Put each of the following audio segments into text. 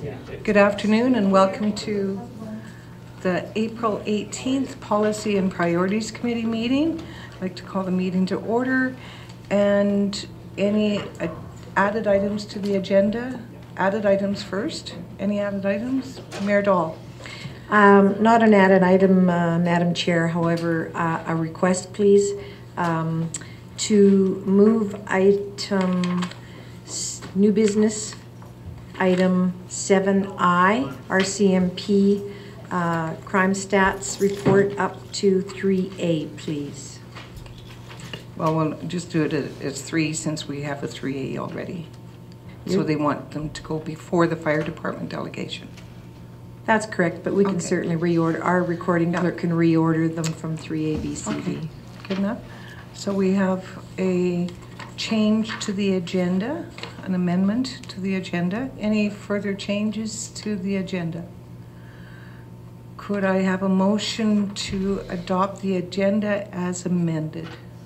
Good afternoon and welcome to the April 18th Policy and Priorities Committee meeting. I'd like to call the meeting to order, and any added items to the agenda? Added items first. Any added items? Mayor Dahl. Not an added item, Madam Chair. However, a request, please, to move item new business item 7I, RCMP crime stats report up to 3A, please. Well, we'll just do it as 3 since we have a 3A already. So they want them to go before the fire department delegation. That's correct, but we can certainly reorder. Our recording clerk can reorder them from 3A, B, C, D. Good enough. So we have a change to the agenda, an amendment to the agenda. Any further changes to the agenda? Could I have a motion to adopt the agenda as amended?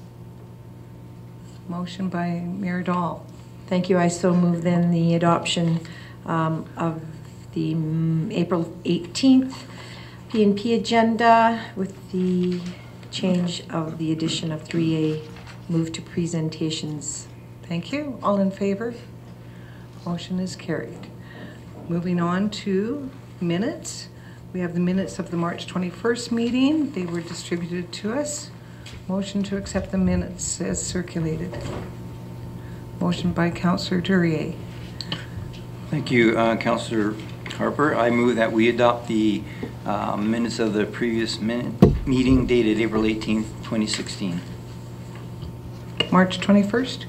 Motion by Mayor Dahl. Thank you. I so move then the adoption of the April 18th P&P agenda with the change of the addition of 3A, move to presentations. Thank you. All in favor? Motion is carried. Moving on to minutes. We have the minutes of the March 21st meeting. They were distributed to us. Motion to accept the minutes as circulated. Motion by Councillor Duryea. Thank you, Councillor Harper. I move that we adopt the minutes of the previous meeting dated April 18th, 2016. March 21st?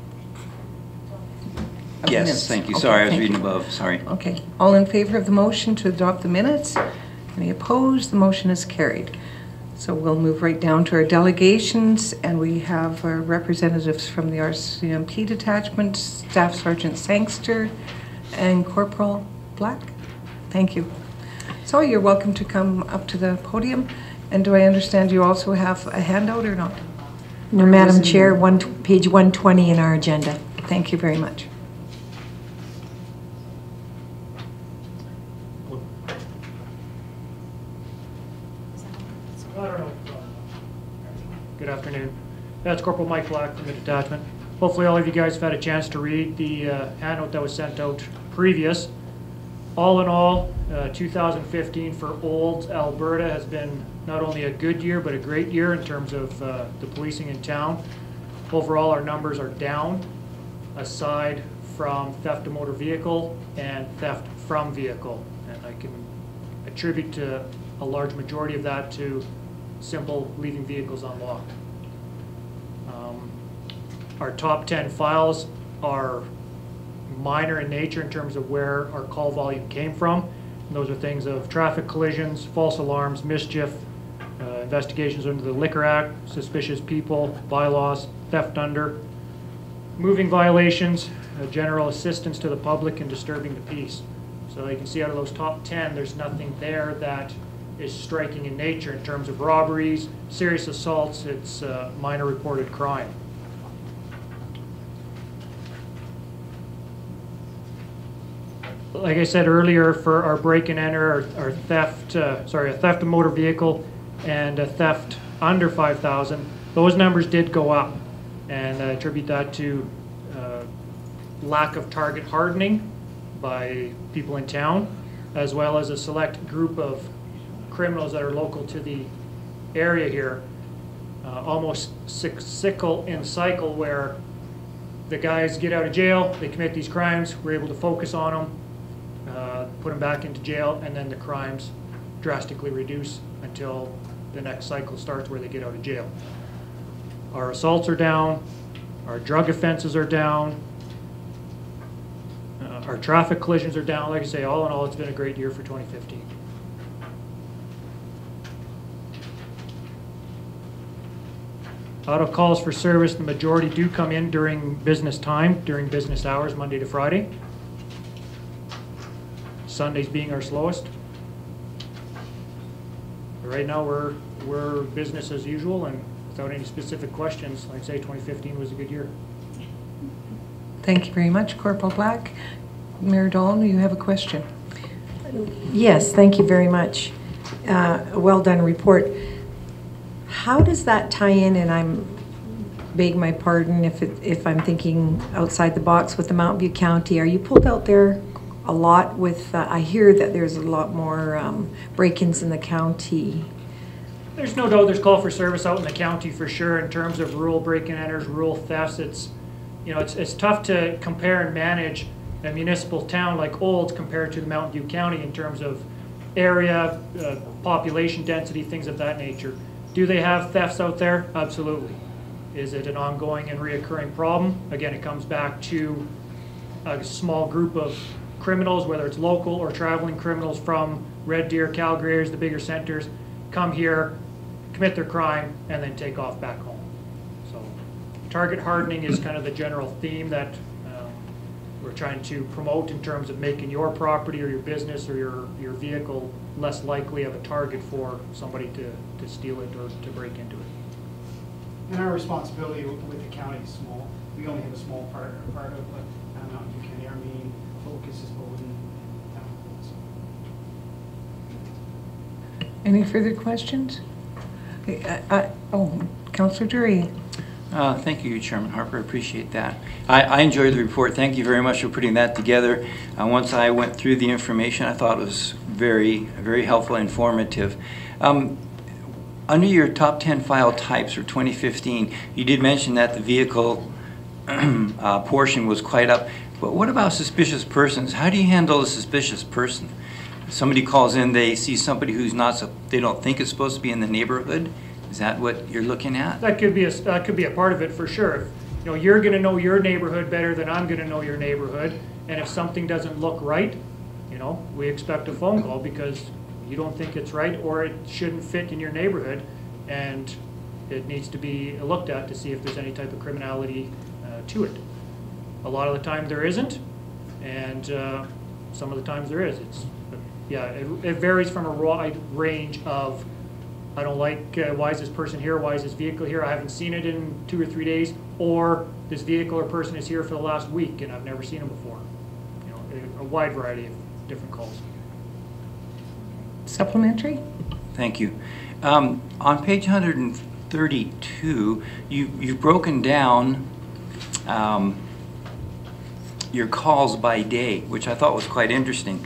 Yes, minutes. thank you. Okay, Sorry, I was reading above. Sorry. Okay. All in favor of the motion to adopt the minutes? Any opposed? The motion is carried. So we'll move right down to our delegations, and we have our representatives from the RCMP detachment, Staff Sergeant Sangster and Corporal Black. Thank you. So you're welcome to come up to the podium. And do I understand you also have a handout or not? No, Madam Chair, page 120 in our agenda. Thank you very much. Good afternoon. That's Corporal Mike Black from the detachment. Hopefully all of you guys have had a chance to read the handout that was sent out previous. All in all, 2015 for Olds, Alberta has been not only a good year, but a great year in terms of the policing in town. Overall, our numbers are down, aside from theft of motor vehicle and theft from vehicle. And I can attribute to a large majority of that to simple leaving vehicles unlocked. Our top 10 files are minor in nature in terms of where our call volume came from. And those are things of traffic collisions, false alarms, mischief, investigations under the Liquor Act, suspicious people, bylaws, theft under, moving violations, general assistance to the public, and disturbing the peace. So you can see out of those top 10, there's nothing there that is striking in nature in terms of robberies, serious assaults. It's minor reported crime. Like I said earlier, for our break and enter, our theft, a theft of motor vehicle and a theft under 5,000, those numbers did go up, and I attribute that to lack of target hardening by people in town, as well as a select group of criminals that are local to the area here, almost cycle in cycle where the guys get out of jail, they commit these crimes, we're able to focus on them, put them back into jail, and then the crimes drastically reduce until the next cycle starts where they get out of jail. Our assaults are down, our drug offenses are down, our traffic collisions are down. Like I say, all in all, it's been a great year for 2015. Out of calls for service, the majority do come in during business time, during business hours, Monday to Friday. Sundays being our slowest. But right now we're business as usual, and without any specific questions, I'd say 2015 was a good year. Thank you very much, Corporal Black. Mayor Dahl, you have a question? Yes, thank you very much. A well-done report. How does that tie in, and I'm, beg my pardon if I'm thinking outside the box, with the Mountain View County? Are you pulled out there a lot with, I hear that there's a lot more break-ins in the county. There's no doubt there's call for service out in the county for sure in terms of rural break-and-enters, rural thefts. It's, you know, it's tough to compare and manage a municipal town like Olds compared to the Mountain View County in terms of area, population density, things of that nature. Do they have thefts out there? Absolutely. Is it an ongoing and reoccurring problem? Again, it comes back to a small group of criminals, whether it's local or traveling criminals from Red Deer, Calgary, the bigger centers, come here, commit their crime, and then take off back home. So target hardening is kind of the general theme that we're trying to promote in terms of making your property or your business or your vehicle less likely of a target for somebody to steal it or to break into it. And our responsibility with the county is small. We only have a small part of Mountain View County. Our main focus is Bowden and Town of Bowden. Any further questions? Councillor Dury. Thank you, Chairman Harper. I appreciate that. I enjoyed the report. Thank you very much for putting that together. Once I went through the information, I thought it was very, very helpful and informative. Under your top 10 file types for 2015, you did mention that the vehicle portion was quite up. But what about suspicious persons? How do you handle a suspicious person? Somebody calls in, they see somebody who's not, they don't think is supposed to be in the neighborhood. Is that what you're looking at? That could be a part of it for sure. You know, you're going to know your neighborhood better than I'm going to know your neighborhood, and if something doesn't look right, you know, we expect a phone call because you don't think it's right or it shouldn't fit in your neighborhood, and it needs to be looked at to see if there's any type of criminality to it. A lot of the time there isn't, and some of the times there is. It varies from a wide range of, I don't like, why is this person here? Why is this vehicle here? I haven't seen it in 2 or 3 days. Or this vehicle or person is here for the last week and I've never seen them before. You know, a wide variety of different calls. Supplementary? Thank you. On page 132, you've broken down your calls by day, which I thought was quite interesting.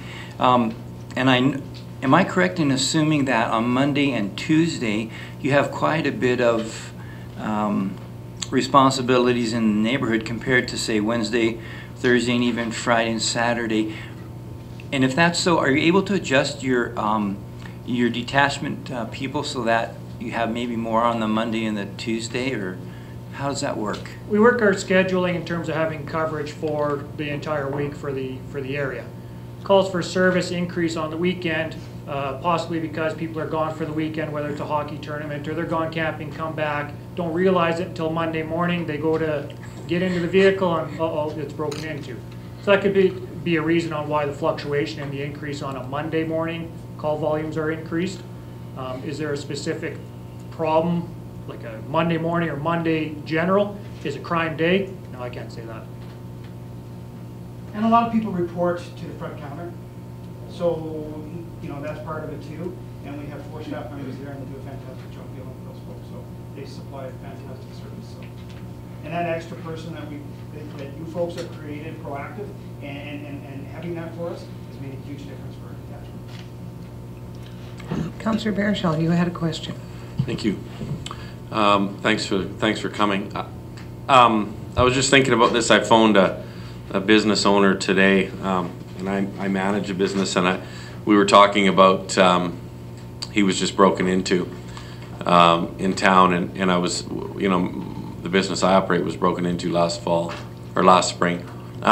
Am I correct in assuming that on Monday and Tuesday you have quite a bit of responsibilities in the neighborhood compared to, say, Wednesday, Thursday, and even Friday and Saturday? And if that's so, are you able to adjust your detachment people so that you have maybe more on the Monday and the Tuesday, or how does that work? We work our scheduling in terms of having coverage for the entire week for the area. Calls for service increase on the weekend, possibly because people are gone for the weekend, whether it's a hockey tournament or they're gone camping, come back, don't realize it until Monday morning. They go to get into the vehicle and uh-oh, it's broken into. So that could be a reason on why the fluctuation and the increase on a Monday morning call volumes are increased. Is there a specific problem, like a Monday morning or Monday general? Is it crime day? No, I can't say that. And a lot of people report to the front counter. So, you know, that's part of it too. And we have 4 staff members there and they do a fantastic job dealing with those folks. So they supply a fantastic service. So, and that extra person that you folks have created, proactive, and having that for us has made a huge difference for our detachment. Councillor Baerschel, you had a question. Thank you. Thanks for coming. I was just thinking about this. I phoned a business owner today, and I manage a business, and we were talking about he was just broken into in town, and I was, you know, the business I operate was broken into last spring.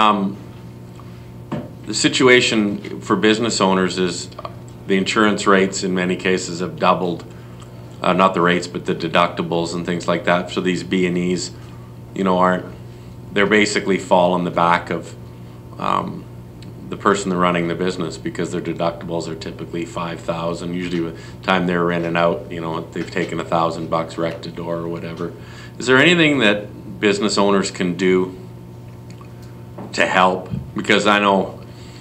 The situation for business owners is the insurance rates in many cases have doubled. Not the rates, but the deductibles and things like that. So these B&Es, you know, they're basically fall on the back of the person running the business, because their deductibles are typically $5,000. Usually, by the time they're in and out, you know, they've taken $1,000 wreck to door or whatever. Is there anything that business owners can do to help? Because I know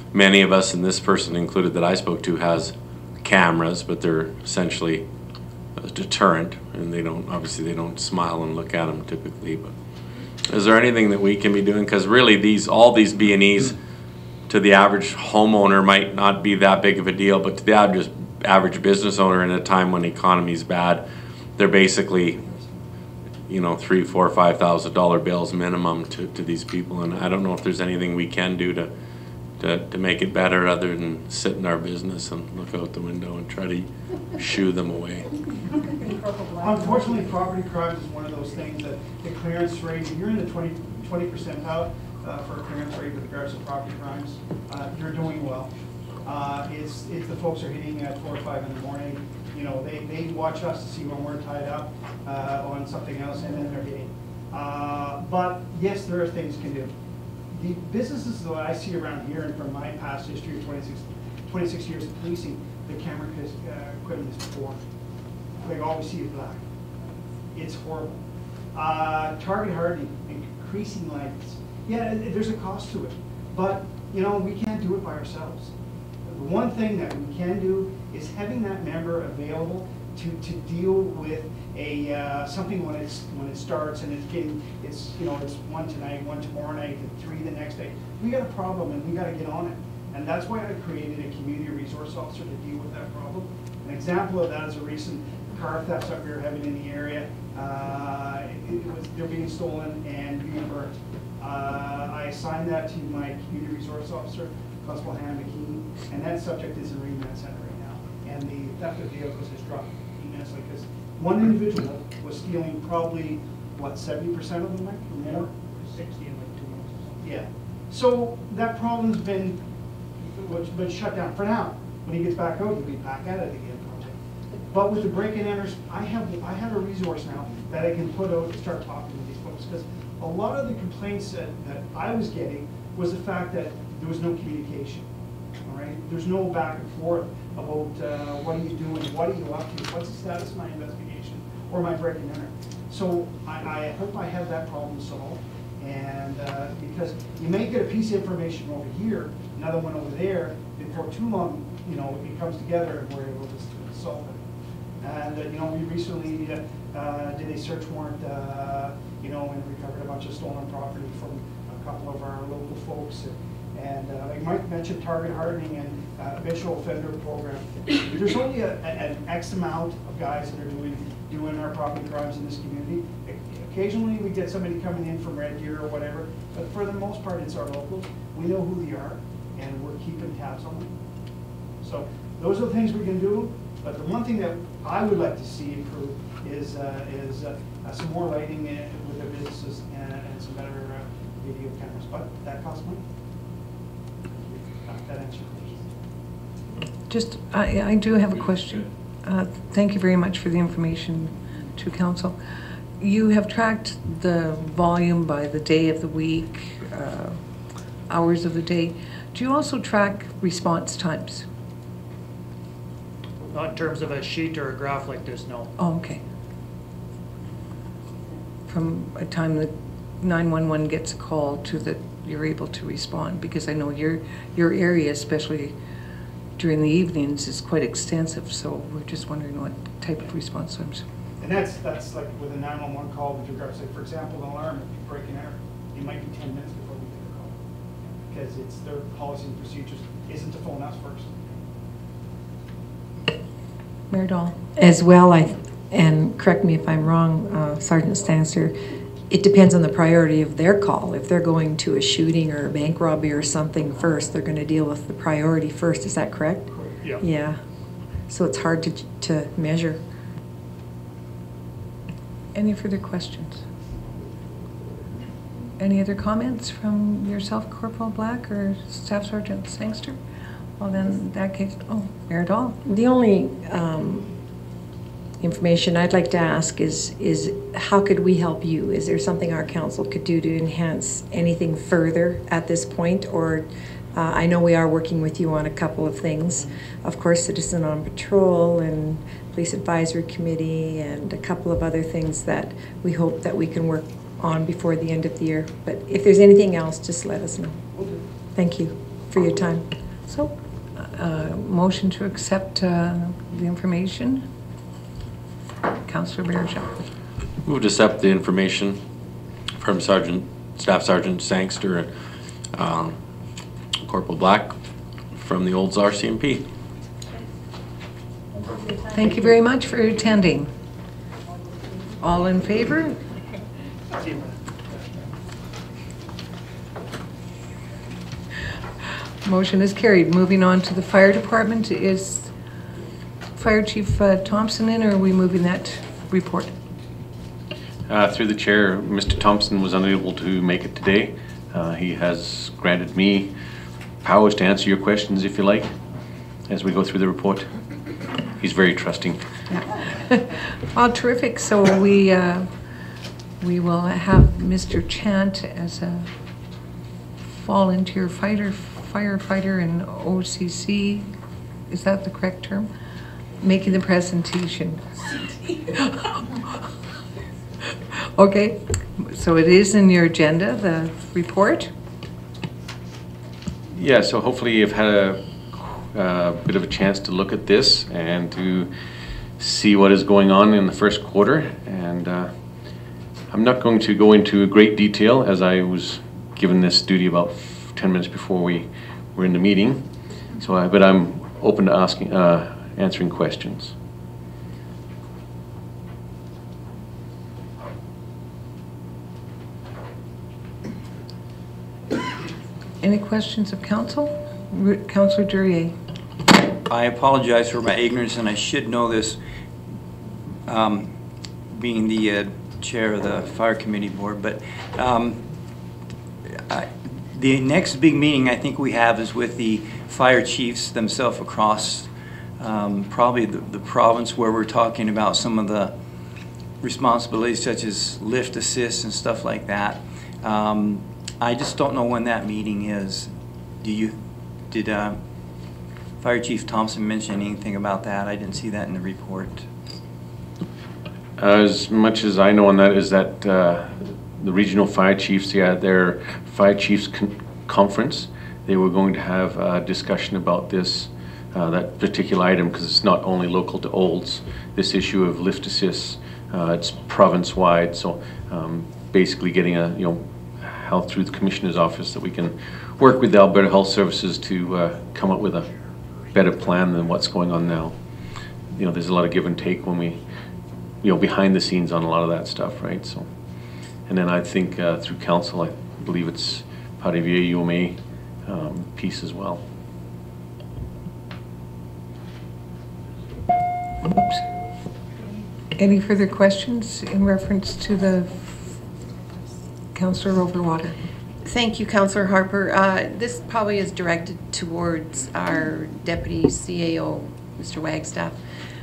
many of us, and this person included that I spoke to, has cameras, but they're essentially a deterrent, and they don't smile and look at them typically. But is there anything that we can be doing? Because really all these B&Es to the average homeowner might not be that big of a deal, but to the average business owner in a time when the economy is bad, they're basically, you know, $3,000, $4,000, $5,000 bills minimum to these people. And I don't know if there's anything we can do to make it better other than sit in our business and look out the window and try to shoo them away. Unfortunately, property crimes is one of those things that the clearance rate, if you're in the 20 percentile for a clearance rate with regards to property crimes, you're doing well. It's the folks are hitting at 4 or 5 in the morning. You know, they watch us to see when we're tied up on something else, and then they're hitting. But yes, there are things you can do. The businesses that I see around here, and from my past history of 26 years of policing, the camera equipment is poor. Like all we see is black. It's horrible. Target hardening, increasing lights. Yeah, there's a cost to it, but you know, we can't do it by ourselves. The one thing that we can do is having that member available to deal with a something when it starts and it's you know, it's 1 tonight, 1 tomorrow night, and 3 the next day. We got a problem and we got to get on it, and that's why I created a community resource officer to deal with that problem. An example of that is a recent car thefts that we were having in the area. They're being stolen and being burnt. I assigned that to my community resource officer, Constable Hannah McKean, and that subject is in remand center right now. And the theft of vehicles has dropped immensely because one individual was stealing probably, what, 70% of them, Mike, or more? 60 in like 2 months. Yeah. So that problem's been shut down for now. When he gets back out, he'll be back at it again. But with the break-in enters, I have a resource now that I can put out and start talking to these folks, because a lot of the complaints that I was getting was the fact that there was no communication. All right, there's no back and forth about what are you doing, what are you up to, what's the status of my investigation or my break-in enter. So I hope I have that problem solved, and because you may get a piece of information over here, another one over there, before too long, you know, it comes together and we're able to solve it. And you know, we recently did a search warrant, you know, and recovered a bunch of stolen property from a couple of our local folks. And like Mike mentioned, target hardening and habitual offender program. There's only an X amount of guys that are doing our property crimes in this community. Occasionally we get somebody coming in from Red Deer or whatever, but for the most part it's our locals. We know who they are, and we're keeping tabs on them. So those are the things we can do. But the one thing that I would like to see improve is some more lighting with their businesses and some better video cameras. But that costs money. That answers your question. Just, I do have a question. Thank you very much for the information to council. You have tracked the volume by the day of the week, hours of the day. Do you also track response times? Not in terms of a sheet or a graph like this, no. Oh, okay. From a time that 911 gets a call to that you're able to respond, because I know your area, especially during the evenings, is quite extensive. So we're just wondering what type of response times. And that's like with a 911 call with regards to, for example, an alarm, if you break an error, it might be 10 minutes before we get a call, because it's their policy and procedures isn't to phone us first. Mayor Dahl. As well, and correct me if I'm wrong, Sergeant Stanster, it depends on the priority of their call. If they're going to a shooting or a bank robbery or something first, they're going to deal with the priority first. Is that correct? Yeah. Yeah. So it's hard to measure. Any further questions? Any other comments from yourself, Corporal Black, or Staff Sergeant Sangster? Well, then, in that case, Mayor Dahl. The only information I'd like to ask is how could we help you? Is there something our council could do to enhance anything further at this point? Or I know we are working with you on a couple of things. Of course, Citizen on Patrol and Police Advisory Committee and a couple of other things that we hope that we can work on before the end of the year. But if there's anything else, just let us know. Thank you. for your time. So, motion to accept the information. Councillor Bergeron. Move to accept the information from Staff Sergeant Sangster and Corporal Black from the Olds RCMP. Thank you very much for attending. All in favor? Motion is carried. Moving on to the fire department, is Fire Chief Thompson in, or are we moving that report? Through the chair, Mr. Thompson was unable to make it today. He has granted me powers to answer your questions if you like, as we go through the report. He's very trusting. Oh, terrific. So we will have Mr. Chant as a volunteer firefighter in OCC. Is that the correct term? Making the presentation. Okay, so it is in your agenda, the report. Yeah, so hopefully you've had a bit of a chance to look at this and to see what is going on in the first quarter. And I'm not going to go into great detail, as I was given this duty about 10 minutes before we were in the meeting. So, but I'm open to answering questions. Any questions of council? Councillor Duryea. I apologize for my ignorance, and I should know this, being the chair of the Fire Committee Board, but the next big meeting I think we have is with the fire chiefs themselves across probably the province, where we're talking about some of the responsibilities such as lift assist and stuff like that. I just don't know when that meeting is. Did Fire Chief Thompson mention anything about that? I didn't see that in the report. As much as I know on that is that the regional fire chiefs, their fire chiefs conference, they were going to have a discussion about this, that particular item, because it's not only local to Olds, this issue of lift assist, it's province-wide. So basically getting a, health through the Commissioner's office, that we can work with the Alberta Health Services to come up with a better plan than what's going on now. There's a lot of give and take when we, behind the scenes on a lot of that stuff, right? So, and then I think through council, I believe it's part of your UMA piece as well. Oops. Any further questions in reference to the Councillor Overwater? Thank you, Councillor Harper. This probably is directed towards our Deputy CAO, Mr. Wagstaff.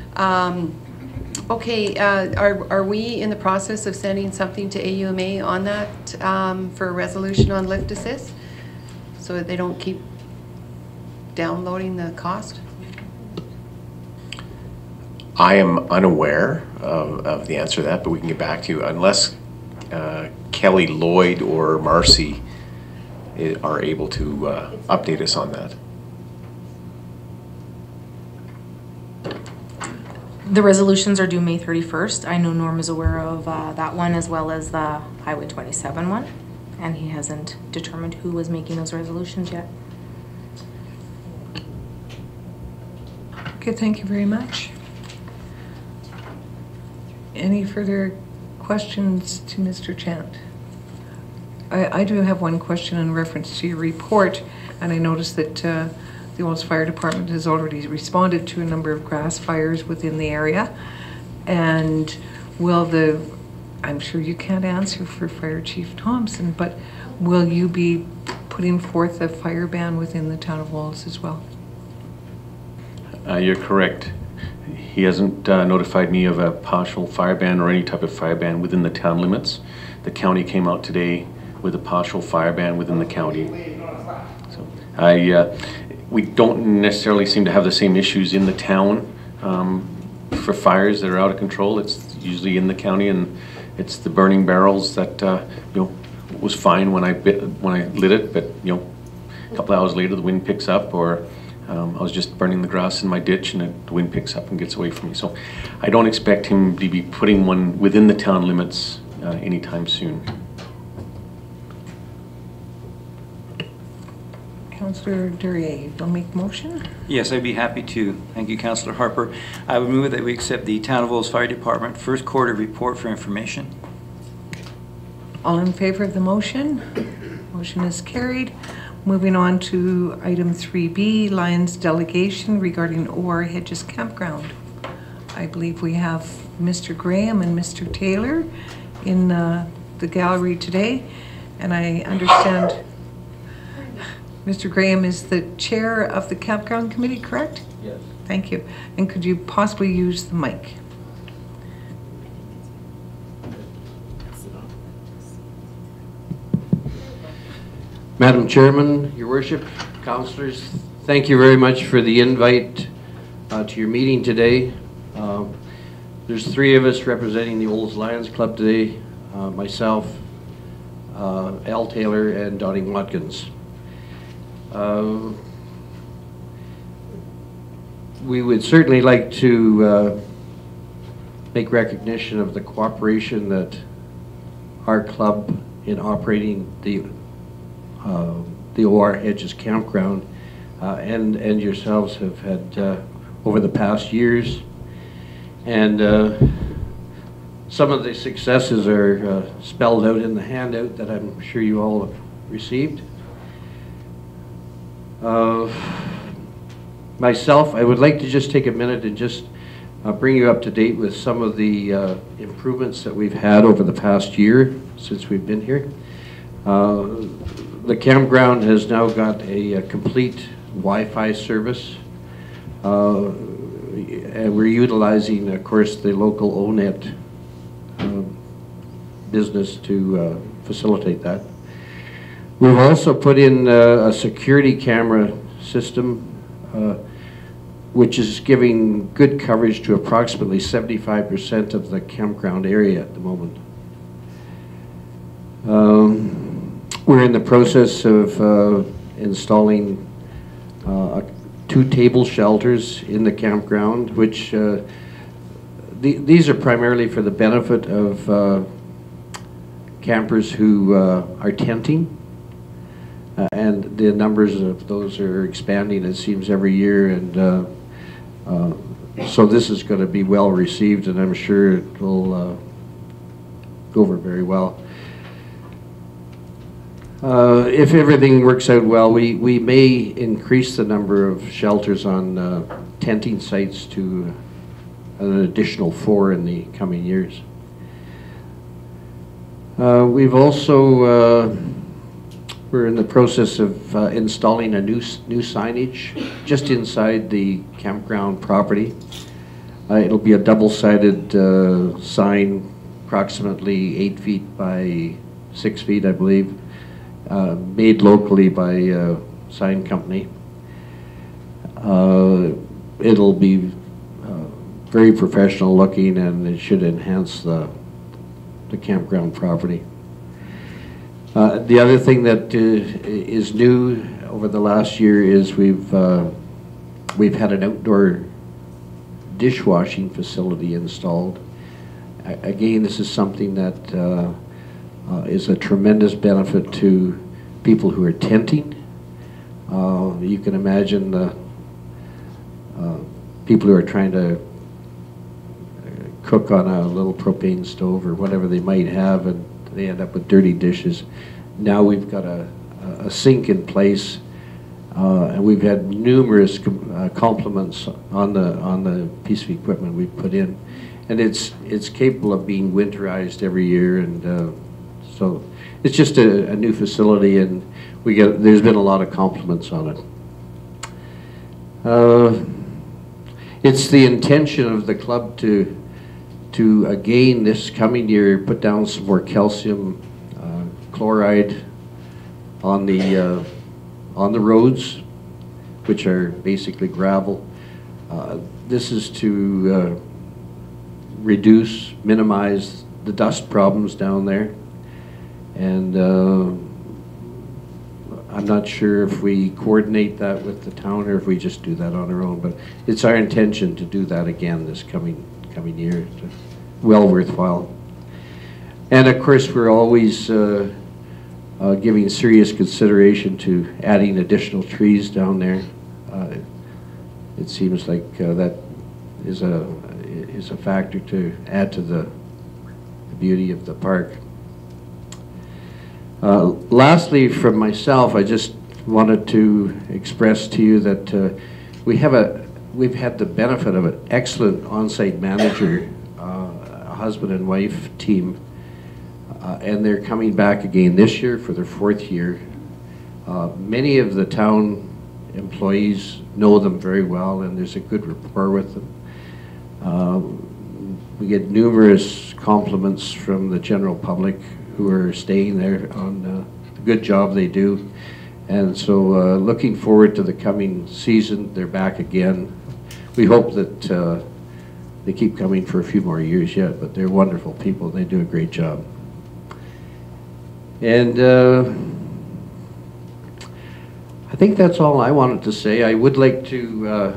Okay, are we in the process of sending something to AUMA on that for a resolution on lift assist, so that they don't keep downloading the cost? I am unaware of the answer to that, but we can get back to you unless Kelly Lloyd or Marcy are able to update us on that. The resolutions are due May 31st. I know Norm is aware of that one, as well as the Highway 27 one, and he hasn't determined who was making those resolutions yet. Okay, thank you very much. Any further questions to Mr. Chant? I do have one question in reference to your report, and I noticed that the Olds Fire Department has already responded to a number of grass fires within the area. And I'm sure you can't answer for Fire Chief Thompson, but will you be putting forth a fire ban within the town of Olds as well? You're correct. He hasn't notified me of a partial fire ban or any type of fire ban within the town limits. The county came out today with a partial fire ban within the county. So we don't necessarily seem to have the same issues in the town for fires that are out of control. It's usually in the county, and it's the burning barrels that was fine when I lit it, but a couple hours later the wind picks up, or I was just burning the grass in my ditch and the wind picks up and gets away from me. So I don't expect him to be putting one within the town limits anytime soon. Councillor Duryea, you'll make the motion? Yes, I'd be happy to. Thank you, Councillor Harper. I would move that we accept the Town of Olds Fire Department first quarter report for information. All in favor of the motion? Motion is carried. Moving on to item 3B, Lions delegation regarding OR Hedges Campground. I believe we have Mr. Graham and Mr. Taylor in the gallery today, and I understand Mr. Graham is the chair of the campground committee, correct? Yes. Thank you. And could you possibly use the mic? Madam Chairman, Your Worship, Councillors, thank you very much for the invite to your meeting today. There's 3 of us representing the Olds Lions Club today, myself, Al Taylor, and Donnie Watkins. We would certainly like to make recognition of the cooperation that our club in operating the OR Hedges Campground and yourselves have had over the past years. And some of the successes are spelled out in the handout that I'm sure you all have received. Myself, I would like to just take a minute and just bring you up to date with some of the improvements that we've had over the past year since we've been here. The campground has now got a complete Wi-Fi service, and we're utilizing, of course, the local ONET business to facilitate that. We've also put in a security camera system, which is giving good coverage to approximately 75% of the campground area at the moment. We're in the process of installing 2 table shelters in the campground, which these are primarily for the benefit of campers who are tenting. And the numbers of those are expanding, it seems, every year, and so this is going to be well received, and I'm sure it will go over very well. If everything works out well, we may increase the number of shelters on tenting sites to an additional 4 in the coming years. We've also we're in the process of installing a new signage just inside the campground property. It'll be a double-sided sign, approximately 8 feet by 6 feet, I believe, made locally by a sign company. It'll be very professional looking, and it should enhance the campground property. The other thing that is new over the last year is we've had an outdoor dishwashing facility installed. Again, this is something that is a tremendous benefit to people who are tenting. You can imagine the people who are trying to cook on a little propane stove or whatever they might have, and they end up with dirty dishes. Now we've got a sink in place, and we've had numerous compliments on the piece of equipment we've put in, and it's capable of being winterized every year, and so it's just a new facility, and there's been a lot of compliments on it. It's the intention of the club to again this coming year put down some more calcium chloride on the roads, which are basically gravel. This is to minimize the dust problems down there, and I'm not sure if we coordinate that with the town or if we just do that on our own, but it's our intention to do that again this coming year. It's well worthwhile. And of course, we're always giving serious consideration to adding additional trees down there. It seems like that is a factor to add to the beauty of the park. Lastly, from myself, I just wanted to express to you that we've had the benefit of an excellent on-site manager, a husband and wife team, and they're coming back again this year for their 4th year. Many of the town employees know them very well, and there's a good rapport with them. We get numerous compliments from the general public who are staying there on the good job they do. And so looking forward to the coming season. They're back again. We hope that they keep coming for a few more years yet, but they're wonderful people. They do a great job. And I think that's all I wanted to say. I would like to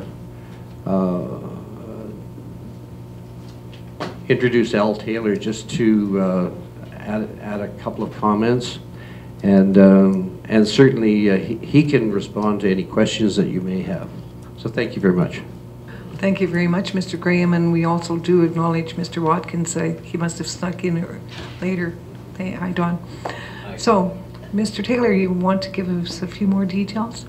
introduce Al Taylor just to add a couple of comments, and certainly he can respond to any questions that you may have. So thank you very much. Thank you very much, Mr. Graham, and we also do acknowledge Mr. Watkins. He must have snuck in later. Hi, Don. Hi. So, Mr. Taylor, you want to give us a few more details?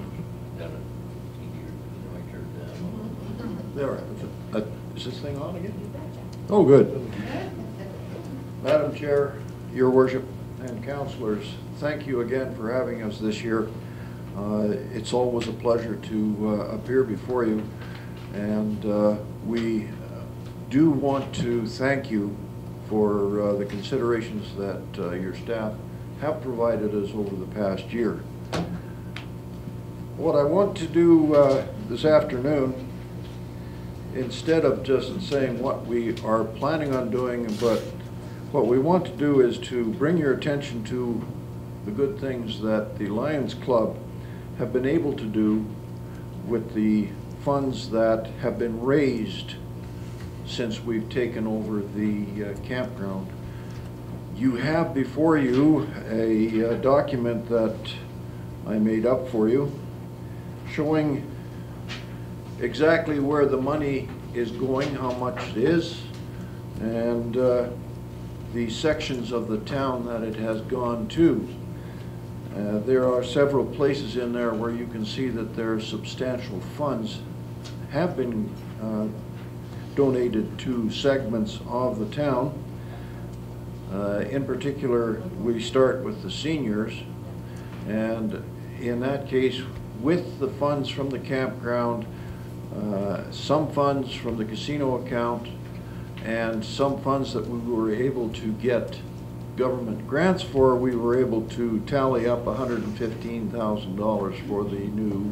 There. Is this thing on again? Oh, good. Madam Chair, Your Worship, and councillors, thank you again for having us this year. It's always a pleasure to appear before you, and we do want to thank you for the considerations that your staff have provided us over the past year. What I want to do this afternoon, instead of just saying what we are planning on doing, but what we want to do is to bring your attention to the good things that the Lions Club have been able to do with the funds that have been raised since we've taken over the campground. You have before you a document that I made up for you, showing exactly where the money is going, how much it is, and the sections of the town that it has gone to. There are several places in there where you can see that there are substantial funds have been donated to segments of the town. In particular, we start with the seniors, and in that case, with the funds from the campground, some funds from the casino account, and some funds that we were able to get government grants for, we were able to tally up $115,000 for the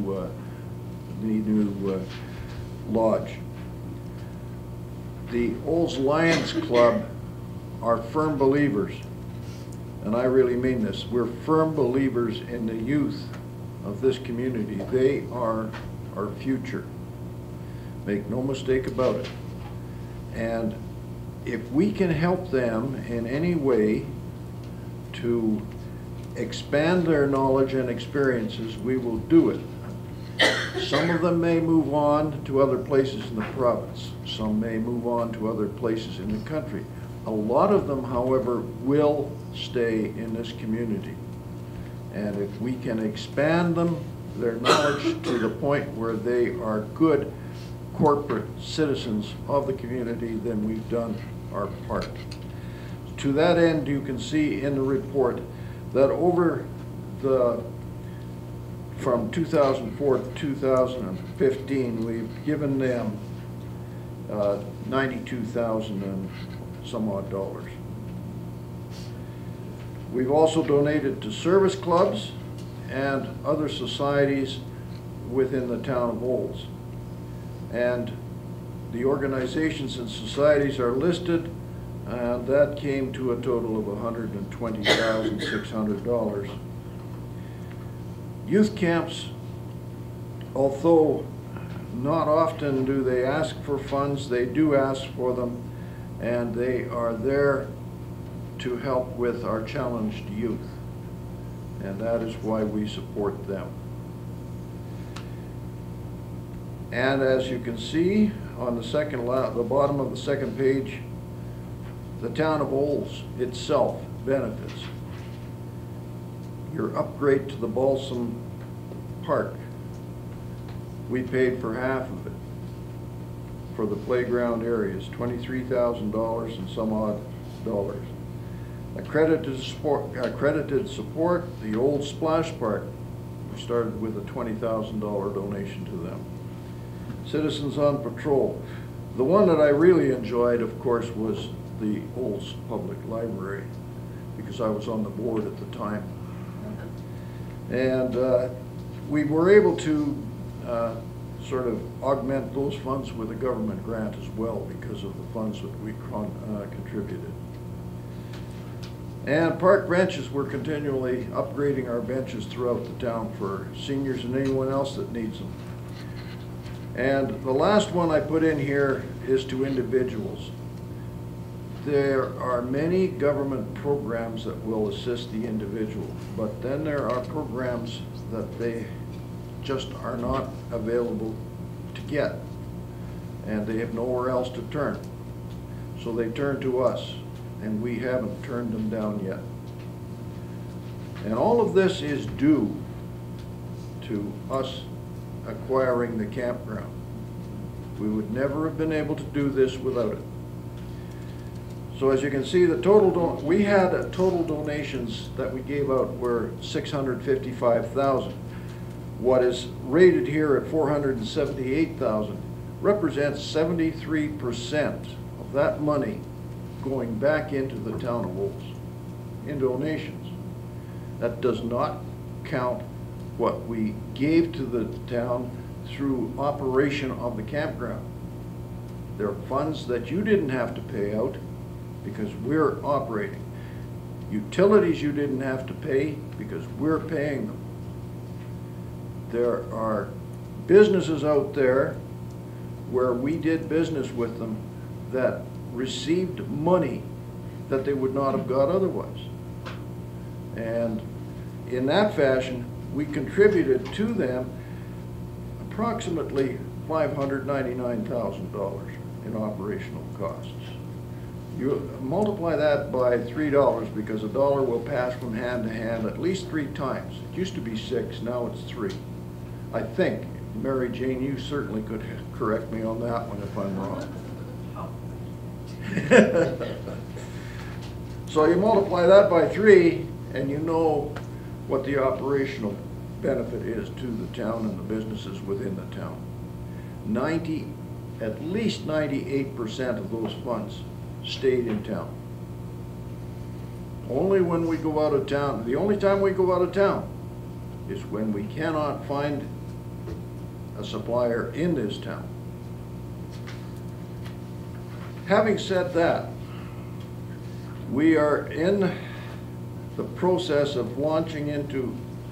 new lodge. The Olds Lions Club are firm believers, and I really mean this. We're firm believers in the youth of this community. They are our future. Make no mistake about it. And if we can help them in any way to expand their knowledge and experiences, we will do it. Some of them may move on to other places in the province. Some may move on to other places in the country. A lot of them, however, will stay in this community. And if we can expand them, their knowledge to the point where they are good corporate citizens of the community, then we've done our part. To that end, you can see in the report that over from 2004 to 2015, we've given them $92,000 and some odd dollars. We've also donated to service clubs and other societies within the town of Olds. And the organizations and societies are listed, and that came to a total of $120,600. Youth camps, although not often do they ask for funds, they do ask for them, and they are there to help with our challenged youth. And that is why we support them. And as you can see on the the bottom of the second page, the town of Olds itself benefits. Your upgrade to the Balsam Park, we paid for half of it for the playground areas, $23,000 and some odd dollars. Accredited support, the old Splash Park, we started with a $20,000 donation to them. Citizens on Patrol. The one that I really enjoyed, of course, was the Olds Public Library, because I was on the board at the time. And we were able to sort of augment those funds with a government grant as well because of the funds that we contributed. And park benches, we're continually upgrading our benches throughout the town for seniors and anyone else that needs them. And the last one I put in here is to individuals. There are many government programs that will assist the individual, but then there are programs that they just are not available to get, and they have nowhere else to turn. So they turn to us, and we haven't turned them down yet. And all of this is due to us acquiring the campground. We would never have been able to do this without it. So as you can see, the total we had total donations that we gave out were $655,000. What is rated here at $478,000 represents 73% of that money going back into the town of Olds in donations. That does not count what we gave to the town through operation of the campground. There are funds that you didn't have to pay out because we're operating. Utilities you didn't have to pay because we're paying them. There are businesses out there where we did business with them that received money that they would not have got otherwise. And in that fashion, we contributed to them approximately $599,000 in operational costs. You multiply that by $3 because a dollar will pass from hand to hand at least 3 times. It used to be 6, now it's 3. I think, Mary Jane, you certainly could correct me on that one if I'm wrong. So you multiply that by 3 and you know what the operational benefit is to the town and the businesses within the town. At least 98% of those funds stayed in town. Only when we go out of town, the only time we go out of town is when we cannot find a supplier in this town. Having said that, we are in the process of launching into,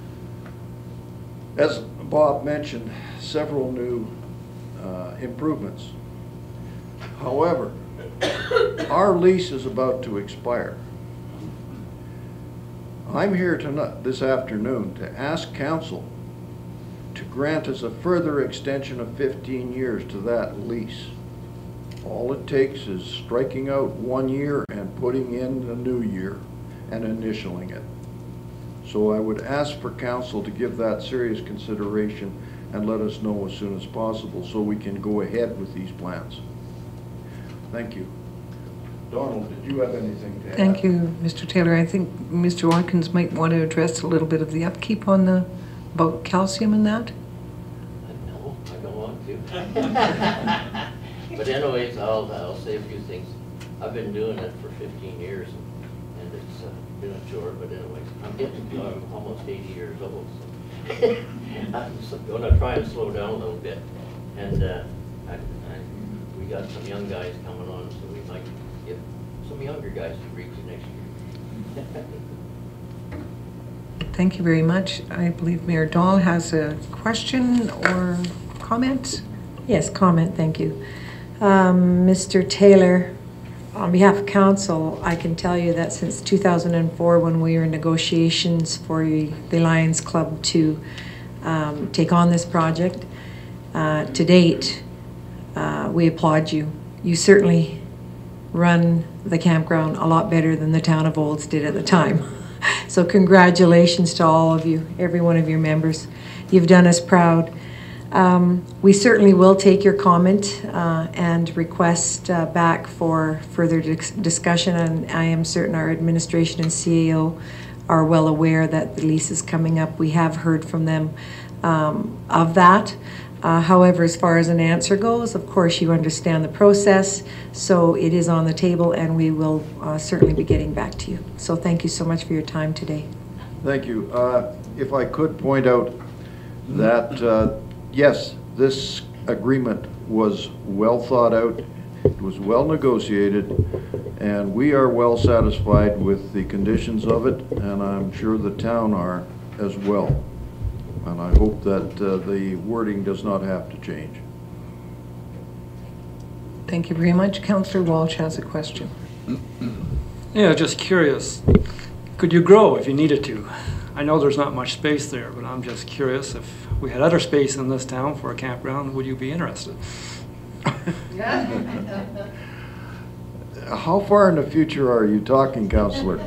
as Bob mentioned, several new improvements. However, our lease is about to expire. I'm here tonight, this afternoon, to ask council to grant us a further extension of 15 years to that lease. All it takes is striking out 1 year and putting in a new year and initialing it. So I would ask for council to give that serious consideration and let us know as soon as possible so we can go ahead with these plans. Thank you. Donald, did you have anything to add? Thank you, Mr. Taylor. I think Mr. Watkins might want to address a little bit of the upkeep on the, about calcium and that. No, I don't want to. But anyways, I'll say a few things. I've been doing it for 15 years, and it's been a chore, but anyways, I'm almost 80 years old, so I'm going to try and slow down a little bit. And we got some young guys coming on, so we might get some younger guys to reach next year. Thank you very much. I believe Mayor Dahl has a question or comment. Yes, comment, thank you. Mr. Taylor, on behalf of council, I can tell you that since 2004, when we were in negotiations for the Lions Club to take on this project, to date, we applaud you. You certainly run the campground a lot better than the town of Olds did at the time. So congratulations to all of you, every one of your members. You've done us proud. We certainly will take your comment and request back for further discussion, and I am certain our administration and CAO are well aware that the lease is coming up. We have heard from them of that. However, as far as an answer goes, of course you understand the process, so it is on the table and we will certainly be getting back to you. So thank you so much for your time today. Thank you. If I could point out that, yes, this agreement was well thought out, it was well negotiated, and we are well satisfied with the conditions of it, and I'm sure the town are as well. And I hope that the wording does not have to change. Thank you very much. Councillor Walsh has a question. Yeah, just curious. Could you grow if you needed to? I know there's not much space there, but I'm just curious if we had other space in this town for a campground, would you be interested? How far in the future are you talking, Councillor?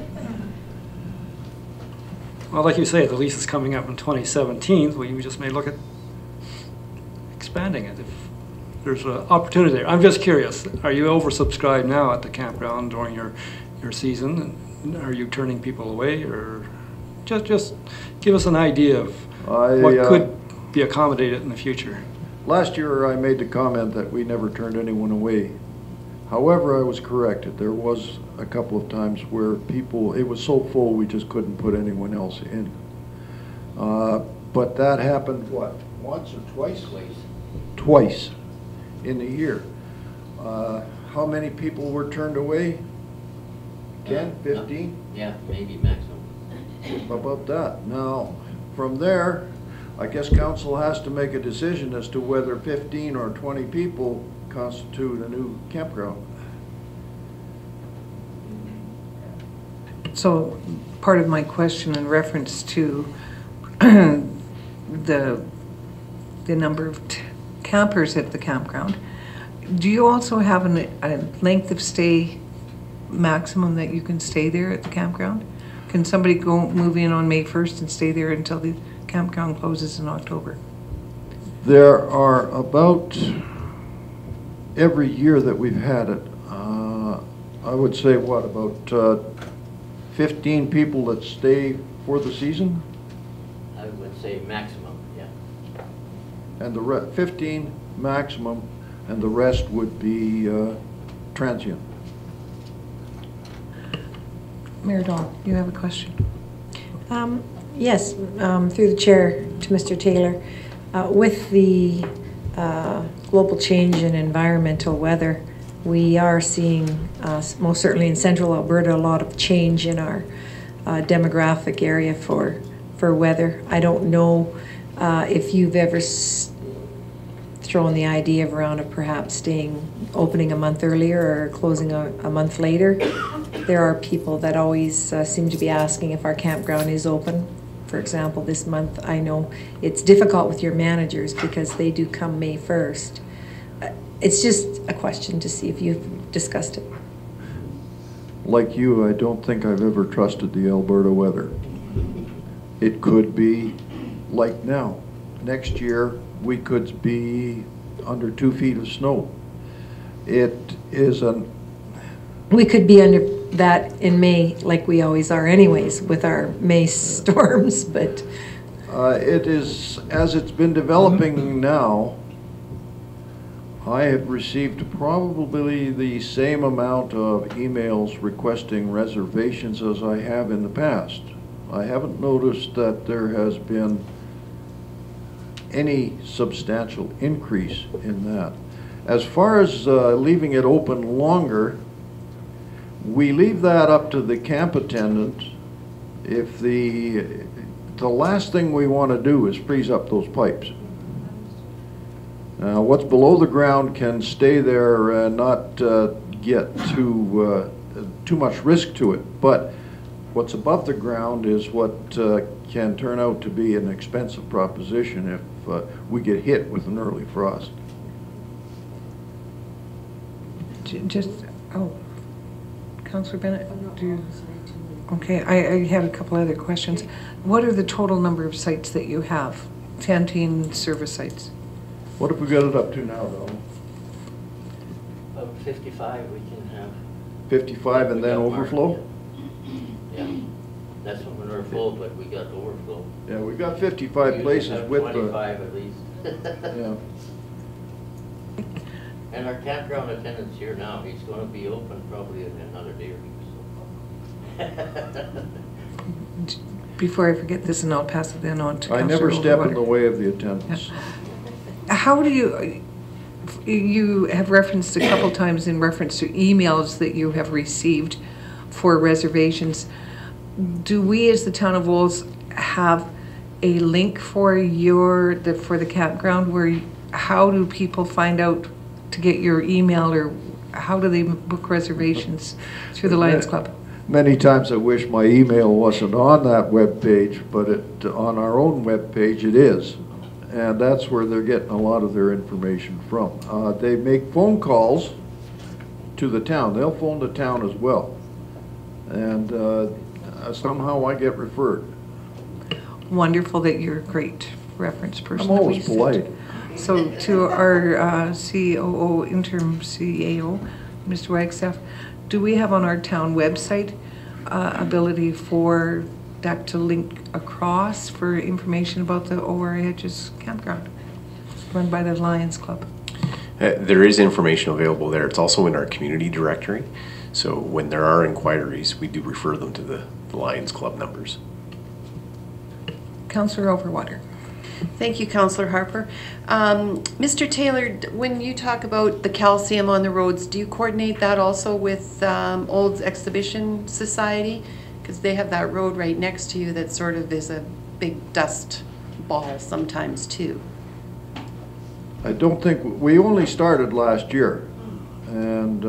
Well, like you say, the lease is coming up in 2017. We just may look at expanding it if there's an opportunity there. I'm just curious, are you oversubscribed now at the campground during your season? Are you turning people away, or just give us an idea of what could be accommodated in the future? Last year I made the comment that we never turned anyone away. However, I was corrected. There was a couple of times where it was so full we just couldn't put anyone else in. But that happened, what, once or twice? Twice in a year. How many people were turned away? 10, 15? Yeah, maybe maximum. About that. Now, from there, I guess council has to make a decision as to whether 15 or 20 people constitute a new campground. So part of my question in reference to the number of campers at the campground, do you also have a length of stay maximum that you can stay there at the campground? Can somebody move in on May 1st and stay there until the campground closes in October? There are about, every year that we've had it, I would say what, about 15 people that stay for the season? I would say maximum, yeah. And the 15 maximum, and the rest would be transient. Mayor Dahl, you have a question? Yes, through the chair to Mr. Taylor. With the global change in environmental weather, we are seeing, most certainly in central Alberta, a lot of change in our demographic area for weather. I don't know if you've ever thrown the idea around of perhaps opening a month earlier or closing a month later. There are people that always seem to be asking if our campground is open. For example, this month, I know it's difficult with your managers because they do come May 1st. It's just a question to see if you've discussed it. Like you, I don't think I've ever trusted the Alberta weather. It could be like now. Next year, we could be under 2 feet of snow. It is We could be under that in May, like we always are anyways, with our May storms, but... it is, as it's been developing now, I have received probably the same amount of emails requesting reservations as I have in the past. I haven't noticed that there has been any substantial increase in that. As far as leaving it open longer, we leave that up to the camp attendant. If the last thing we want to do is freeze up those pipes. What's below the ground can stay there and not get too much risk to it, but what's above the ground is what can turn out to be an expensive proposition if we get hit with an early frost. Councillor Bennett, do you? Okay, I had a couple other questions. What are the total number of sites that you have? 10 service sites? What have we got it up to now, though? About 55 we can have. 55 and then overflow? Yeah, that's when we're full, but we got overflow. Yeah, we got 55 places with the... 25 at least. Yeah. And our campground attendant's here now. He's going to be open probably in another day or two. Before I forget this, and I'll pass it then on to I Councillor never step in Overwater. the way of the attendance. How do you have referenced a couple times in reference to emails that you have received for reservations. Do we as the town of Wolds have a link for the campground where, how do people find out to get your email, or how do they book reservations through the Lions Club? Many times I wish my email wasn't on that web page, but on our own web page it is. And that's where they're getting a lot of their information from. They make phone calls to the town. They'll phone the town as well. And somehow I get referred. Wonderful that you're a great reference person. I'm always polite. So to our COO, interim CAO, Mr. Wagstaff, do we have on our town website ability for that to link across for information about the OR Hedges campground run by the Lions Club? There is information available there. It's also in our community directory. So when there are inquiries, we do refer them to the Lions Club numbers. Councillor Overwater. Thank you, Councillor Harper. Mr. Taylor, when you talk about the calcium on the roads, do you coordinate that also with Olds Exhibition Society? Because they have that road right next to you that sort of is a big dust ball sometimes too. I don't think, we only started last year. And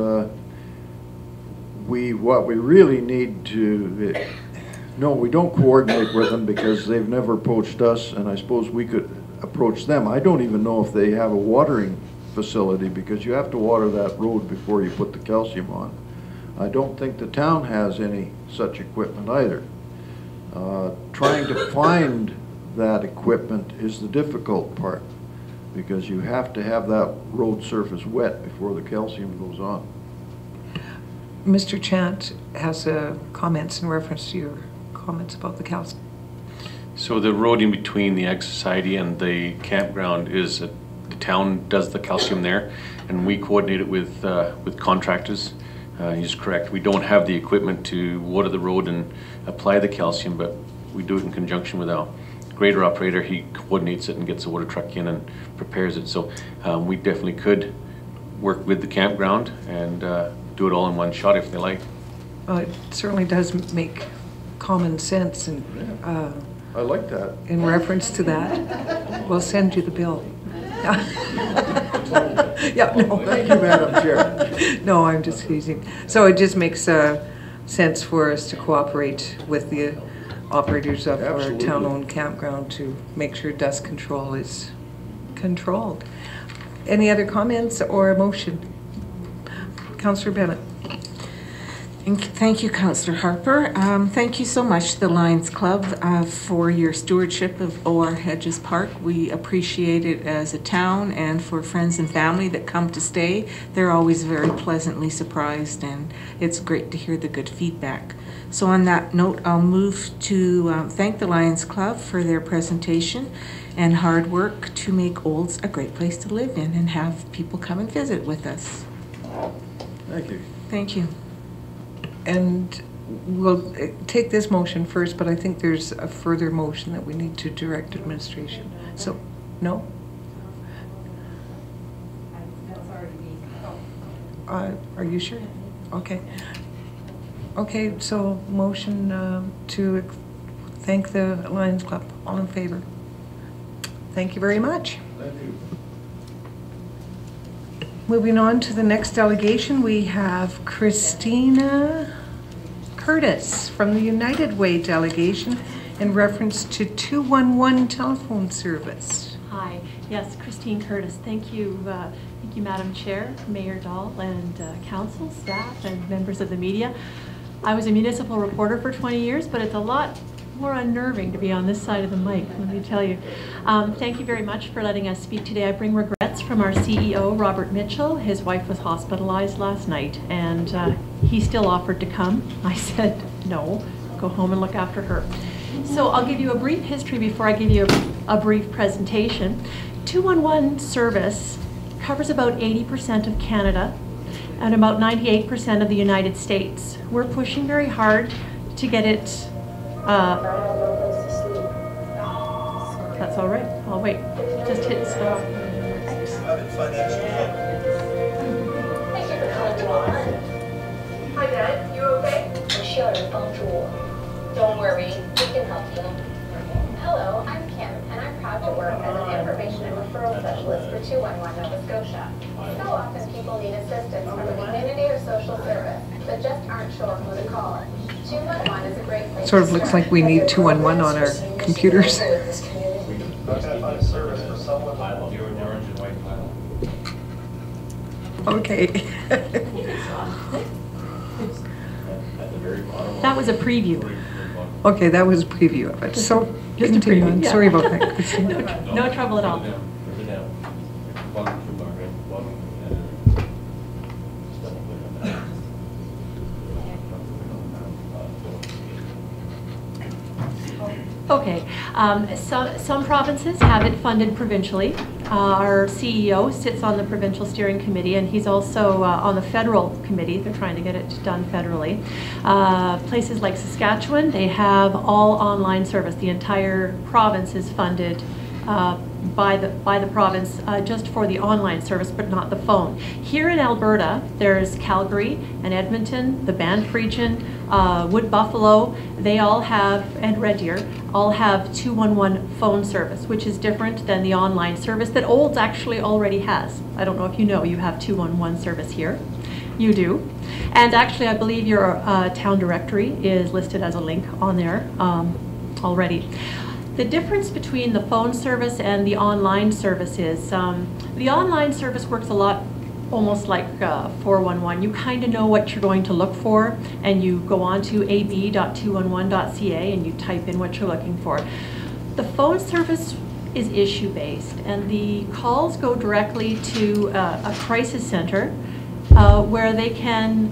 what we really need to, no, we don't coordinate with them because they've never approached us, and I suppose we could approach them. I don't even know if they have a watering facility because you have to water that road before you put the calcium on. I don't think the town has any such equipment either. Trying to find that equipment is the difficult part because you have to have that road surface wet before the calcium goes on. Mr. Chant has comments in reference to your comments about the calcium. So the road in between the Ag Society and the campground is, the town does the calcium there, and we coordinate it with contractors. He's correct. We don't have the equipment to water the road and apply the calcium, but we do it in conjunction with our grader operator. He coordinates it and gets the water truck in and prepares it. So we definitely could work with the campground and do it all in one shot if they like. It certainly does make common sense, and I like that. In reference to that, we'll send you the bill. Yeah, no. Thank you, Madam Chair. No, I'm just teasing. So it just makes sense for us to cooperate with the operators of our town-owned campground to make sure dust control is controlled. Any other comments or a motion? Councillor Bennett. Thank you, Councillor Harper. Thank you so much to the Lions Club for your stewardship of OR Hedges Park. We appreciate it as a town, and for friends and family that come to stay, they're always very pleasantly surprised, and it's great to hear the good feedback. So on that note, I'll move to thank the Lions Club for their presentation and hard work to make Olds a great place to live in and have people come and visit with us. Thank you. Thank you. And we'll take this motion first, but I think there's a further motion that we need to direct administration. So, no? Are you sure? Okay. Okay, so motion to thank the Lions Club. All in favor? Thank you very much. Thank you. Moving on to the next delegation, we have Christina Curtis from the United Way delegation in reference to 211 telephone service. Hi, yes, Christine Curtis. Thank you, Madam Chair, Mayor Dahl, and council, staff, and members of the media. I was a municipal reporter for 20 years, but it's a lot more unnerving to be on this side of the mic, let me tell you. Thank you very much for letting us speak today. I bring regrets from our CEO, Robert Mitchell. His wife was hospitalized last night, and he still offered to come. I said, no, go home and look after her. So I'll give you a brief history before I give you a brief presentation. 211 service covers about 80% of Canada and about 98% of the United States. We're pushing very hard to get it. That's all right. I'll wait. Just hit stop. Hi Dad, you okay? Don't worry, we can help you. Hello, I'm Kim, and I'm proud to work as an information and referral specialist for 211 Nova Scotia. So often people need assistance from a community or social service, but just aren't sure who to call. 211 is a great place. Sort of looks like we need 211 on our computers. Okay. That was a preview. Okay, that was a preview of it. So, Just a continue preview, on. yeah. Sorry about that, Christine. No trouble at all. Okay, some provinces have it funded provincially. Our CEO sits on the provincial steering committee, and he's also on the federal committee. They're trying to get it done federally. Places like Saskatchewan, they have all online service. The entire province is funded by the province just for the online service, but not the phone. Here in Alberta, there's Calgary and Edmonton, the Banff region, Wood Buffalo, they all have, and Red Deer, all have 211 phone service, which is different than the online service that Olds actually already has. I don't know if you know, you have 211 service here. You do. And actually, I believe your town directory is listed as a link on there already. The difference between the phone service and the online service is the online service works a lot almost like 411. You kind of know what you're going to look for, and you go on to ab.211.ca and you type in what you're looking for. The phone service is issue-based, and the calls go directly to a crisis center where they can,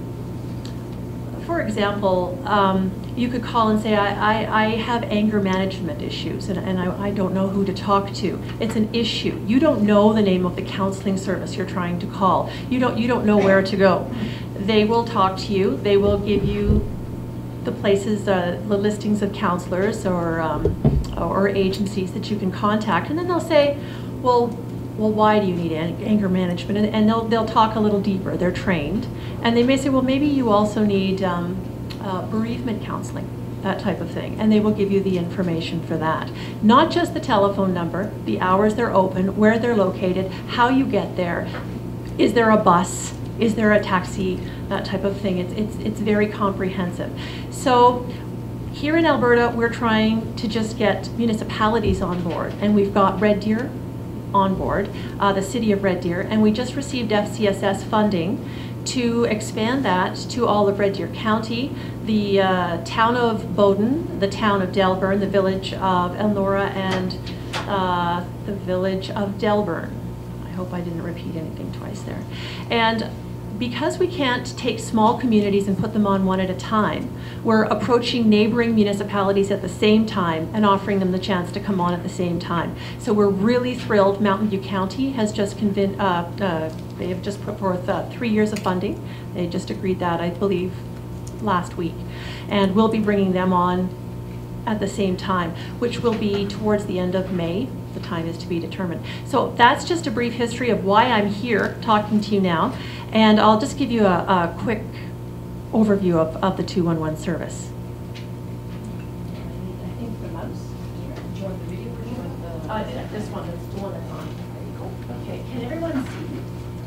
for example, you could call and say, I have anger management issues, and I don't know who to talk to. It's an issue. You don't know the name of the counseling service you're trying to call. You don't know where to go. They will talk to you. They will give you the places, the listings of counselors or agencies that you can contact, and then they'll say, well, why do you need anger management? And they'll talk a little deeper. They're trained, and they may say, well, maybe you also need bereavement counseling, that type of thing, and they will give you the information for that. Not just the telephone number, the hours they're open, where they're located, how you get there, is there a bus, is there a taxi, that type of thing. It's very comprehensive. So here in Alberta, we're trying to just get municipalities on board, and we've got Red Deer on board, the city of Red Deer, and we just received FCSS funding to expand that to all of Red Deer County, the town of Bowden, the town of Delburn, the village of Elnora, and the village of Delburn. I hope I didn't repeat anything twice there. And because we can't take small communities and put them on one at a time, we're approaching neighboring municipalities at the same time and offering them the chance to come on at the same time. So we're really thrilled. Mountain View County has just they have just put forth 3 years of funding. They just agreed that, I believe, last week. And we'll be bringing them on at the same time, which will be towards the end of May. The time is to be determined. So that's just a brief history of why I'm here talking to you now. And I'll just give you a quick overview of the 211 service.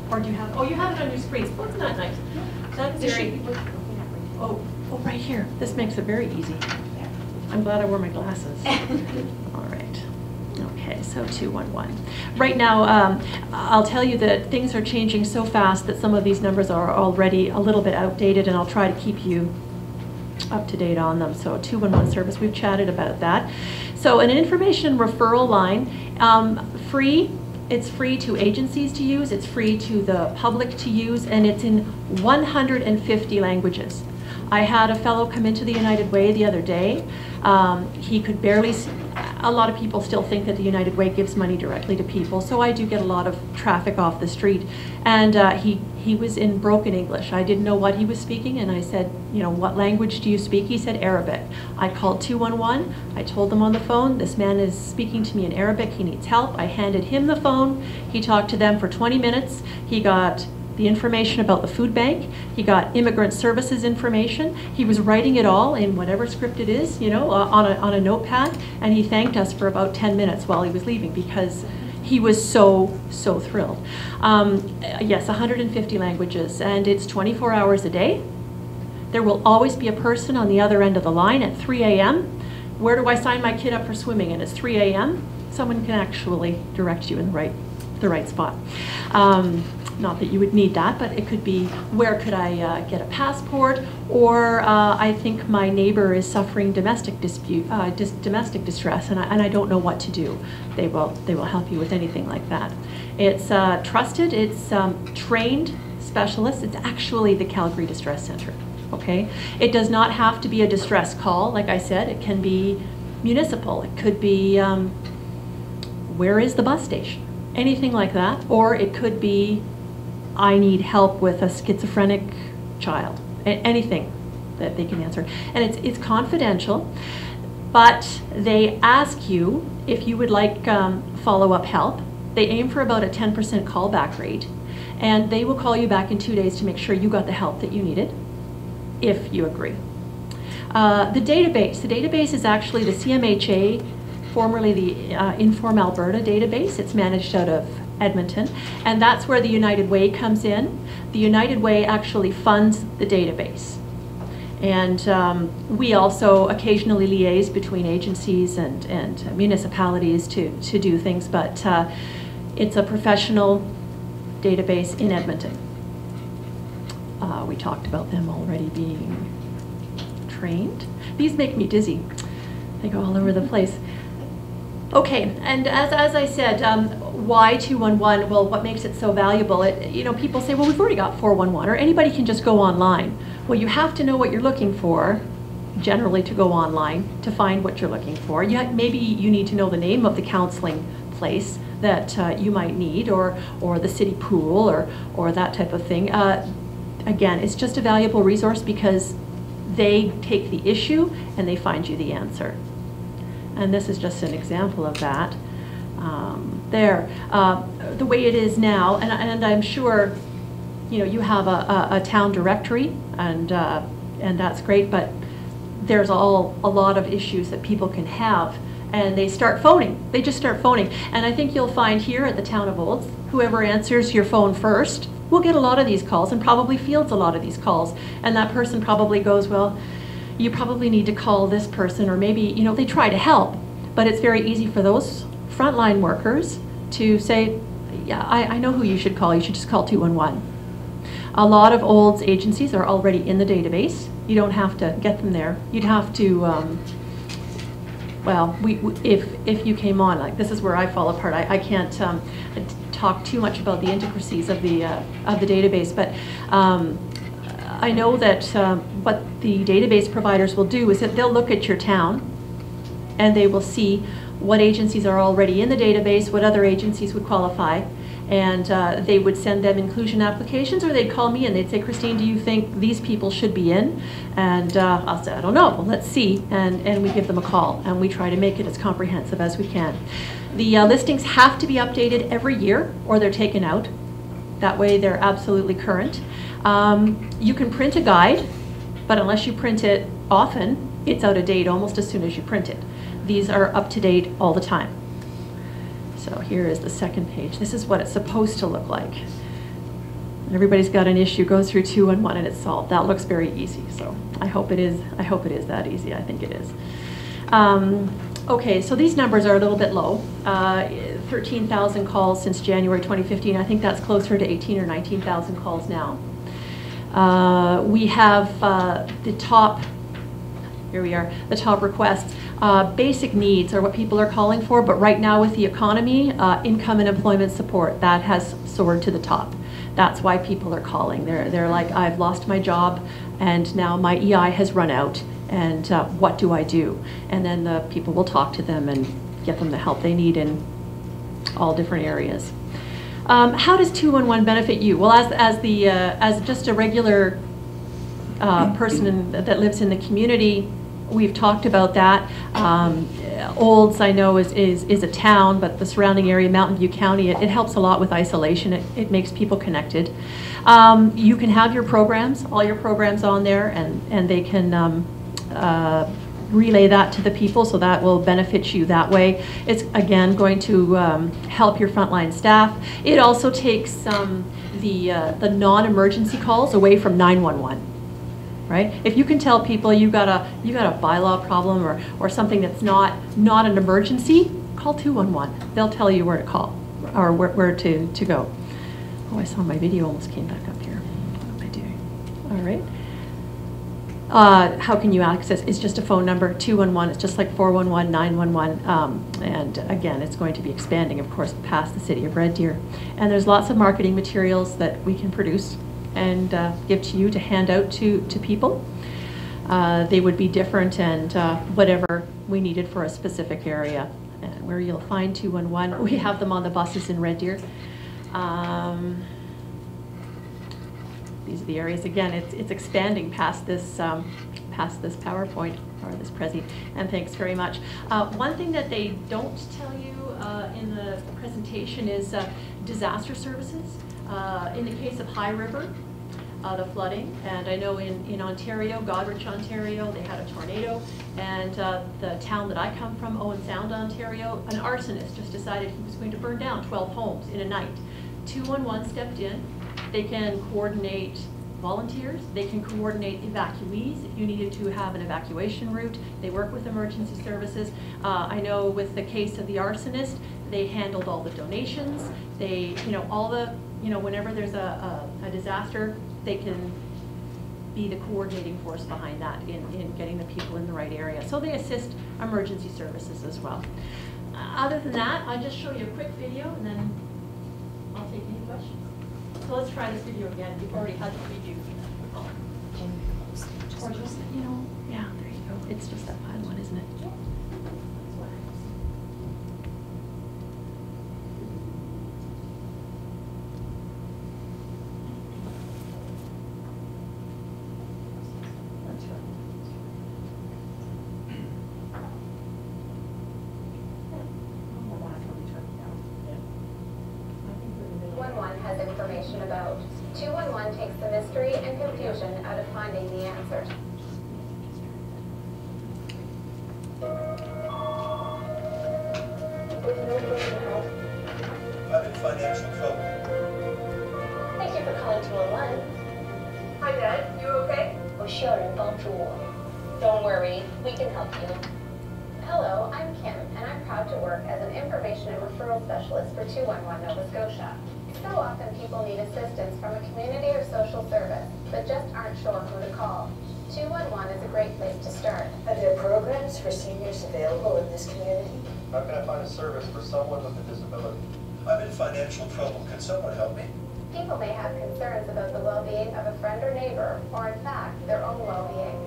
Or do you have, oh, you have it on your screen. Oh, isn't that nice? That's very, oh, right here. This makes it very easy. I'm glad I wore my glasses. All right. Okay, so 211. Right now, I'll tell you that things are changing so fast that some of these numbers are already a little bit outdated, and I'll try to keep you up to date on them. So 211 service, we've chatted about that. So an information referral line, free. It's free to agencies to use, it's free to the public to use, and it's in 150 languages. I had a fellow come into the United Way the other day. He could barely, a lot of people still think that the United Way gives money directly to people, so I do get a lot of traffic off the street. And he was in broken English. I didn't know what he was speaking, and I said, you know, what language do you speak? He said Arabic. I called 211. I told them on the phone, this man is speaking to me in Arabic. He needs help. I handed him the phone. He talked to them for 20 minutes. He got the information about the food bank. He got immigrant services information. He was writing it all in whatever script it is, you know, on a notepad, and he thanked us for about 10 minutes while he was leaving because he was so thrilled. Yes, 150 languages, and it's 24 hours a day. There will always be a person on the other end of the line at 3 a.m. Where do I sign my kid up for swimming? And it's 3 a.m. Someone can actually direct you in the right spot. Not that you would need that, but it could be, where could I get a passport? Or I think my neighbor is suffering domestic distress, and I don't know what to do. They will help you with anything like that. It's trusted, it's trained specialists. It's actually the Calgary Distress Center, okay? It does not have to be a distress call, like I said. It can be municipal. It could be, where is the bus station? Anything like that. Or it could be, I need help with a schizophrenic child. Anything that they can answer. And it's confidential, but they ask you if you would like follow-up help. They aim for about a 10% callback rate, and they will call you back in 2 days to make sure you got the help that you needed, if you agree. The database is actually the CMHA, formerly the Inform Alberta database. It's managed out of Edmonton, and that's where the United Way comes in. The United Way actually funds the database. And we also occasionally liaise between agencies and municipalities to do things, but it's a professional database in Edmonton. We talked about them already being trained. These make me dizzy. They go all over the place. Okay, and as I said, why 211? Well, what makes it so valuable? You know, people say, well, we've already got 411, or anybody can just go online. Well, you have to know what you're looking for, generally, to go online to find what you're looking for. Maybe you need to know the name of the counseling place that you might need, or the city pool, or that type of thing. Again, it's just a valuable resource because they take the issue and they find you the answer. And this is just an example of that. The way it is now, and I'm sure, you know, you have a town directory, and that's great, but there's a lot of issues that people can have, and they start phoning. They just start phoning. And I think you'll find here at the Town of Olds, whoever answers your phone first will get a lot of these calls and probably fields a lot of these calls. And that person probably goes, well, you probably need to call this person, or maybe, you know, they try to help, but it's very easy for those frontline workers to say, yeah, I know who you should call. You should just call 211. A lot of Olds agencies are already in the database. You don't have to get them there. You'd have to, well, if you came on, like, this is where I fall apart. I can't talk too much about the intricacies of the database, but I know that what the database providers will do is that they'll look at your town and they will see what agencies are already in the database, what other agencies would qualify, and they would send them inclusion applications, or they'd call me and they'd say, Christine, do you think these people should be in? And I'll say, I don't know, well, let's see, and we give them a call, and we try to make it as comprehensive as we can. The listings have to be updated every year, or they're taken out. That way they're absolutely current. You can print a guide, but unless you print it often, it's out of date almost as soon as you print it. These are up to date all the time. So here is the second page. This is what it's supposed to look like. everybody's got an issue, go through 211 and it's solved. That looks very easy, so I hope it is that easy. I think it is. Okay, so these numbers are a little bit low. 13,000 calls since January 2015. I think that's closer to 18 or 19,000 calls now. We have the top, here we are, the top requests. Basic needs are what people are calling for, but right now with the economy, income and employment support, that has soared to the top. That's why people are calling. They're like, I've lost my job and now my EI has run out, and what do I do? And then the people will talk to them and get them the help they need in all different areas. How does 211 benefit you? Well, as just a regular person that lives in the community, we've talked about that. Olds, I know, is a town, but the surrounding area, Mountain View County, it helps a lot with isolation. It makes people connected. You can have your programs, all your programs on there, and they can relay that to the people, so that will benefit you that way. It's, again, going to help your frontline staff. It also takes the non-emergency calls away from 911. Right? If you can tell people you got a bylaw problem or something that's not an emergency, call 211. They'll tell you where to call or where to go. Oh, I saw my video almost came back up here. What am I doing? All right. How can you access? It's just a phone number, 211. It's just like 411, 911. And again, it's going to be expanding, of course, past the city of Red Deer. And there's lots of marketing materials that we can produce and give to you to hand out to people. They would be different, and whatever we needed for a specific area. And where you'll find 211, we have them on the buses in Red Deer. These are the areas. Again, it's expanding past this PowerPoint or this Prezi. And thanks very much. One thing that they don't tell you in the presentation is disaster services. In the case of High River, the flooding, and I know in Ontario, Goderich, Ontario, they had a tornado, and the town that I come from, Owen Sound, Ontario, an arsonist just decided he was going to burn down 12 homes in a night. 211 stepped in. They can coordinate volunteers, they can coordinate evacuees if you needed to have an evacuation route. They work with emergency services. I know with the case of the arsonist, they handled all the donations. They, whenever there's a disaster, they can be the coordinating force behind that in getting the people in the right area. So they assist emergency services as well. Other than that, I'll just show you a quick video and then I'll take any questions. So let's try this video again. You've already had the preview. Or just, yeah, there you go. It's just that fine one, isn't it? Has information about. 211 takes the mystery and confusion out of finding the answers. I'm in financial trouble. Thank you for calling 211. Hi, Dad. You okay? 我需要人帮助我. Don't worry, we can help you. Hello, I'm Kim, and I'm proud to work as an information and referral specialist for 211 Nova Scotia. So often people need assistance from a community or social service, but just aren't sure who to call. 211 is a great place to start. Are there programs for seniors available in this community? How can I find a service for someone with a disability? I'm in financial trouble. Can someone help me? People may have concerns about the well-being of a friend or neighbor, or in fact, their own well-being.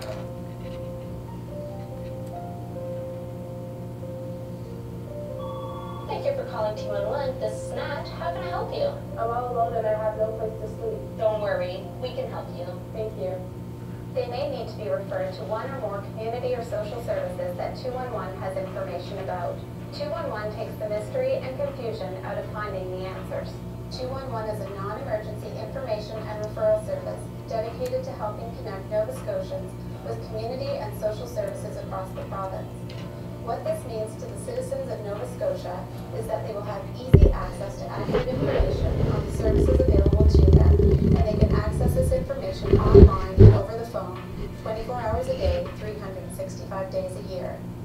Thank you for calling 211. This is Nat. How can I help you? I'm all alone and I have no place to sleep. Don't worry. We can help you. Thank you. They may need to be referred to one or more community or social services that 211 has information about. 211 takes the mystery and confusion out of finding the answers. 211 is a non-emergency information and referral service dedicated to helping connect Nova Scotians with community and social services across the province. What this means to the citizens of Nova Scotia is that they will have easy access to accurate information on the services available to them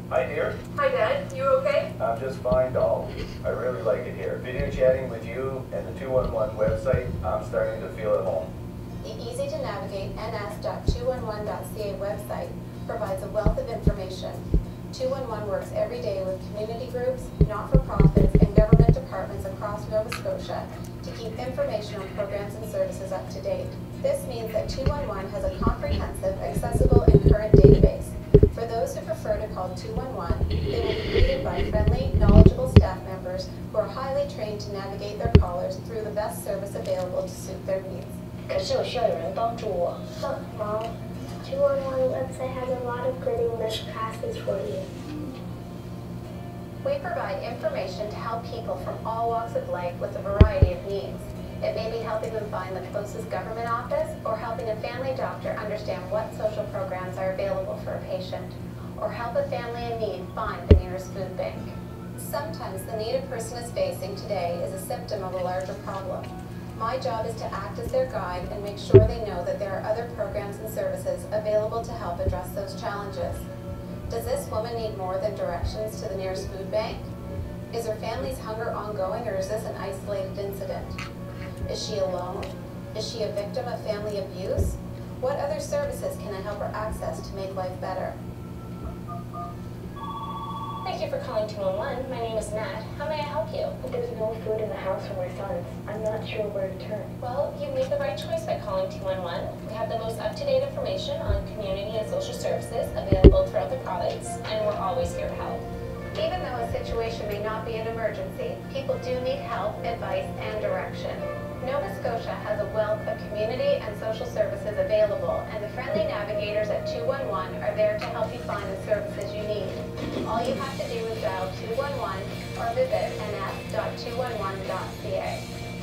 Hi, dear. Hi, Dad. You okay? I'm just fine, doll. I really like it here. Video chatting with you and the 211 website, I'm starting to feel at home. The easy-to-navigate ns.211.ca website provides a wealth of information. 211 works every day with community groups, not-for-profits, and government departments across Nova Scotia to keep information on programs and services up to date. This means that 211 has a comprehensive, accessible, and current database. For those who prefer to call 211, they will be greeted by friendly, knowledgeable staff members who are highly trained to navigate their callers through the best service available to suit their needs. 可是我需要有人帮助我。Mom, 211 website has a lot of good English classes for you. We provide information to help people from all walks of life with a variety of needs. It may be helping them find the closest government office, or helping a family doctor understand what social programs are available for a patient, or help a family in need find the nearest food bank. Sometimes the need a person is facing today is a symptom of a larger problem. My job is to act as their guide and make sure they know that there are other programs and services available to help address those challenges. Does this woman need more than directions to the nearest food bank? Is her family's hunger ongoing, or is this an isolated incident? Is she alone? Is she a victim of family abuse? What other services can I help her access to make life better? Thank you for calling 211. My name is Nat. How may I help you? There's no food in the house for my sons. I'm not sure where to turn. Well, you made the right choice by calling 211. We have the most up-to-date information on community and social services available throughout the province, and we're always here to help. Even though a situation may not be an emergency, people do need help, advice, and direction. Nova Scotia has a wealth of community and social services available, and the friendly navigators at 211 are there to help you find the services you need. All you have to do is dial 211 or visit ns.211.ca.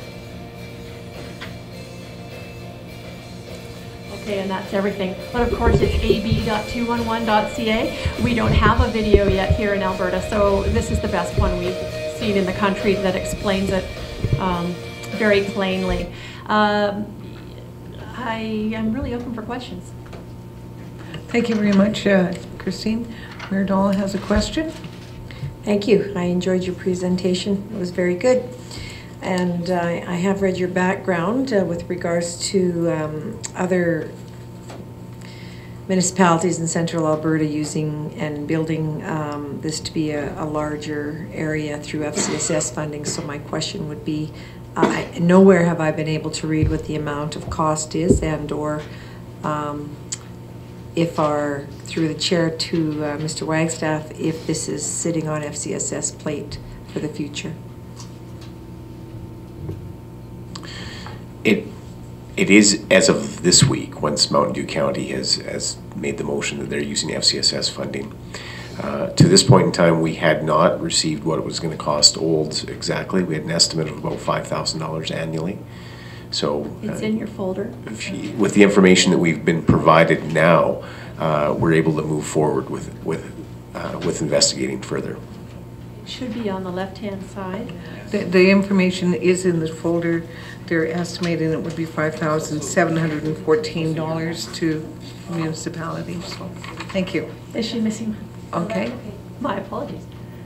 Okay, and that's everything. But of course, it's ab.211.ca. We don't have a video yet here in Alberta, so this is the best one we've seen in the country that explains it very plainly. I am really open for questions. Thank you very much, Christine. Mayor Dahl has a question. Thank you. I enjoyed your presentation. It was very good. And I have read your background with regards to other municipalities in central Alberta using and building this to be a larger area through FCSS funding. So my question would be, nowhere have I been able to read what the amount of cost is, and or if through the chair to Mr. Wagstaff, if this is sitting on FCSS plate for the future. It is, as of this week, once Mountain Dew County has made the motion that they're using FCSS funding. To this point in time, we had not received what it was going to cost Olds exactly. We had an estimate of about $5,000 annually. So it's in your folder. With the information that we've been provided now, we're able to move forward with investigating further. It should be on the left-hand side. The information is in the folder. They're estimating it would be $5,714 to municipalities. So, thank you. Is she missing? Okay. My apologies.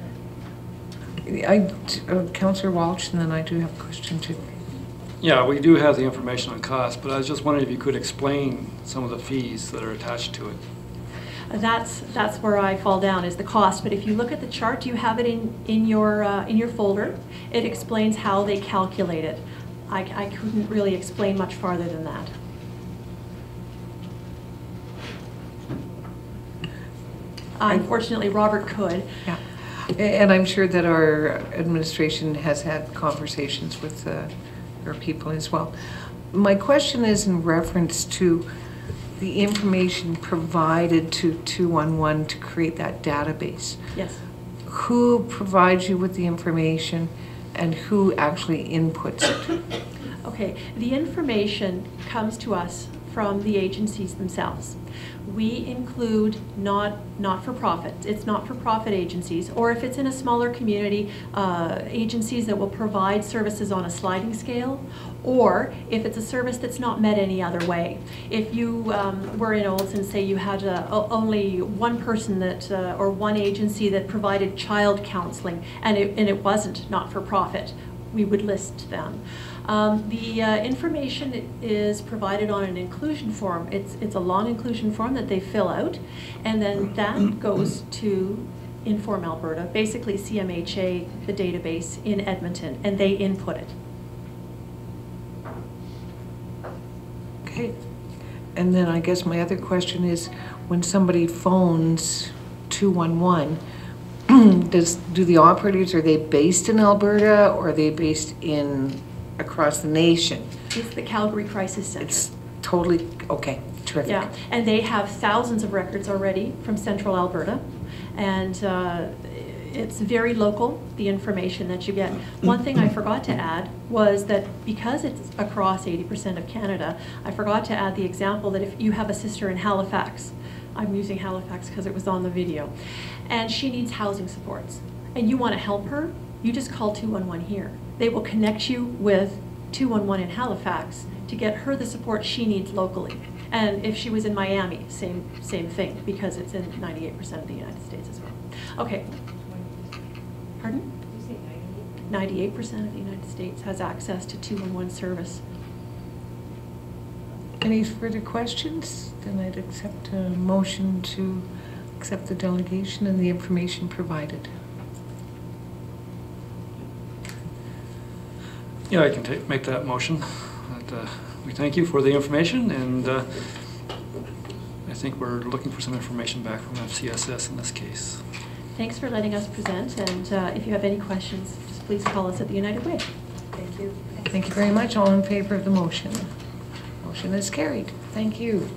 Councillor Walsh, and then I do have a question too. Yeah, we do have the information on cost, but I was just wondering if you could explain some of the fees that are attached to it. That's where I fall down, is the cost. But if you look at the chart, you have it in your folder. It explains how they calculate it. I couldn't really explain much farther than that. Unfortunately, Robert could. Yeah. And I'm sure that our administration has had conversations with our people as well. My question is in reference to the information provided to 211 to create that database. Yes. Who provides you with the information and who actually inputs it? Okay, the information comes to us from the agencies themselves. We include not-for-profit. It's not-for-profit agencies, or if it's in a smaller community, agencies that will provide services on a sliding scale, or if it's a service that's not met any other way. If you were in Olds and say you had only one person that, or one agency that provided child counseling, and it wasn't not-for-profit, we would list them. The information is provided on an inclusion form. It's a long inclusion form that they fill out, and then that goes to Inform Alberta, basically CMHA, the database in Edmonton, and they input it. Okay. And then I guess my other question is, when somebody phones 211, do the operators, are they based in Alberta, or are they based in across the nation? It's the Calgary Crisis Center. It's totally, okay, terrific. Yeah, and they have thousands of records already from central Alberta, and it's very local, the information that you get. One thing I forgot to add was that because it's across 80% of Canada, I forgot to add the example that if you have a sister in Halifax, I'm using Halifax because it was on the video, and she needs housing supports, and you want to help her, you just call 211 here. They will connect you with 211 in Halifax to get her the support she needs locally. And if she was in Miami, same thing, because it's in 98% of the United States as well. Okay. Pardon? 98% of the United States has access to 211 service. Any further questions? Then I'd accept a motion to accept the delegation and the information provided. Yeah, I can make that motion. We thank you for the information, and I think we're looking for some information back from FCSS in this case. Thanks for letting us present, and if you have any questions, just please call us at the United Way. Thank you. Thank you very much. All in favor of the motion? Motion is carried. Thank you.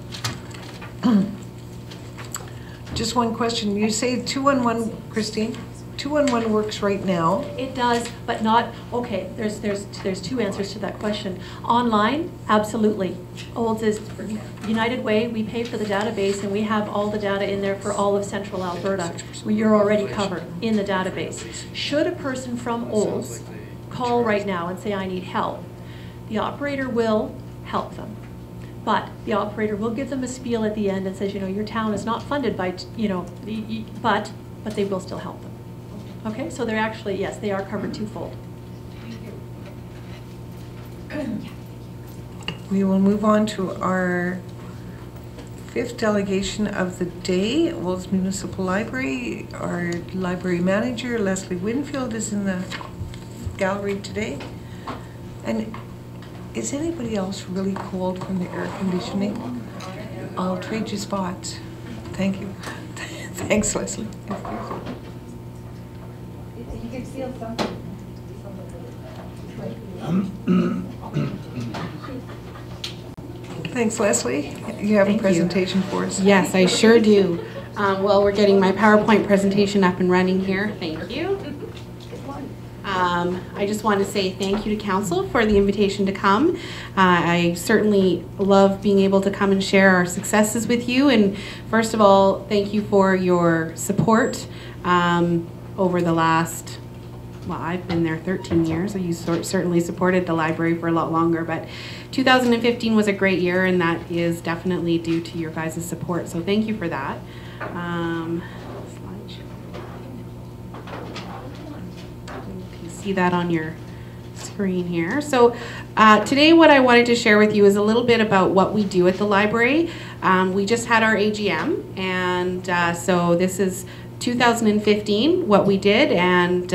Just one question. You say 211, Christine? 211 works right now. It does, but not, okay, there's two answers to that question. Online, absolutely. Olds is United Way, we pay for the database, and we have all the data in there for all of central Alberta. You're already covered in the database. Should a person from Olds call right now and say, I need help, the operator will help them. But the operator will give them a spiel at the end and says, you know, your town is not funded by, you know, but they will still help them. Okay, so they're actually, yes, they are covered twofold. We will move on to our fifth delegation of the day, Olds Municipal Library. Our library manager, Leslie Winfield, is in the gallery today. And is anybody else really cold from the air conditioning? I'll trade you spots. Thank you. Thanks, Leslie. You could feel something. Thanks, Leslie. You have a presentation for us. Yes, I sure do. Well, we're getting my PowerPoint presentation up and running here. Thank you. I just want to say thank you to Council for the invitation to come. I certainly love being able to come and share our successes with you. And first of all, thank you for your support over the last, well, I've been there 13 years. You certainly supported the library for a lot longer, but 2015 was a great year, and that is definitely due to your guys' support. So thank you for that. See that on your screen here. So today what I wanted to share with you is a little bit about what we do at the library. We just had our AGM, and so this is 2015, what we did, and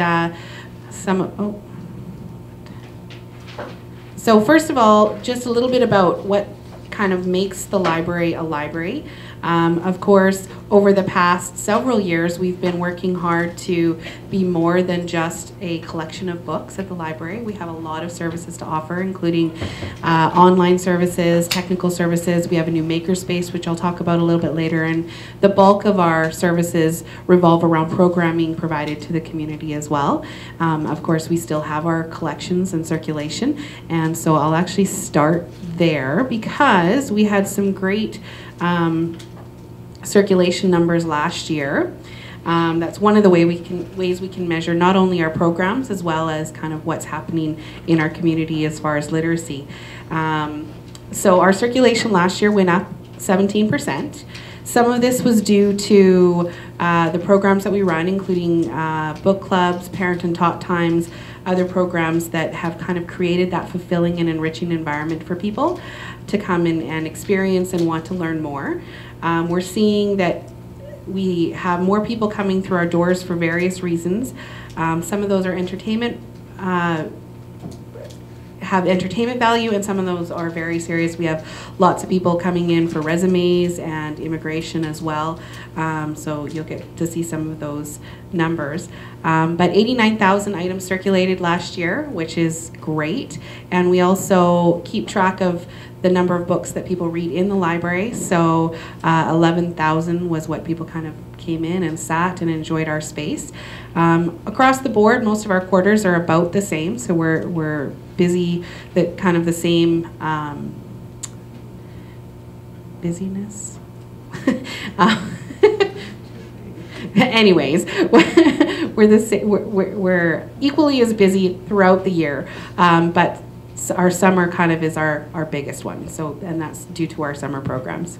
so first of all, just a little bit about what kind of makes the library a library. Of course, over the past several years, we've been working hard to be more than just a collection of books at the library. We have a lot of services to offer, including online services, technical services. We have a new makerspace, which I'll talk about a little bit later, and the bulk of our services revolve around programming provided to the community as well. Of course, we still have our collections in circulation, and so I'll actually start there because we had some great circulation numbers last year. That's one of the ways we can measure not only our programs as well as kind of what's happening in our community as far as literacy. So our circulation last year went up 17%. Some of this was due to the programs that we run, including book clubs, parent and taught times, other programs that have kind of created that fulfilling and enriching environment for people to come in and experience and want to learn more. We're seeing that we have more people coming through our doors for various reasons. Some of those are entertainment, have entertainment value, and some of those are very serious. We have lots of people coming in for resumes and immigration as well. So you'll get to see some of those numbers. But 89,000 items circulated last year, which is great. And we also keep track of the number of books that people read in the library. So 11,000 was what people kind of came in and sat and enjoyed our space. Across the board, most of our quarters are about the same. So we're busy, kind of the same busyness. Anyways, we're equally as busy throughout the year, but our summer kind of is our biggest one. So, and that's due to our summer programs.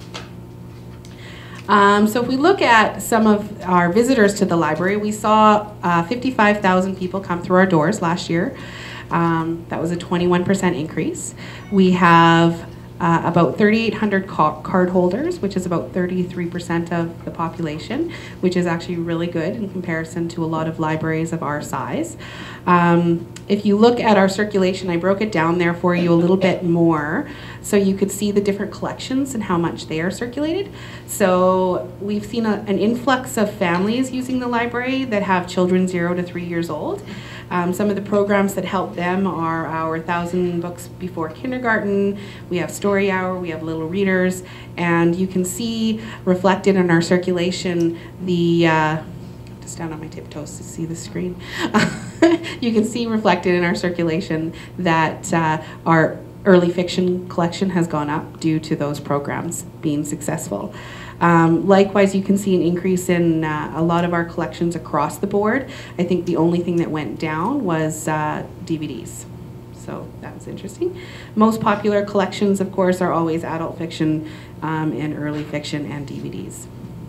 So if we look at some of our visitors to the library, we saw 55,000 people come through our doors last year. That was a 21% increase. We have about 3,800 card holders, which is about 33% of the population, which is actually really good in comparison to a lot of libraries of our size. If you look at our circulation, I broke it down there for you a little bit more so you could see the different collections and how much they are circulated. So we've seen an influx of families using the library that have children 0 to 3 years old. Some of the programs that help them are our 1,000 Books Before Kindergarten, we have Story Hour, we have Little Readers, and you can see reflected in our circulation the, just down on my tiptoes to see the screen. You can see reflected in our circulation that our early fiction collection has gone up due to those programs being successful. Likewise, you can see an increase in a lot of our collections across the board. I think the only thing that went down was DVDs. So that was interesting. Most popular collections, of course, are always adult fiction and early fiction and DVDs.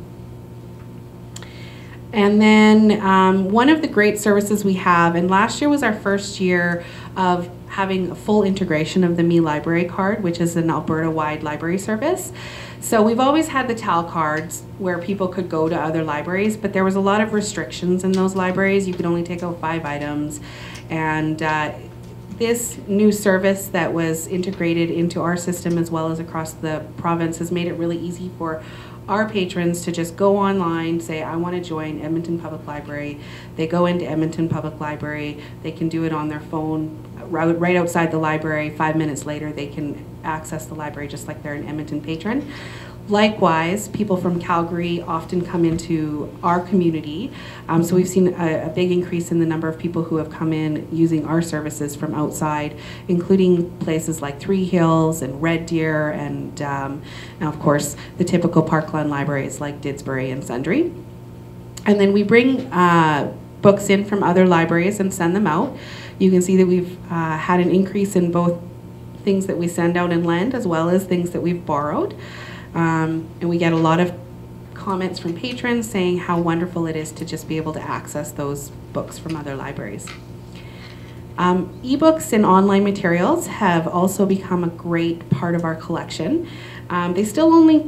And then one of the great services we have, and last year was our first year of having a full integration of the Me Library card, which is an Alberta-wide library service. So we've always had the TAL cards where people could go to other libraries, but there was a lot of restrictions in those libraries. You could only take out 5 items. And this new service that was integrated into our system as well as across the province has made it really easy for our patrons to just go online, say, I want to join Edmonton Public Library. They go into Edmonton Public Library. They can do it on their phone right outside the library. 5 minutes later, they can access the library just like they're an Edmonton patron. Likewise, people from Calgary often come into our community. So we've seen a big increase in the number of people who have come in using our services from outside, including places like Three Hills and Red Deer and of course the typical parkland libraries like Didsbury and Sundre. And then we bring books in from other libraries and send them out. You can see that we've had an increase in both things that we send out and lend as well as things that we've borrowed. And we get a lot of comments from patrons saying how wonderful it is to just be able to access those books from other libraries. Ebooks and online materials have also become a great part of our collection. They still only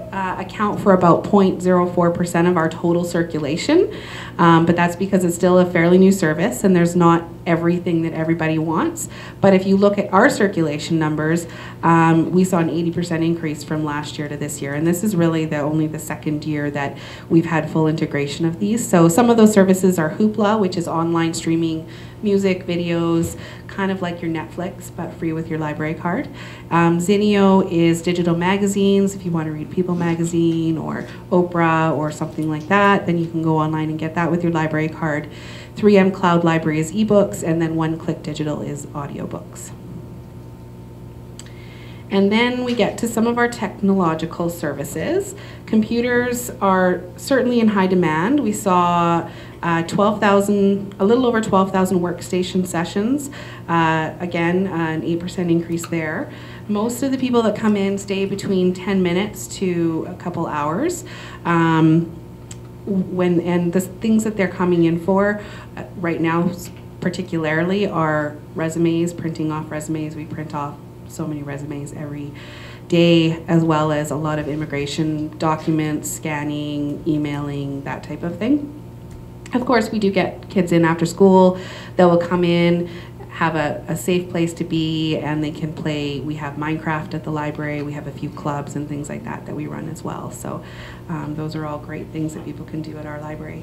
account for about 0.04% of our total circulation, but that's because it's still a fairly new service and there's not everything that everybody wants. But if you look at our circulation numbers, we saw an 80% increase from last year to this year, and this is really only the second year that we've had full integration of these. So some of those services are Hoopla, which is online streaming music, videos, kind of like your Netflix, but free with your library card. Zinio is digital magazines. If you want to read People Magazine or Oprah or something like that, then you can go online and get that with your library card. 3M Cloud Library is ebooks, and then One Click Digital is audiobooks. And then we get to some of our technological services. Computers are certainly in high demand. We saw a little over 12,000 workstation sessions. Again, an 8% increase there. Most of the people that come in stay between 10 minutes to a couple hours. And the things that they're coming in for right now particularly are resumes, printing off resumes. We print off so many resumes every day, as well as a lot of immigration documents, scanning, emailing, that type of thing. Of course, we do get kids in after school that will come in, have a safe place to be, and they can play. We have Minecraft at the library. We have a few clubs and things like that that we run as well. So those are all great things that people can do at our library.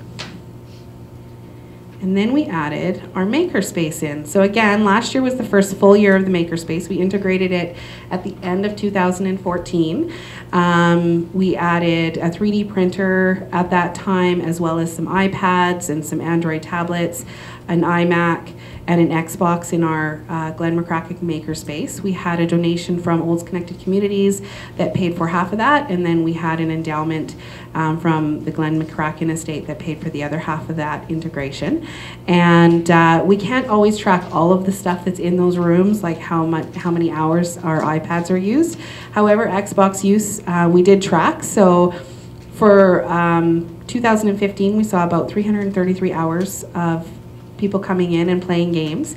And then we added our makerspace in. So again, last year was the first full year of the makerspace. We integrated it at the end of 2014. We added a 3D printer at that time, as well as some iPads and some Android tablets, an iMac, and an Xbox in our Glen McCracken makerspace. We had a donation from Olds Connected Communities that paid for half of that, and then we had an endowment from the Glen McCracken estate that paid for the other half of that integration. And we can't always track all of the stuff that's in those rooms, like how many hours our iPads are used. However, Xbox use we did track. So for 2015, we saw about 333 hours of people coming in and playing games.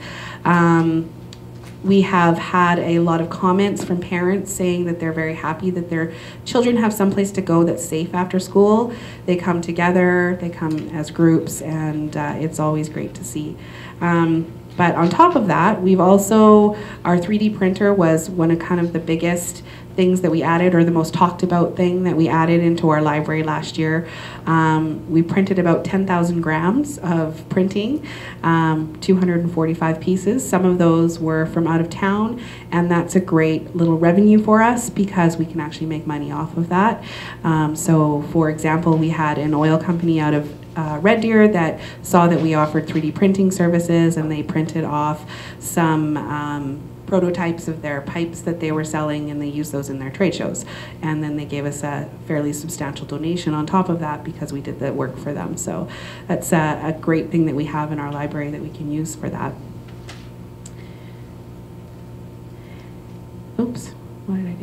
We have had a lot of comments from parents saying that they're very happy that their children have someplace to go that's safe after school. They come together, they come as groups, and it's always great to see. But on top of that, we've also, our 3D printer was one of kind of the biggest things that we added, or the most talked about thing that we added into our library last year. We printed about 10,000 grams of printing, 245 pieces. Some of those were from out of town, and that's a great little revenue for us because we can actually make money off of that. So for example, we had an oil company out of Red Deer that saw that we offered 3D printing services, and they printed off some prototypes of their pipes that they were selling, and they used those in their trade shows. And then they gave us a fairly substantial donation on top of that because we did the work for them. So that's a great thing that we have in our library that we can use for that. Oops, what did I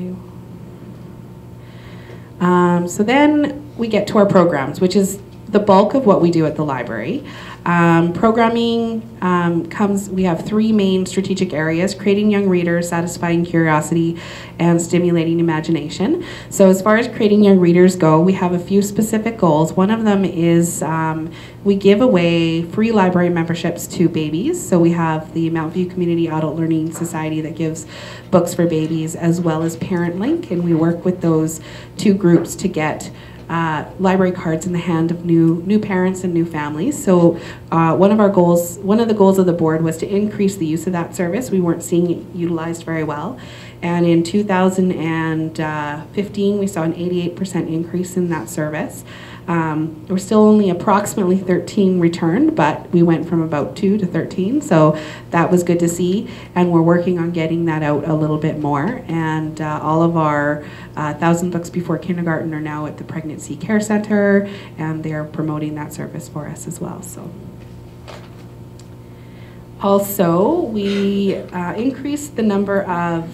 do? So then we get to our programs, which is the bulk of what we do at the library. Programming we have three main strategic areas: creating young readers, satisfying curiosity, and stimulating imagination. So as far as creating young readers go, we have a few specific goals. One of them is we give away free library memberships to babies. So we have the Mount View Community Adult Learning Society that gives books for babies, as well as Parent Link, and we work with those two groups to get library cards in the hand of new parents and new families. So one of the goals of the board was to increase the use of that service. We weren't seeing it utilized very well. And in 2015, we saw an 88% increase in that service. We're still only approximately 13 returned, but we went from about 2 to 13, so that was good to see. And we're working on getting that out a little bit more. And all of our 1,000 Books Before Kindergarten are now at the Pregnancy Care Center, and they're promoting that service for us as well. So. Also, we increased the number of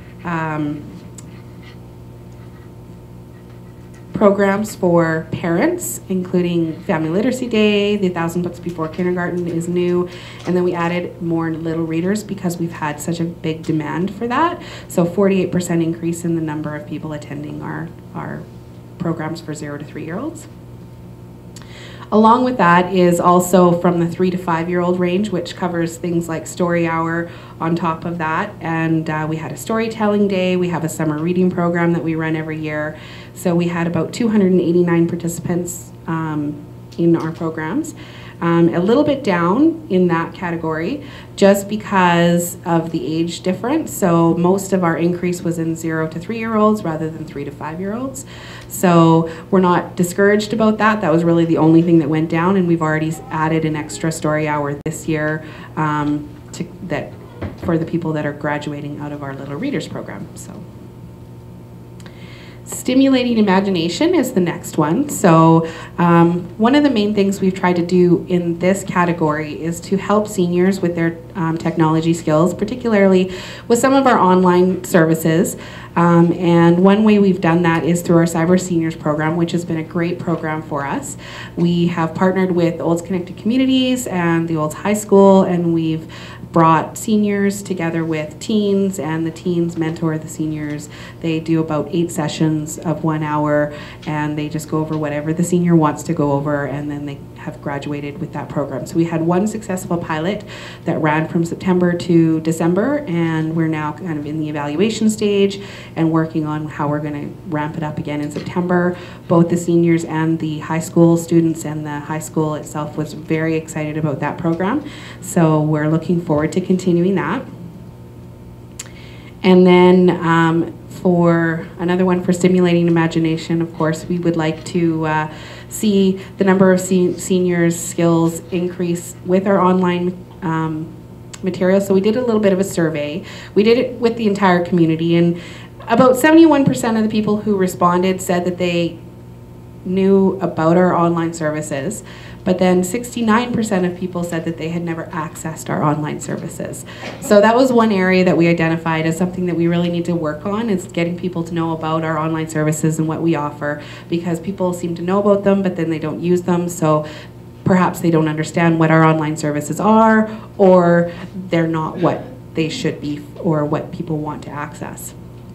programs for parents, including Family Literacy Day. The 1,000 Books Before Kindergarten is new, and then we added more little readers because we've had such a big demand for that. So 48% increase in the number of people attending our programs for 0 to 3-year-olds. Along with that is also from the 3 to 5-year-old range, which covers things like story hour on top of that. And we had a storytelling day. We have a summer reading program that we run every year. So we had about 289 participants in our programs. A little bit down in that category just because of the age difference. So most of our increase was in 0 to 3-year-olds rather than 3 to 5-year-olds. So we're not discouraged about that. That was really the only thing that went down, and we've already added an extra story hour this year for the people that are graduating out of our Little Readers program. So. Stimulating imagination is the next one. So one of the main things we've tried to do in this category is to help seniors with their technology skills, particularly with some of our online services. And one way we've done that is through our Cyber Seniors program, which has been a great program for us. We have partnered with Olds Connected Communities and the Olds High School, and we've brought seniors together with teens, and the teens mentor the seniors. They do about 8 sessions of 1 hour, and they just go over whatever the senior wants to go over, and then they have graduated with that program. So we had one successful pilot that ran from September to December, and we're now kind of in the evaluation stage and working on how we're going to ramp it up again in September. Both the seniors and the high school students and the high school itself was very excited about that program. So we're looking forward to continuing that. And then for another one for stimulating imagination, of course, we would like to see the number of seniors' skills increase with our online material. So we did a little bit of a survey. We did it with the entire community, and about 71% of the people who responded said that they knew about our online services, but then 69% of people said that they had never accessed our online services. So that was one area that we identified as something that we really need to work on, is getting people to know about our online services and what we offer, because people seem to know about them, but then they don't use them. So perhaps they don't understand what our online services are, or they're not what they should be or what people want to access.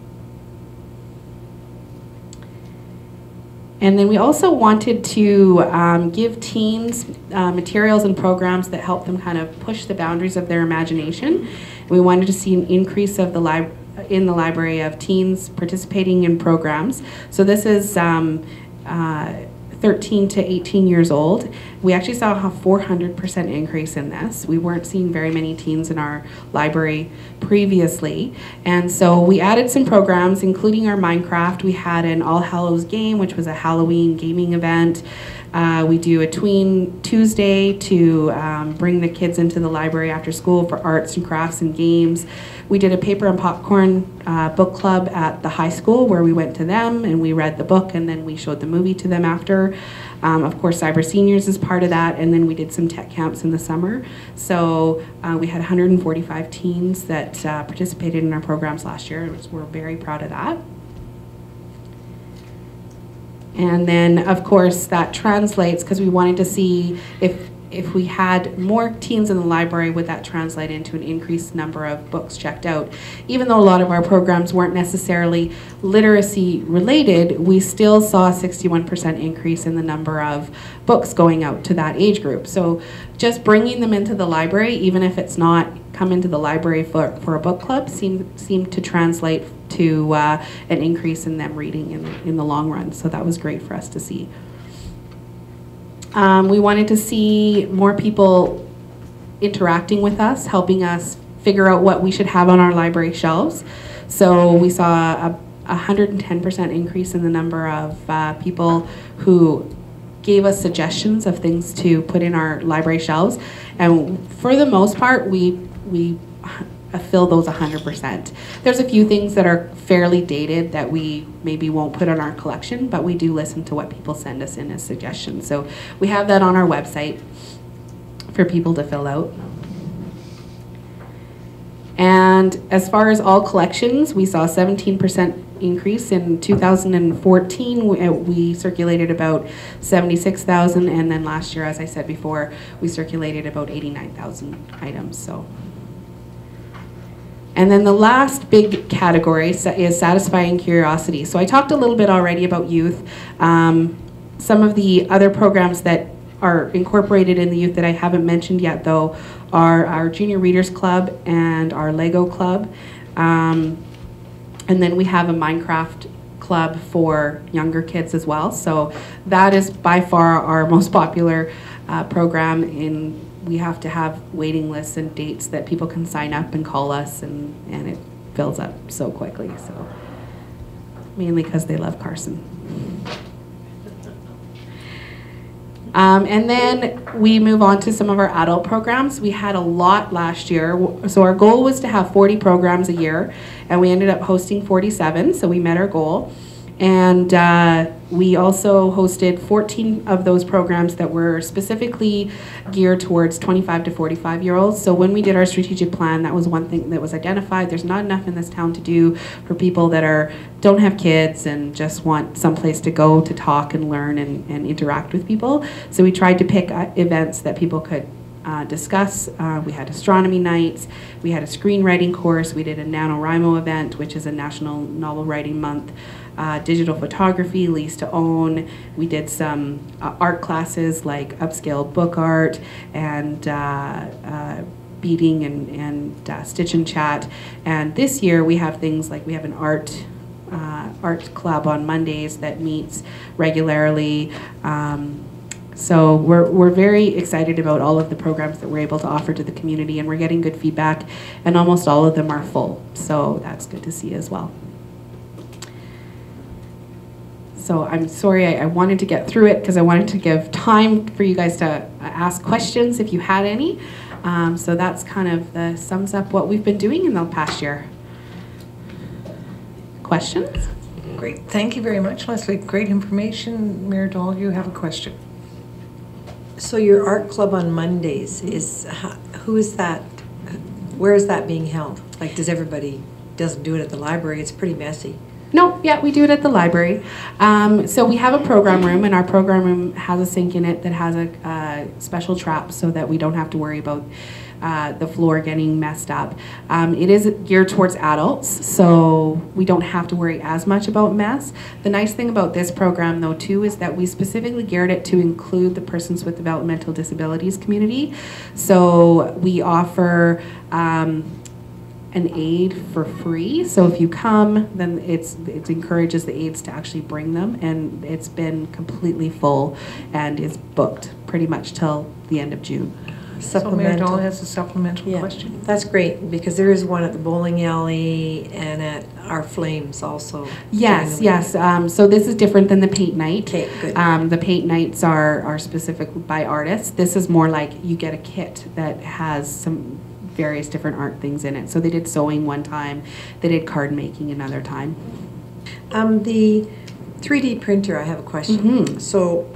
And then we also wanted to give teens materials and programs that help them kind of push the boundaries of their imagination. We wanted to see an increase of in the library of teens participating in programs. So this is 13 to 18 years old. We actually saw a 400% increase in this. We weren't seeing very many teens in our library previously. And so we added some programs, including our Minecraft. We had an All Hallows game, which was a Halloween gaming event. We do a Tween Tuesday to bring the kids into the library after school for arts and crafts and games. We did a paper and popcorn book club at the high school, where we went to them and we read the book, and then we showed the movie to them after. Of course, Cyber Seniors is part of that, and then we did some tech camps in the summer. So we had 145 teens that participated in our programs last year. We're very proud of that. And then, of course, that translates, because we wanted to see if we had more teens in the library, would that translate into an increased number of books checked out? Even though a lot of our programs weren't necessarily literacy related, we still saw a 61% increase in the number of books going out to that age group. So just bringing them into the library, even if it's not come into the library for a book club, seemed to translate to an increase in them reading in the long run. So that was great for us to see. We wanted to see more people interacting with us, helping us figure out what we should have on our library shelves. So we saw a 110% increase in the number of people who gave us suggestions of things to put in our library shelves. And for the most part, we fill those 100%. There's a few things that are fairly dated that we maybe won't put on our collection, but we do listen to what people send us in as suggestions. So we have that on our website for people to fill out. And as far as all collections, we saw a 17% increase. In 2014, we circulated about 76,000, and then last year, as I said before, we circulated about 89,000 items. So And then the last big category is satisfying curiosity. So I talked a little bit already about youth. Some of the other programs that are incorporated in the youth that I haven't mentioned yet, though, are our Junior Readers Club and our Lego Club. And then we have a Minecraft club for younger kids as well. So that is by far our most popular program. We have to have waiting lists and dates that people can sign up and call us, and it fills up so quickly. So mainly because they love Carson. And then we move on to some of our adult programs. We had a lot last year. So our goal was to have 40 programs a year, and we ended up hosting 47, so we met our goal. And we also hosted 14 of those programs that were specifically geared towards 25 to 45-year-olds. So when we did our strategic plan, that was one thing that was identified. There's not enough in this town to do for people that don't have kids and just want someplace to go to talk and learn and interact with people. So we tried to pick events that people could discuss. We had astronomy nights, we had a screenwriting course, we did a NaNoWriMo event, which is a National Novel Writing Month, digital photography, lease to own. We did some art classes like upscale book art and beading and stitch and chat. And this year we have things like we have an art club on Mondays that meets regularly. So we're very excited about all of the programs that we're able to offer to the community, and we're getting good feedback, and almost all of them are full. So that's good to see as well. So I'm sorry, I wanted to get through it because I wanted to give time for you guys to ask questions if you had any. So that's kind of sums up what we've been doing in the past year. Questions? Great. Thank you very much, Leslie. Great information. Mayor Dahl, you have a question. So your art club on Mondays, who is that? Where is that being held? Like, doesn't do it at the library? It's pretty messy. No, yeah, we do it at the library. So we have a program room, and our program room has a sink in it that has a special trap so that we don't have to worry about the floor getting messed up. It is geared towards adults, so we don't have to worry as much about mess. The nice thing about this program, though, too, is that we specifically geared it to include the persons with developmental disabilities community. So we offer an aid for free. So if you come, then it encourages the aides to actually bring them, and it's been completely full and is booked pretty much till the end of June. So Mayor Dahl has a supplemental question. That's great, because there is one at the bowling alley and at our Flames also. Yes, yes. So this is different than the paint night. Okay, good. The paint nights are specific by artists. This is more like you get a kit that has some various different art things in it. So they did sewing one time, they did card making another time. The 3D printer, I have a question. Mm-hmm. So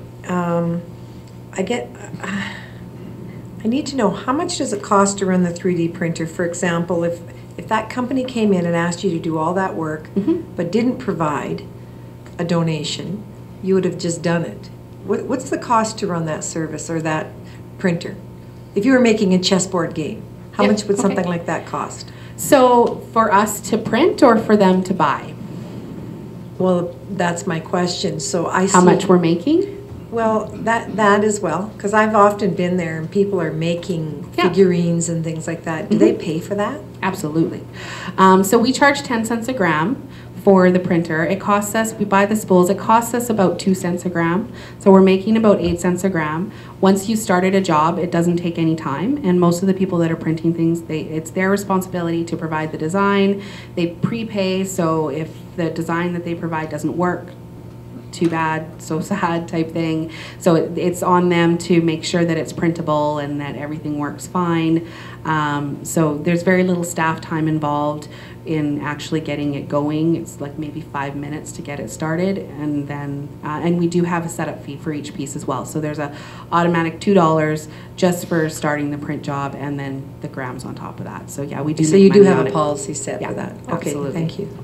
I need to know, how much does it cost to run the 3D printer? For example, if that company came in and asked you to do all that work, but didn't provide a donation, you would have just done it. What's the cost to run that service or that printer? If you were making a chessboard game, how much would something like that cost? So for us to print or for them to buy? Well, that's my question. So how much we're making? Well, that as well, because I've often been there and people are making figurines and things like that. Do they pay for that? Absolutely. So we charge 10 cents a gram for the printer. It costs us, we buy the spools, it costs us about 2 cents a gram. So we're making about 8 cents a gram. Once you started a job, it doesn't take any time. And most of the people that are printing things, it's their responsibility to provide the design. They prepay, so if the design that they provide doesn't work, too bad, so sad type thing. So it's on them to make sure that it's printable and that everything works fine. So there's very little staff time involved in actually getting it going. It's like maybe 5 minutes to get it started, and then and we do have a setup fee for each piece as well. So there's a automatic $2 just for starting the print job, and then the grams on top of that. So yeah, we do. So you do have a policy set for that. Okay, absolutely. Thank you.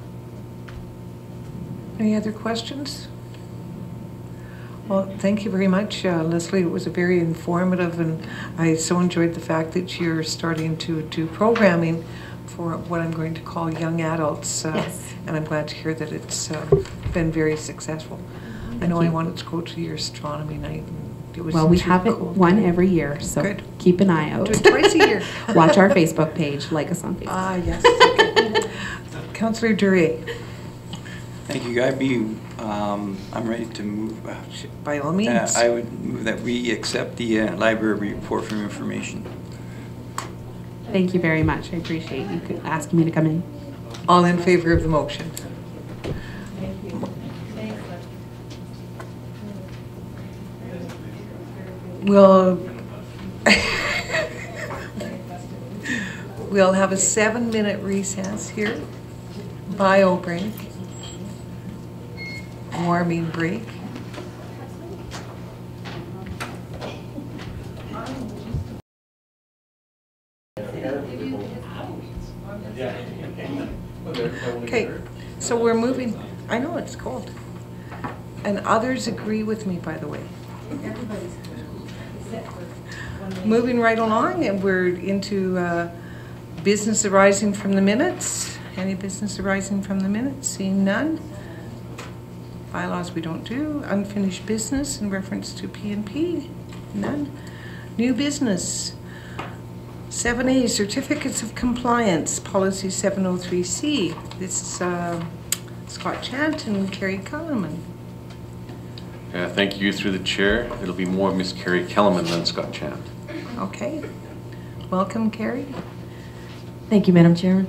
Any other questions? Well, thank you very much, Leslie. It was a very informative, and I so enjoyed the fact that you're starting to do programming for what I'm going to call young adults. Yes. And I'm glad to hear that it's been very successful. I know I wanted to go to your astronomy night. And it was Well, we too have it cold. one every year, so Good. keep an eye out. Do it twice a year. Watch our Facebook page, like us on Facebook. Ah, yes. Okay. Councillor Duryea. Thank you. I'm ready to move. By all means. I would move that we accept the library report from information. Thank you very much. I appreciate you asking me to come in. All in favor of the motion? We'll have a 7-minute recess here, bio break, warming break. Okay, so we're moving. I know it's cold. And others agree with me, by the way. Moving right along, and we're into business arising from the minutes. Any business arising from the minutes? Seeing none. Bylaws we don't do. Unfinished business in reference to P&P. None. New business. 7A, certificates of compliance, policy 703C. This is Scott Chant and Carrie Kellerman. Thank you through the chair. It'll be more Miss Carrie Kellerman than Scott Chant. Okay. Welcome, Carrie. Thank you, Madam Chairman.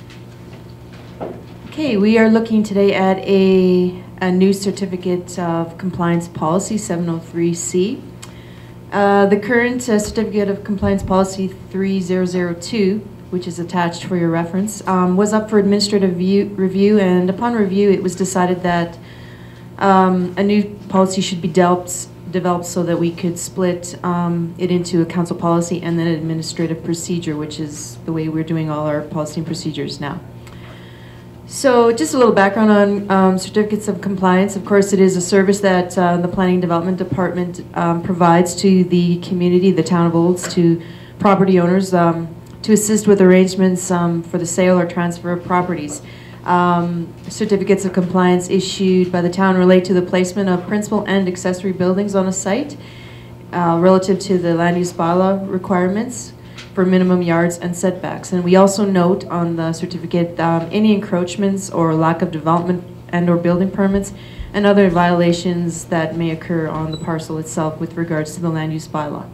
Okay, we are looking today at a new certificate of compliance policy 703C. The current certificate of compliance policy 3002, which is attached for your reference, was up for administrative review, and upon review it was decided that a new policy should be developed so that we could split it into a council policy and then an administrative procedure, which is the way we're doing all our policy and procedures now. So just a little background on certificates of compliance. Of course, it is a service that the Planning and Development Department provides to the community, the town of Olds, to property owners to assist with arrangements for the sale or transfer of properties. Certificates of compliance issued by the town relate to the placement of principal and accessory buildings on a site relative to the land use bylaw requirements for minimum yards and setbacks. And we also note on the certificate any encroachments or lack of development and or building permits and other violations that may occur on the parcel itself with regards to the land use bylaw.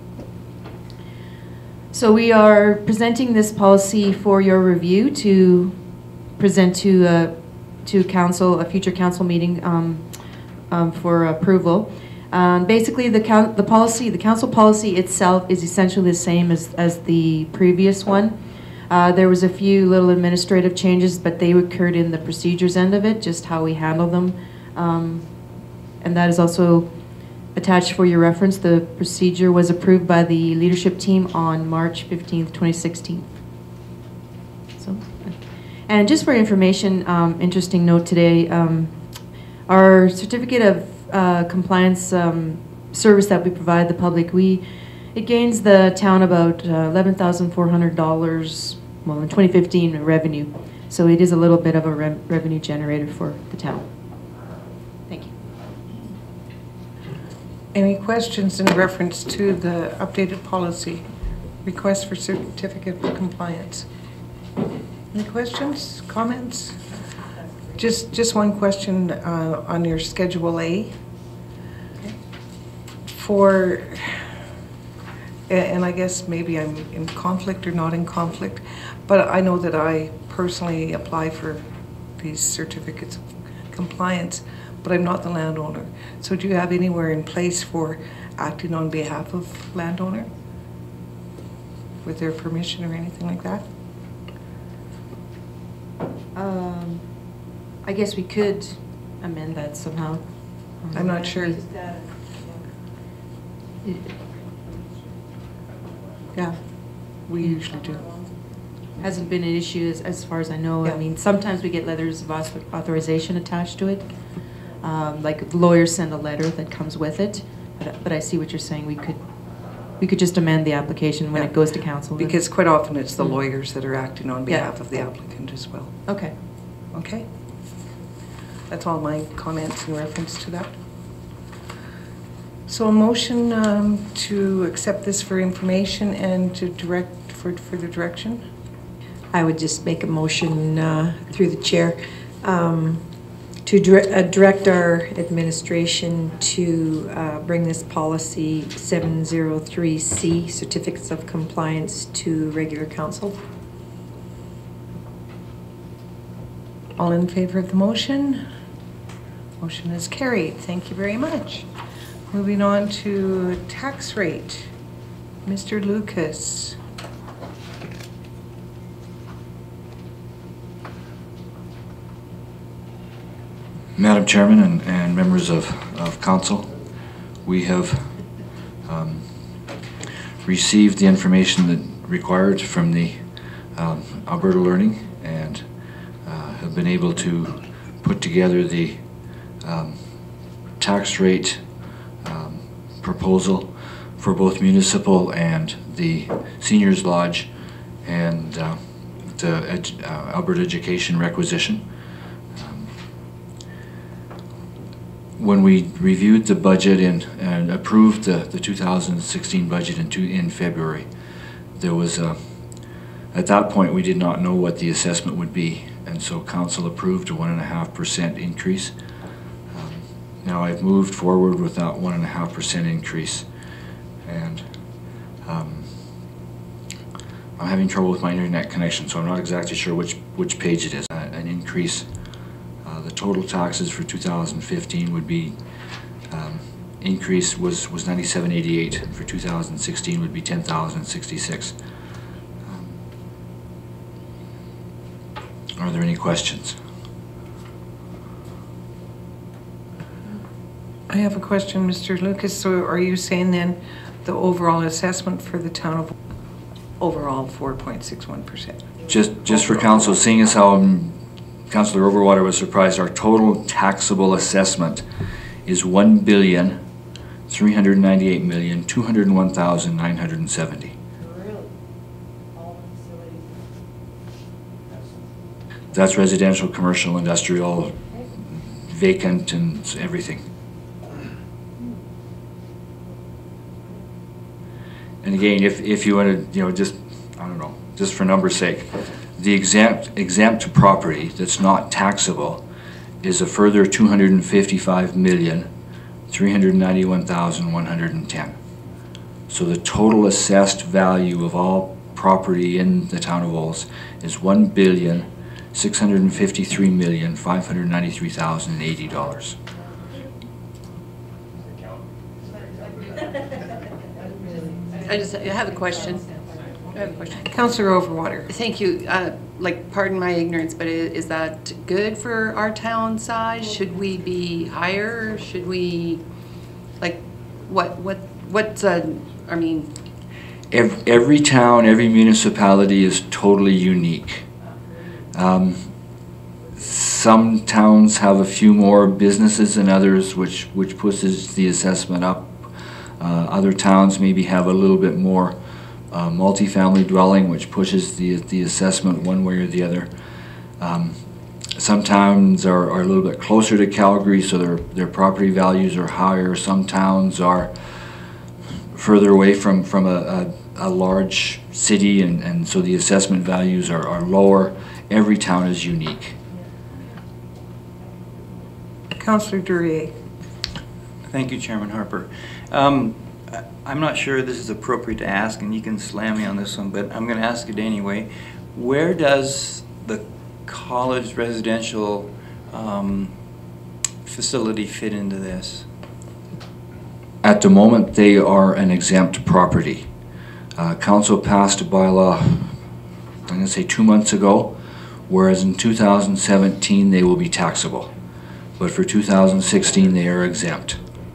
So we are presenting this policy for your review to present to council, a future council meeting for approval. Basically, the council policy itself is essentially the same as the previous one. There was a few little administrative changes, but they occurred in the procedures end of it, just how we handle them. And that is also attached for your reference. The procedure was approved by the leadership team on March 15th, 2016. So, and just for information, interesting note today, our certificate of compliance service that we provide the public, it gains the town about $11,400, well, in 2015 revenue. So it is a little bit of a revenue generator for the town. Thank you. Any questions in reference to the updated policy? Request for certificate of compliance. Any questions, comments? Just one question on your Schedule A. For, and I guess maybe I'm in conflict or not in conflict, but I know that I personally apply for these certificates of compliance, but I'm not the landowner. So do you have anywhere in place for acting on behalf of landowner? With their permission or anything like that? I guess we could amend that somehow. I'm not sure. Yeah, we usually do. Hasn't been an issue as far as I know. Yeah. I mean, sometimes we get letters of authorization attached to it. Like lawyers send a letter that comes with it. But I see what you're saying. We could We could just amend the application when Yeah. it goes to council. then. Because quite often it's the Mm. lawyers that are acting on Yeah. behalf of the applicant as well. Okay. Okay? That's all my comments in reference to that. So a motion to accept this for information and to direct for further direction? I would just make a motion through the chair to direct our administration to bring this policy 703C, certificates of compliance, to regular council. All in favor of the motion? Motion is carried. Thank you very much. Moving on to tax rate. Mr. Lucas. Madam Chairman and members of council, we have received the information that required from the Alberta Learning and have been able to put together the tax rate proposal for both municipal and the Seniors Lodge and the Alberta Education Requisition. When we reviewed the budget and approved the 2016 budget in February, there was at that point we did not know what the assessment would be, and so council approved a 1.5% increase. Now I've moved forward with that 1.5% increase, and I'm having trouble with my internet connection, so I'm not exactly sure which page it is. An increase. The total taxes for 2015 would be increase was 97.88. For 2016 would be 10,066. Are there any questions? I have a question, Mr. Lucas. So are you saying then the overall assessment for the town of overall 4.61%? Just for council, seeing as how Councillor Overwater was surprised, our total taxable assessment is $1,398,201,970. That's residential, commercial, industrial, vacant, and everything. And again, if you want to, just, I don't know, just for number's sake, the exempt property that's not taxable is a further $255,391,110. So the total assessed value of all property in the town of Olds is $1,653,593,080. I have a question. Councillor Overwater. Thank you. Pardon my ignorance, but is that good for our town size? Should we be higher? Should we, I mean... Every town, every municipality is totally unique. Some towns have a few more businesses than others, which pushes the assessment up. Other towns maybe have a little bit more multifamily dwelling, which pushes the assessment one way or the other. Some towns are a little bit closer to Calgary, so their property values are higher. Some towns are further away from a large city, and so the assessment values are lower. Every town is unique. Councillor Duryea. Thank you, Chairman Harper. I'm not sure this is appropriate to ask, and you can slam me on this one, but I'm going to ask it anyway. Where does the college residential facility fit into this? At the moment, they are an exempt property. Council passed a bylaw, I'm going to say 2 months ago, whereas in 2017 they will be taxable. But for 2016 they are exempt.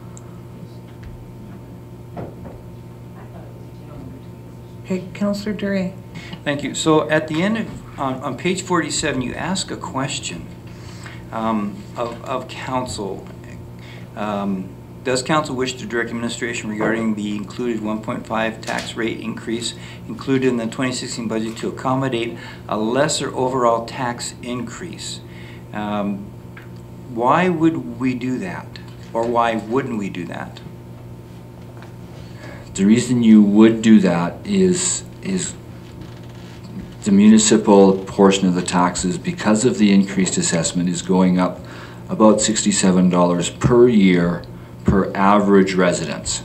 Okay, Councillor Duryea. Thank you. So at the end of, on page 47, you ask a question of council. Does council wish to direct administration regarding the included 1.5 tax rate increase included in the 2016 budget to accommodate a lesser overall tax increase? Why would we do that? Or why wouldn't we do that? The reason you would do that is the municipal portion of the taxes, because of the increased assessment, is going up about $67 per year per average residence.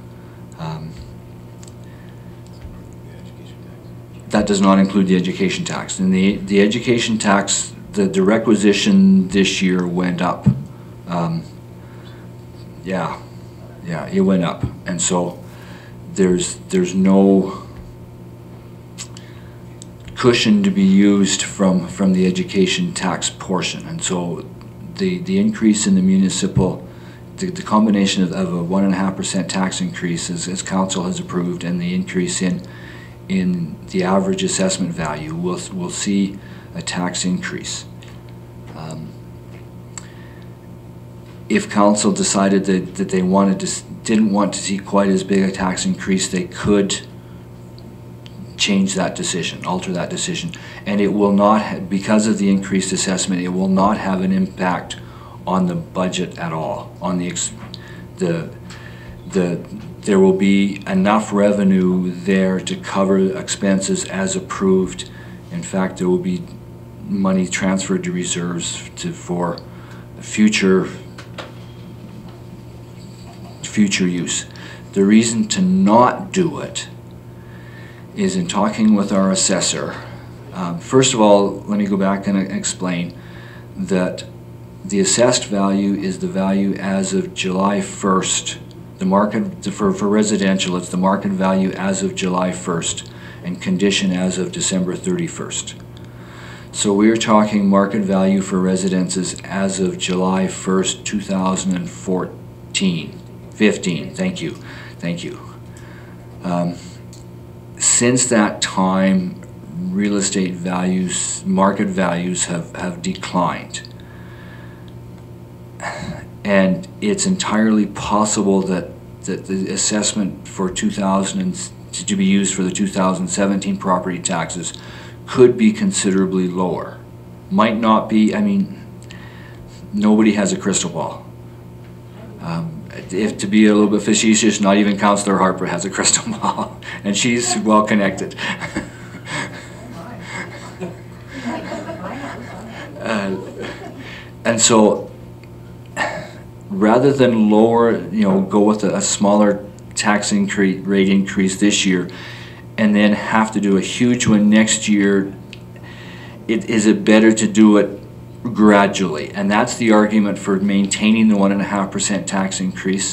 That does not include the education tax. And the education tax, the requisition this year went up. Yeah, it went up. And so there's no cushion to be used from the education tax portion. And so the increase in the municipal, the combination of a 1.5% tax increase as council has approved, and the increase in the average assessment value, we'll see a tax increase. If council decided that they didn't want to see quite as big a tax increase, they could change that decision, alter that decision, and it will not, because of the increased assessment, it will not have an impact on the budget at all. On there will be enough revenue there to cover expenses as approved. In fact, there will be money transferred to reserves for future use. The reason to not do it is, in talking with our assessor, first of all, let me go back and explain that the assessed value is the value as of July 1st. The market, for residential, it's the market value as of July 1st and condition as of December 31st. So we're talking market value for residences as of July 1st, 2015, thank you. Since that time, real estate values, market values have declined. And it's entirely possible that the assessment for to be used for the 2017 property taxes could be considerably lower. Might not be, I mean, nobody has a crystal ball. If to be a little bit facetious, not even Councillor Harper has a crystal ball, and she's well connected. And so, rather than lower, go with a smaller tax rate increase this year, and then have to do a huge one next year, is it better to do it gradually? And that's the argument for maintaining the 1.5% tax increase.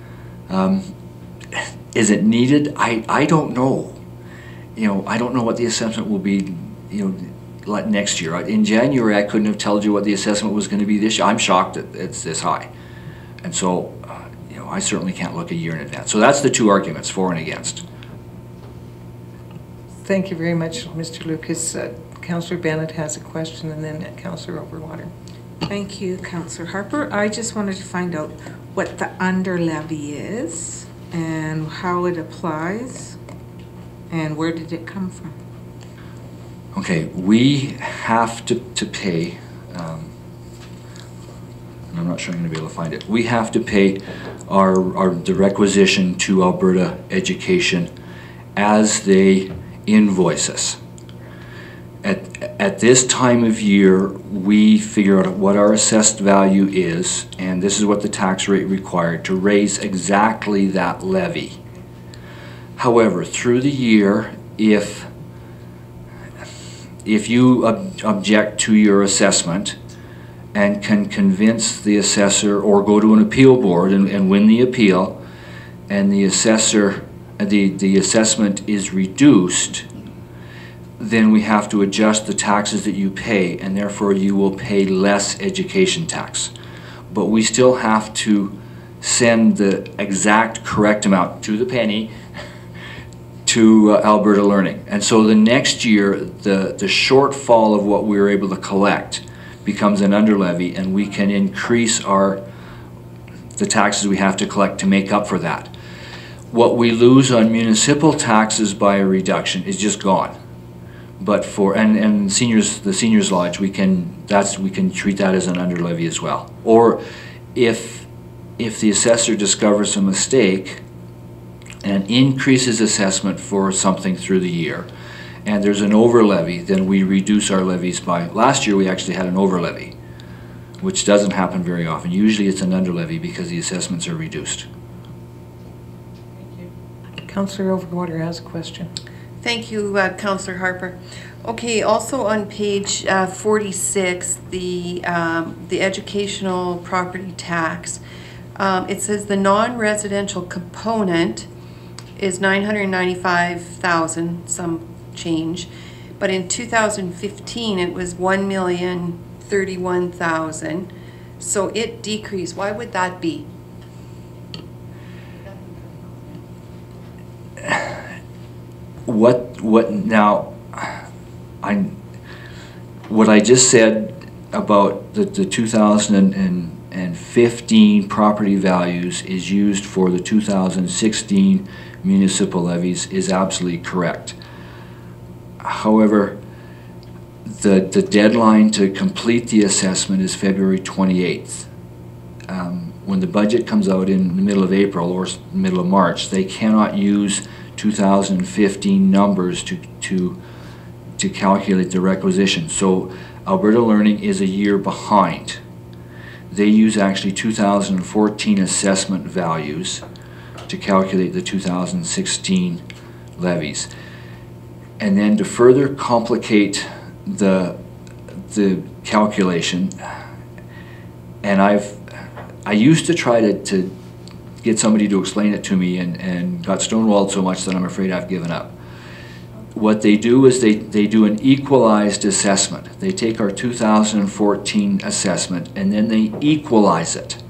Is it needed? I don't know. I don't know what the assessment will be, like next year. In January, I couldn't have told you what the assessment was going to be this year. I'm shocked that it's this high. And so, I certainly can't look a year in advance. So that's the two arguments, for and against. Thank you very much, Mr. Lucas. Councillor Bennett has a question, and then Councillor Overwater. Thank you, Councillor Harper. I just wanted to find out what the under levy is and how it applies and where did it come from? Okay, we have to pay, I'm not sure I'm going to be able to find it. We have to pay the requisition to Alberta Education as they invoice us. At this time of year, we figure out what our assessed value is, and this is what the tax rate required to raise exactly that levy. However, through the year, if you object to your assessment and can convince the assessor, or go to an appeal board and win the appeal, and the assessor, the assessment is reduced, then we have to adjust the taxes that you pay, and therefore you will pay less education tax. But we still have to send the exact correct amount to the penny to Alberta Learning. And so the next year, the shortfall of what we were able to collect becomes an underlevy, and we can increase our the taxes we have to collect to make up for that. What we lose on municipal taxes by a reduction is just gone. But for, and seniors, the seniors lodge, we can treat that as an under levy as well. Or if the assessor discovers a mistake and increases assessment for something through the year, and there's an over levy, then we reduce our levies by, last year we actually had an over levy, which doesn't happen very often. Usually it's an under levy because the assessments are reduced. Councillor Overwater has a question. Thank you, Councillor Harper. Okay, also on page 46, the educational property tax, it says the non-residential component is 995,000, some change, but in 2015 it was 1,031,000, so it decreased. Why would that be? What I just said about the 2015 property values is used for the 2016 municipal levies is absolutely correct. However, the deadline to complete the assessment is February 28th. When the budget comes out in the middle of April or middle of March, they cannot use 2015 numbers to calculate the requisition. So Alberta Learning is a year behind. They use actually 2014 assessment values to calculate the 2016 levies. And then to further complicate the calculation, and I used to try to get somebody to explain it to me and got stonewalled so much that I'm afraid I've given up. What they do is they do an equalized assessment. They take our 2014 assessment and then they equalize it.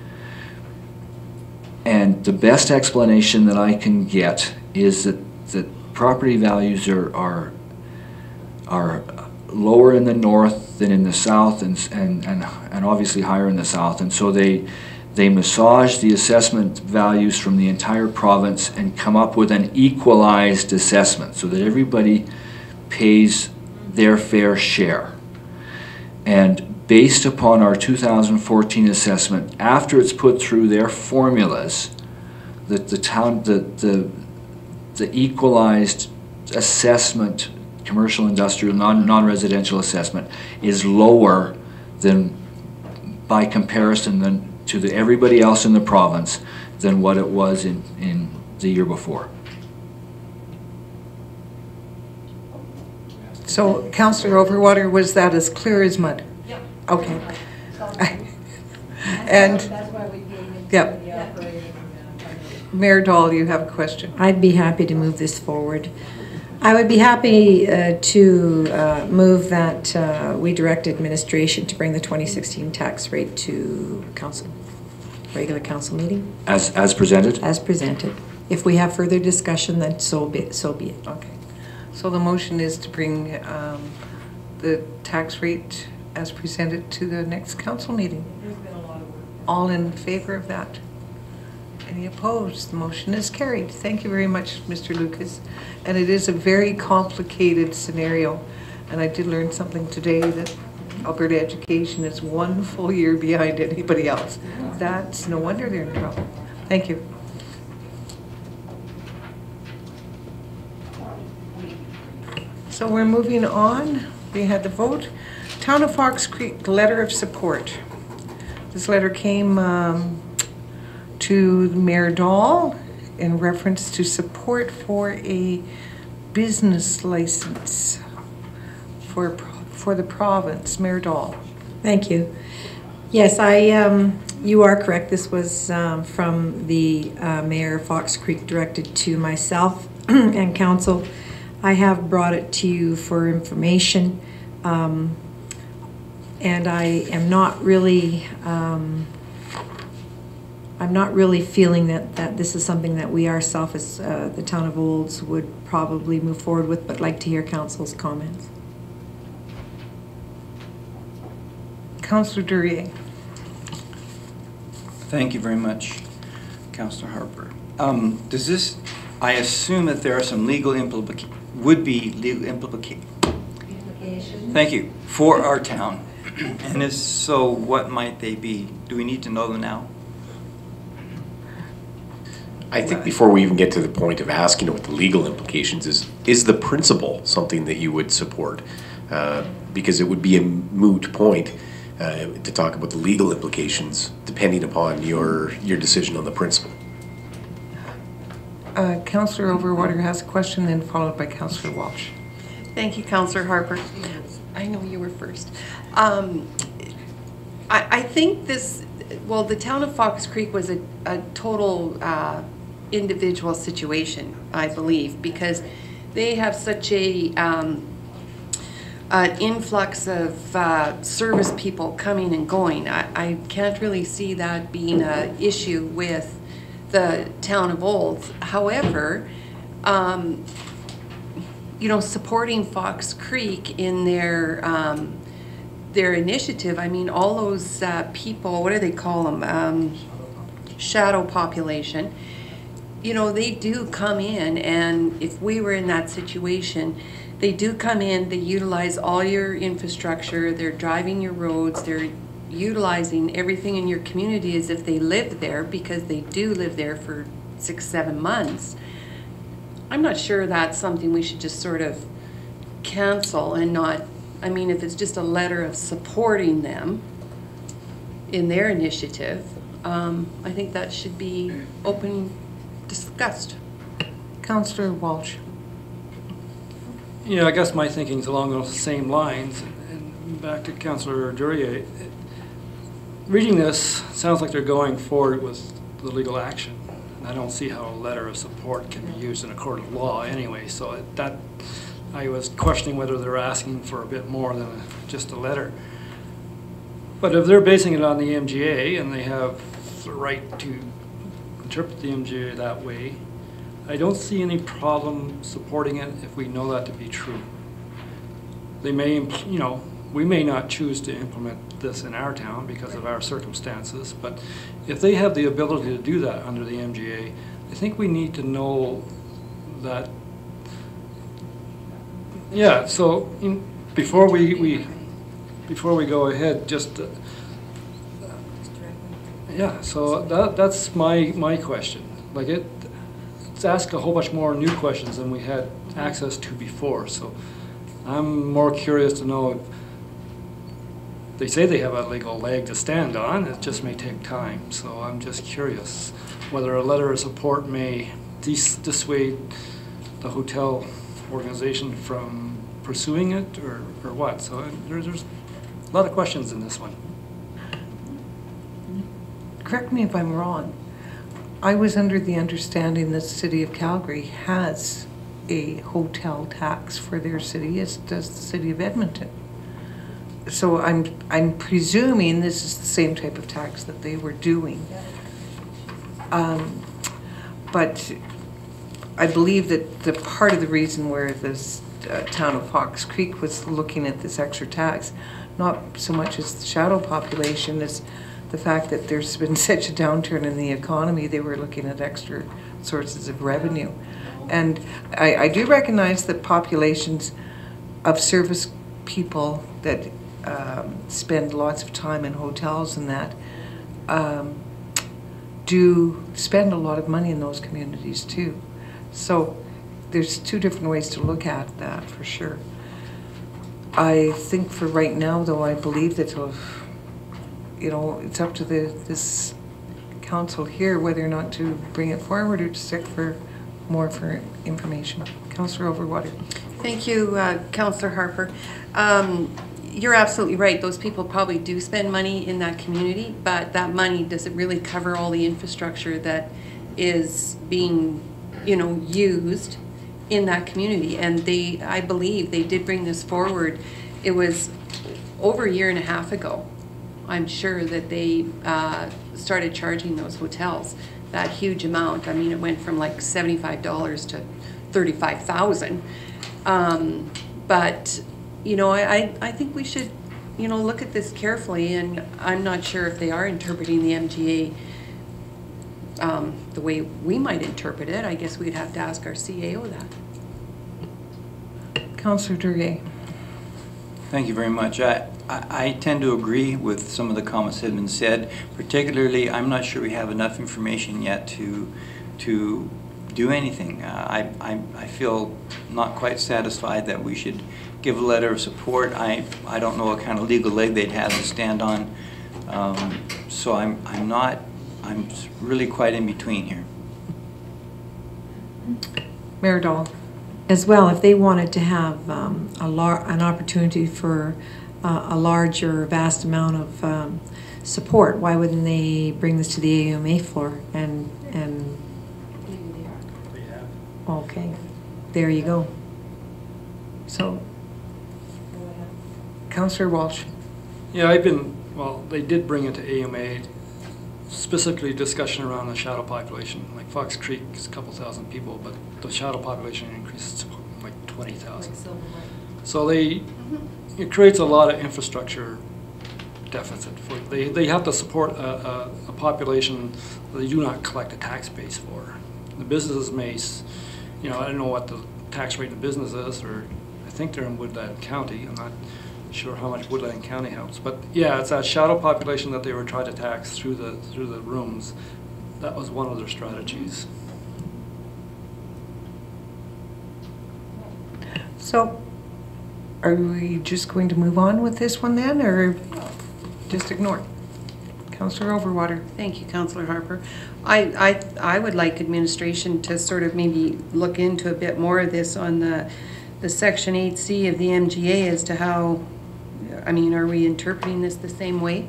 And the best explanation that I can get is that property values are lower in the north than in the south, and obviously higher in the south, and so they massage the assessment values from the entire province and come up with an equalized assessment so that everybody pays their fair share. And based upon our 2014 assessment, after it's put through their formulas, the equalized assessment, commercial, industrial, non-residential assessment, is lower than, by comparison, than to everybody else in the province than what it was in the year before. So, Councillor Overwater, was that as clear as mud? Yeah. Okay. And, yep. Mayor Dahl, you have a question. I'd be happy to move this forward. I would be happy to move that we direct administration to bring the 2016 tax rate to council, regular council meeting. As presented? As presented. If we have further discussion, then so be it. Okay. So the motion is to bring the tax rate as presented to the next council meeting. There's been a lot of work. All in favor of that? Any opposed? The motion is carried. Thank you very much, Mr. Lucas. And it is a very complicated scenario. And I did learn something today that Alberta education is 1 full year behind anybody else. That's no wonder they're in trouble. Thank you. So we're moving on. We had the vote. Town of Fox Creek letter of support. This letter came to Mayor Dahl in reference to support for a business license for the province. Mayor Dahl. Thank you. Yes, you are correct. This was from the Mayor Fox Creek, directed to myself and council. I have brought it to you for information, and I am not really I'm not really feeling that this is something that we ourselves as the town of Olds would probably move forward with, but like to hear council's comments. Councillor Duryea. Thank you very much, Councillor Harper. Does this, I assume that there are some legal would-be legal implications. Thank you, for our town. And if so, what might they be? Do we need to know them now? I think before we even get to the point of asking what the legal implications is the principle something that you would support? Because it would be a moot point to talk about the legal implications depending upon your decision on the principle. Councillor Overwater has a question, then followed by Councillor Walsh. Thank you, Councillor Harper. I know you were first. I think this, well, the town of Fox Creek was a total individual situation, I believe, because they have such a an influx of service people coming and going. I can't really see that being an issue with the town of Olds. However, you know, supporting Fox Creek in their initiative, I mean, all those people, what do they call them? Shadow population. You know, they do come in, and if we were in that situation, they do come in, they utilize all your infrastructure, they're driving your roads, they're utilizing everything in your community as if they live there, because they do live there for 6-7 months. I'm not sure that's something we should just sort of cancel and not, I mean, if it's just a letter of supporting them in their initiative, I think that should be open, discussed. Councillor Walsh. Yeah, I guess my thinking's along those same lines. And back to Councillor Duryea, reading this sounds like they're going forward with the legal action. I don't see how a letter of support can be used in a court of law anyway, so that I was questioning whether they're asking for a bit more than just a letter. But if they're basing it on the MGA and they have the right to interpret the MGA that way, I don't see any problem supporting it if we know that to be true. They may, you know, we may not choose to implement this in our town because of our circumstances, but if they have the ability to do that under the MGA, I think we need to know that. Yeah, so before we go ahead, just yeah. So that's my question. Like it's ask a whole bunch more new questions than we had access to before. So I'm more curious to know if they say they have a legal leg to stand on. It just may take time. So I'm just curious whether a letter of support may dissuade the hotel organization from pursuing it or what. So there's a lot of questions in this one. Correct me if I'm wrong. I was under the understanding that the City of Calgary has a hotel tax for their city, as does the City of Edmonton. So I'm presuming this is the same type of tax that they were doing. But I believe that the part of the reason where this town of Fox Creek was looking at this extra tax, not so much as the shadow population, as the fact that there's been such a downturn in the economy, they were looking at extra sources of revenue. And I do recognize that populations of service people that spend lots of time in hotels and that do spend a lot of money in those communities too. So there's two different ways to look at that for sure. I think for right now though, I believe that you know, it's up to this council here whether or not to bring it forward or to stick for more for information. Councillor Overwater. Thank you, Councillor Harper. You're absolutely right. Those people probably do spend money in that community, but that money doesn't really cover all the infrastructure that is being, you know, used in that community. And I believe they did bring this forward. It was over a year and a half ago, I'm sure, that they started charging those hotels that huge amount. I mean, it went from like $75 to $35,000. But you know, I think we should, you know, look at this carefully, and I'm not sure if they are interpreting the MGA the way we might interpret it. I guess we'd have to ask our CAO that. Councillor Duguay. Thank you very much. I tend to agree with some of the comments that have been said. Particularly, I'm not sure we have enough information yet to do anything. I feel not quite satisfied that we should give a letter of support. I don't know what kind of legal leg they'd have to stand on. So I'm really quite in between here. Mayor Dahl. As well, if they wanted to have an opportunity for a large or vast amount of support, why wouldn't they bring this to the AUMA floor and okay, there you go. So, Councillor Walsh. Yeah, well, they did bring it to AUMA, specifically discussion around the shadow population. Like Fox Creek is a couple thousand people, but the shadow population increases to like 20,000. So it creates a lot of infrastructure deficit. They have to support a population that they do not collect a tax base for. The businesses may, I don't know what the tax rate of business is, or I think they're in Woodland County. I'm not sure how much Woodland County helps, but yeah, it's that shadow population that they were trying to tax through the rooms. That was one of their strategies. So, are we just going to move on with this one then, or just ignore it? Councillor Overwater. Thank you, Councillor Harper. I would like administration to sort of maybe look into a bit more of this on the Section 8C of the MGA as to how, are we interpreting this the same way?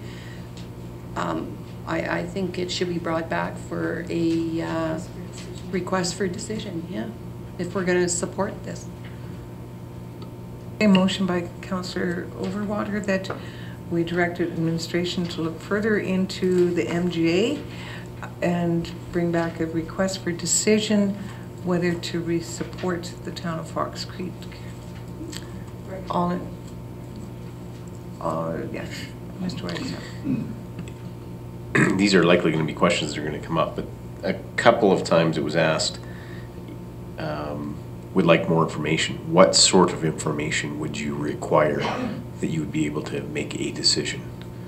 I think it should be brought back for a request for decision, yeah, if we're going to support this. A motion by Councillor Overwater that we directed administration to look further into the MGA and bring back a request for decision whether to support the town of Fox Creek. Yes, Mr. White. These are likely going to be questions that are going to come up, but a couple of times it was asked, would like more information. What sort of information would you require that you would be able to make a decision?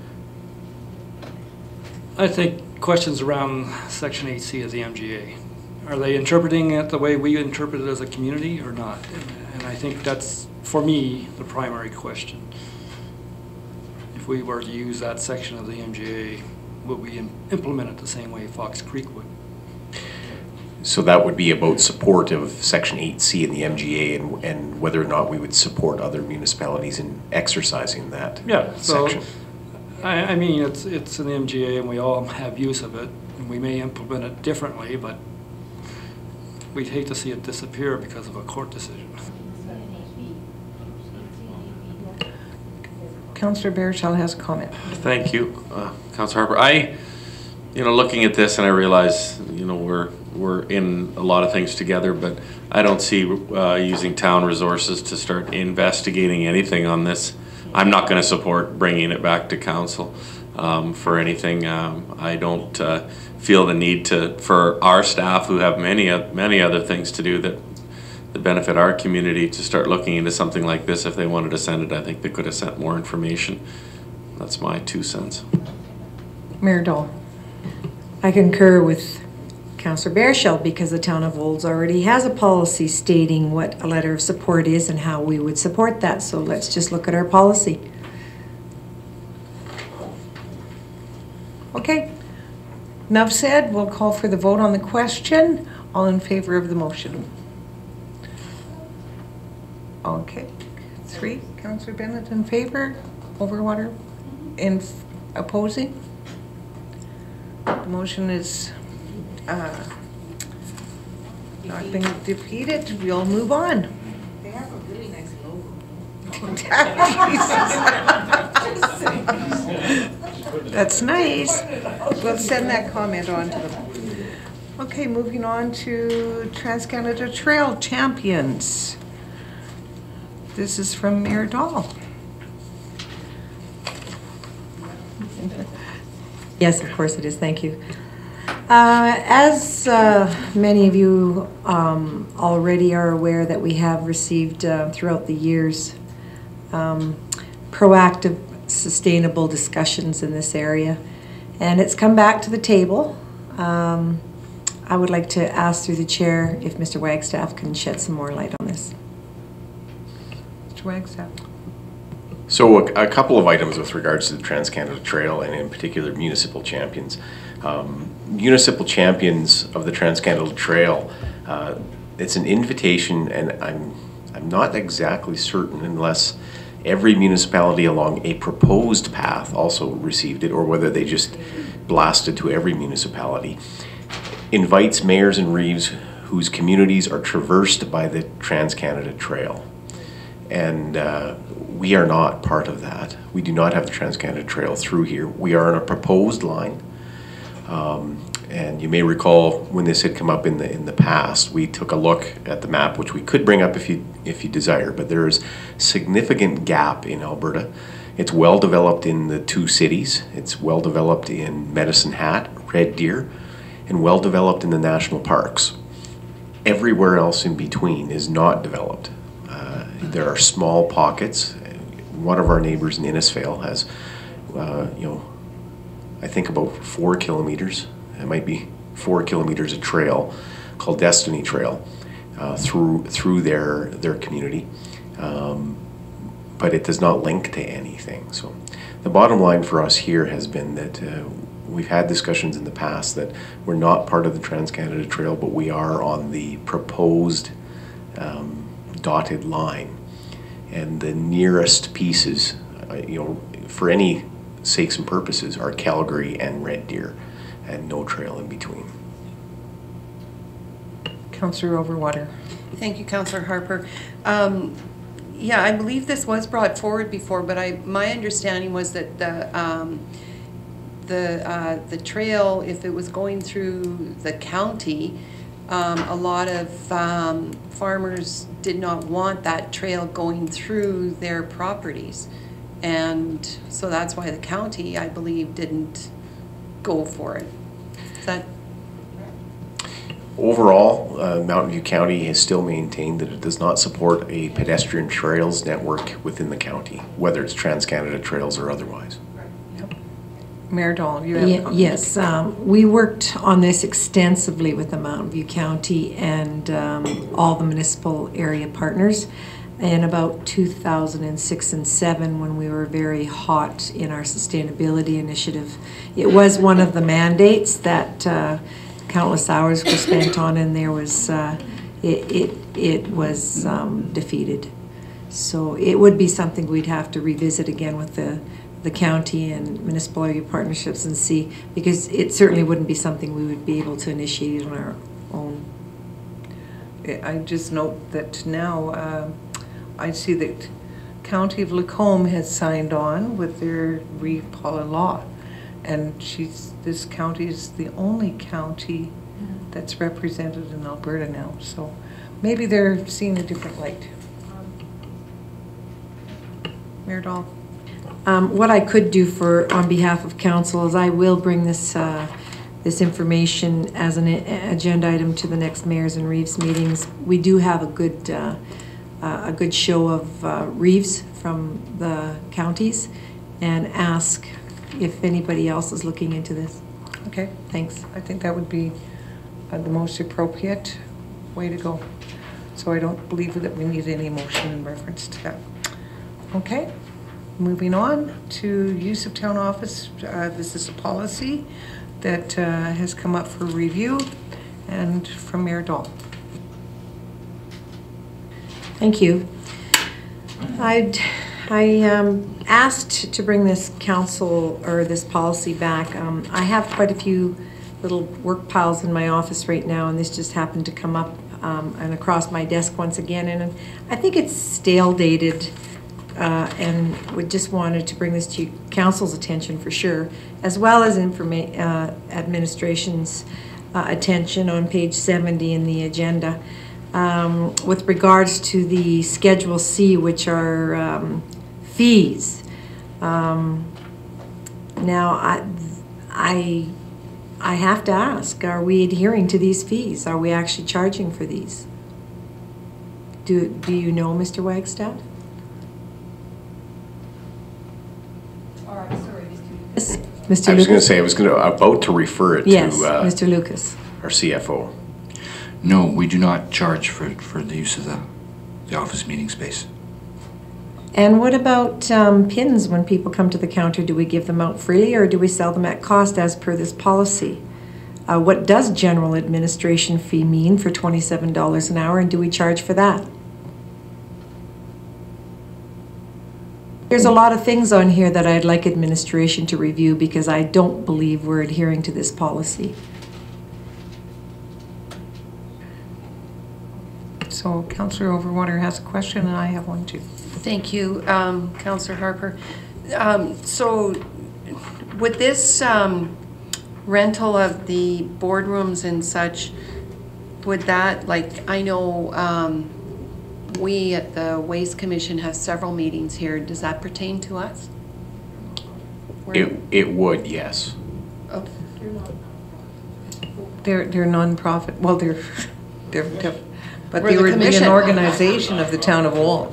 I think questions around Section 8C of the MGA. Are they interpreting it the way we interpret it as a community or not? And I think that's, for me, the primary question. If we were to use that section of the MGA, would we implement it the same way Fox Creek would? So that would be about support of Section 8C in the MGA and whether or not we would support other municipalities in exercising that section. I mean, it's in the MGA and we all have use of it, and we may implement it differently, but we'd hate to see it disappear because of a court decision. Councillor Baerschel has a comment. Thank you, Councillor Harper. Looking at this, and I realize, we're in a lot of things together, but I don't see using town resources to start investigating anything on this. I'm not going to support bringing it back to council for anything. I don't feel the need for our staff, who have many other things to do that benefit our community, to start looking into something like this. If they wanted to send it, I think they could have sent more information. That's my 2 cents. Mayor Dahl. I concur with Councillor Baerschel because the town of Olds already has a policy stating what a letter of support is and how we would support that. So let's just look at our policy. Okay. Enough said. We'll call for the vote on the question. All in favor of the motion? Okay. 3. Councillor Bennett in favor. Overwater in opposing. The motion is not been defeated. We'll move on. They have a really nice logo. That's nice. We'll send that comment on to them. Okay, moving on to Trans-Canada Trail Champions. This is from Mayor Dahl. Yes, of course it is. Thank you. As many of you already are aware that we have received throughout the years proactive, sustainable discussions in this area, and it's come back to the table. I would like to ask through the chair if Mr. Wagstaff can shed some more light on this. Mr. Wagstaff. So a couple of items with regards to the Trans-Canada Trail and in particular municipal champions. Municipal champions of the Trans-Canada Trail, it's an invitation, and I'm not exactly certain unless every municipality along a proposed path also received it, or whether they just blasted to every municipality, invites mayors and reeves whose communities are traversed by the Trans-Canada Trail. And we are not part of that. We do not have the Trans-Canada Trail through here. We are on a proposed line. And you may recall when this had come up in the past, we took a look at the map, which we could bring up if you desire, but there is significant gap in Alberta. It's well developed in the two cities. It's well developed in Medicine Hat, Red Deer, and well developed in the national parks. Everywhere else in between is not developed. There are small pockets. One of our neighbors in Innisfail has, I think about 4 kilometers. It might be 4 kilometers of trail called Destiny Trail through their community, but it does not link to anything. So the bottom line for us here has been that we've had discussions in the past that we're not part of the Trans-Canada Trail, but we are on the proposed dotted line, and the nearest pieces, for any sakes and purposes, are Calgary and Red Deer, and no trail in between. Councillor Overwater. Thank you, Councillor Harper. Yeah, I believe this was brought forward before, but my understanding was that the trail, if it was going through the county, a lot of farmers did not want that trail going through their properties. And so that's why the county, I believe, didn't go for it. Is that? Overall, Mountain View County has still maintained that it does not support a pedestrian trails network within the county, whether it's Trans-Canada Trails or otherwise. Mayor Dahl, you have a comment? Yes, we worked on this extensively with the Mountain View County and all the municipal area partners in about 2006 and 7 when we were very hot in our sustainability initiative. It was one of the mandates that countless hours were spent on, and there was it was defeated. So it would be something we'd have to revisit again with the county and municipal area partnerships and see, because it certainly wouldn't be something we would be able to initiate on our own. I just note that now I see that County of Lacombe has signed on with their Reeve Paula law, and this county is the only county that's represented in Alberta now, so maybe they're seeing a different light. Mayor Dahl. What I could do on behalf of council is I will bring this this information as an agenda item to the next mayors and reeves meetings. We do have a good show of reeves from the counties, and ask if anybody else is looking into this. Okay, thanks. I think that would be the most appropriate way to go. So I don't believe that we need any motion in reference to that. Okay. Moving on to use of town office. This is a policy that has come up for review, and from Mayor Dahl. Thank you. I asked to bring this council or this policy back. I have quite a few little work piles in my office right now, and this just happened to come up and across my desk once again, and I think it's stale dated. And we just wanted to bring this to council's attention for sure, as well as administration's attention on page 70 in the agenda. With regards to the Schedule C, which are fees. Now, I have to ask, are we adhering to these fees? Are we actually charging for these? Do you know, Mr. Wagstaff? Mr. I was going to Lucas? say, I was about to refer it to Yes, Mr. Lucas. our CFO. No, we do not charge for the use of the office meeting space. And what about pins when people come to the counter? Do we give them out freely or do we sell them at cost as per this policy? What does general administration fee mean for $27 an hour, and do we charge for that? There's a lot of things on here that I'd like administration to review because I don't believe we're adhering to this policy. So Councillor Overwater has a question and I have one too. Thank you, Councillor Harper. So with this rental of the boardrooms and such, would that, like, I know we at the Waste Commission have several meetings here. Does that pertain to us? It would, yes. Oh, They're non-profit, well, they're but We're they the would be commission. an organization of the town of Lowell.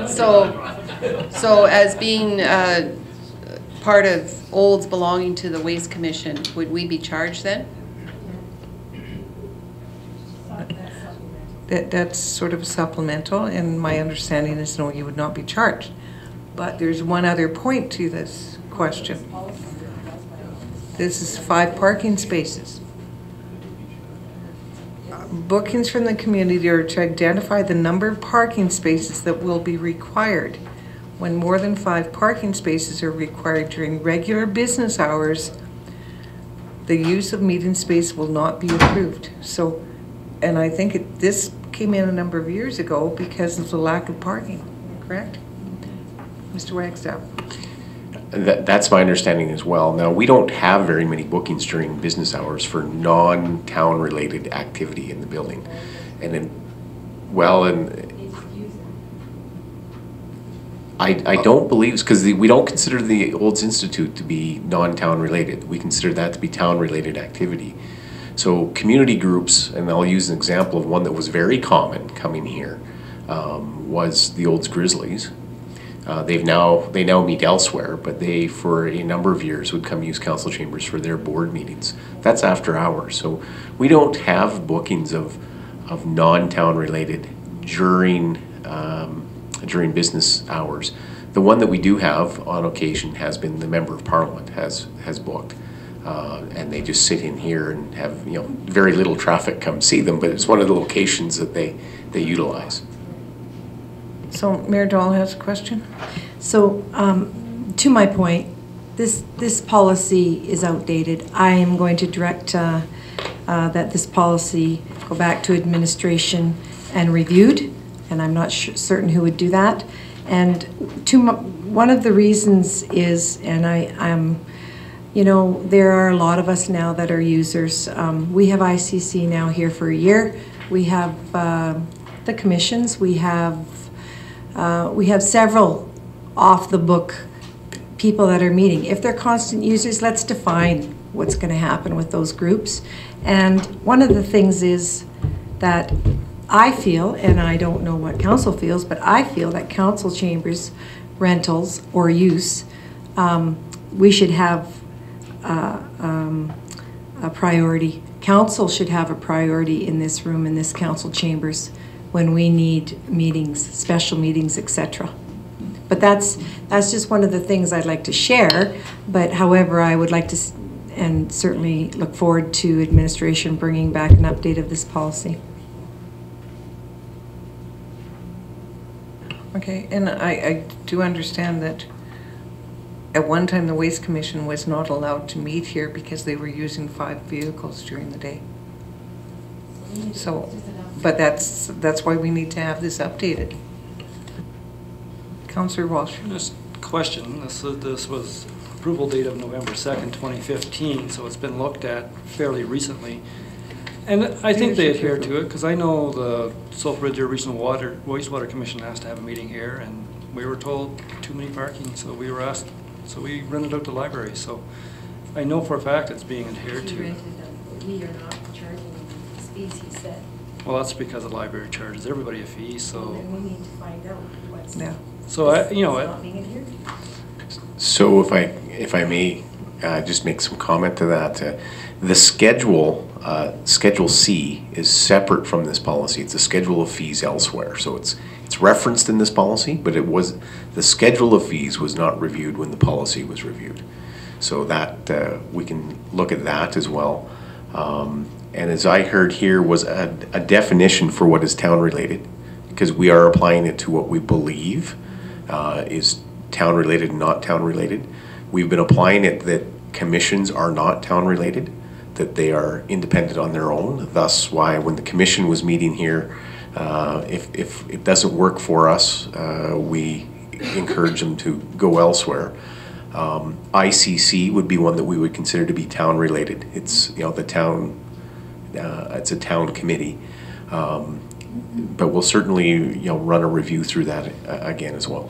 So as being part of Olds belonging to the Waste Commission, would we be charged then? That's sort of supplemental, and my understanding is no, you would not be charged. But there's one other point to this question. This is 5 parking spaces. Bookings from the community are to identify the number of parking spaces that will be required. When more than 5 parking spaces are required during regular business hours, the use of meeting space will not be approved. So, and I think this came in a number of years ago because of the lack of parking, correct? Mr. Wagstaff? That's my understanding as well. Now, we don't have very many bookings during business hours for non-town related activity in the building. And then, well, and I don't believe, because we don't consider the Olds Institute to be non-town related. We consider that to be town related activity. So community groups, and I'll use an example of one that was very common coming here, was the Olds Grizzlies. They now meet elsewhere, but they, for a number of years, would come use council chambers for their board meetings. That's after hours. So we don't have bookings of non-town related during business hours. The one that we do have on occasion has been the Member of Parliament has booked. And they just sit in here and have very little traffic come see them, but it's one of the locations that they utilize. So Mayor Dahl has a question. So to my point, this policy is outdated. I am going to direct that this policy go back to administration and reviewed, and I'm not certain who would do that. And one of the reasons is, and I'm, there are a lot of us now that are users. We have ICC now here for a year. We have the commissions. We have several off-the-book people that are meeting. If they're constant users, let's define what's going to happen with those groups. And one of the things is that I feel, and I don't know what council feels, but I feel that council chambers rentals or use, we should have a priority. Council should have a priority in this room, in this council chambers, when we need meetings, special meetings, etc. But that's just one of the things I'd like to share. But however, I would like to, and certainly look forward to administration bringing back an update of this policy. Okay, and I do understand that at one time the Waste Commission was not allowed to meet here because they were using 5 vehicles during the day. So, but that's why we need to have this updated. Councillor Walsh. This question, this was approval date of November 2nd, 2015, so it's been looked at fairly recently. And I think they adhere to it, because I know the South Red Deer Regional Wastewater Commission asked to have a meeting here, and we were told too many parking, so we were asked, so we rented out the library. So I know for a fact it's being adhered to. We are not charging the fees he said. Well, that's because the library charges everybody a fee, so. Then we need to find out what's. Yeah. So It's not being adhered to. So if I may just make some comment to that, the schedule, Schedule C, is separate from this policy. It's a schedule of fees elsewhere. So it's referenced in this policy, but the schedule of fees was not reviewed when the policy was reviewed. So that we can look at that as well. And as I heard here was a definition for what is town related, because we are applying it to what we believe is town related and not town related. We've been applying it that commissions are not town related, that they are independent on their own. Thus why when the commission was meeting here, if it doesn't work for us, we encourage them to go elsewhere. ICC would be one that we would consider to be town related. It's the town, it's a town committee, but we'll certainly run a review through that again as well.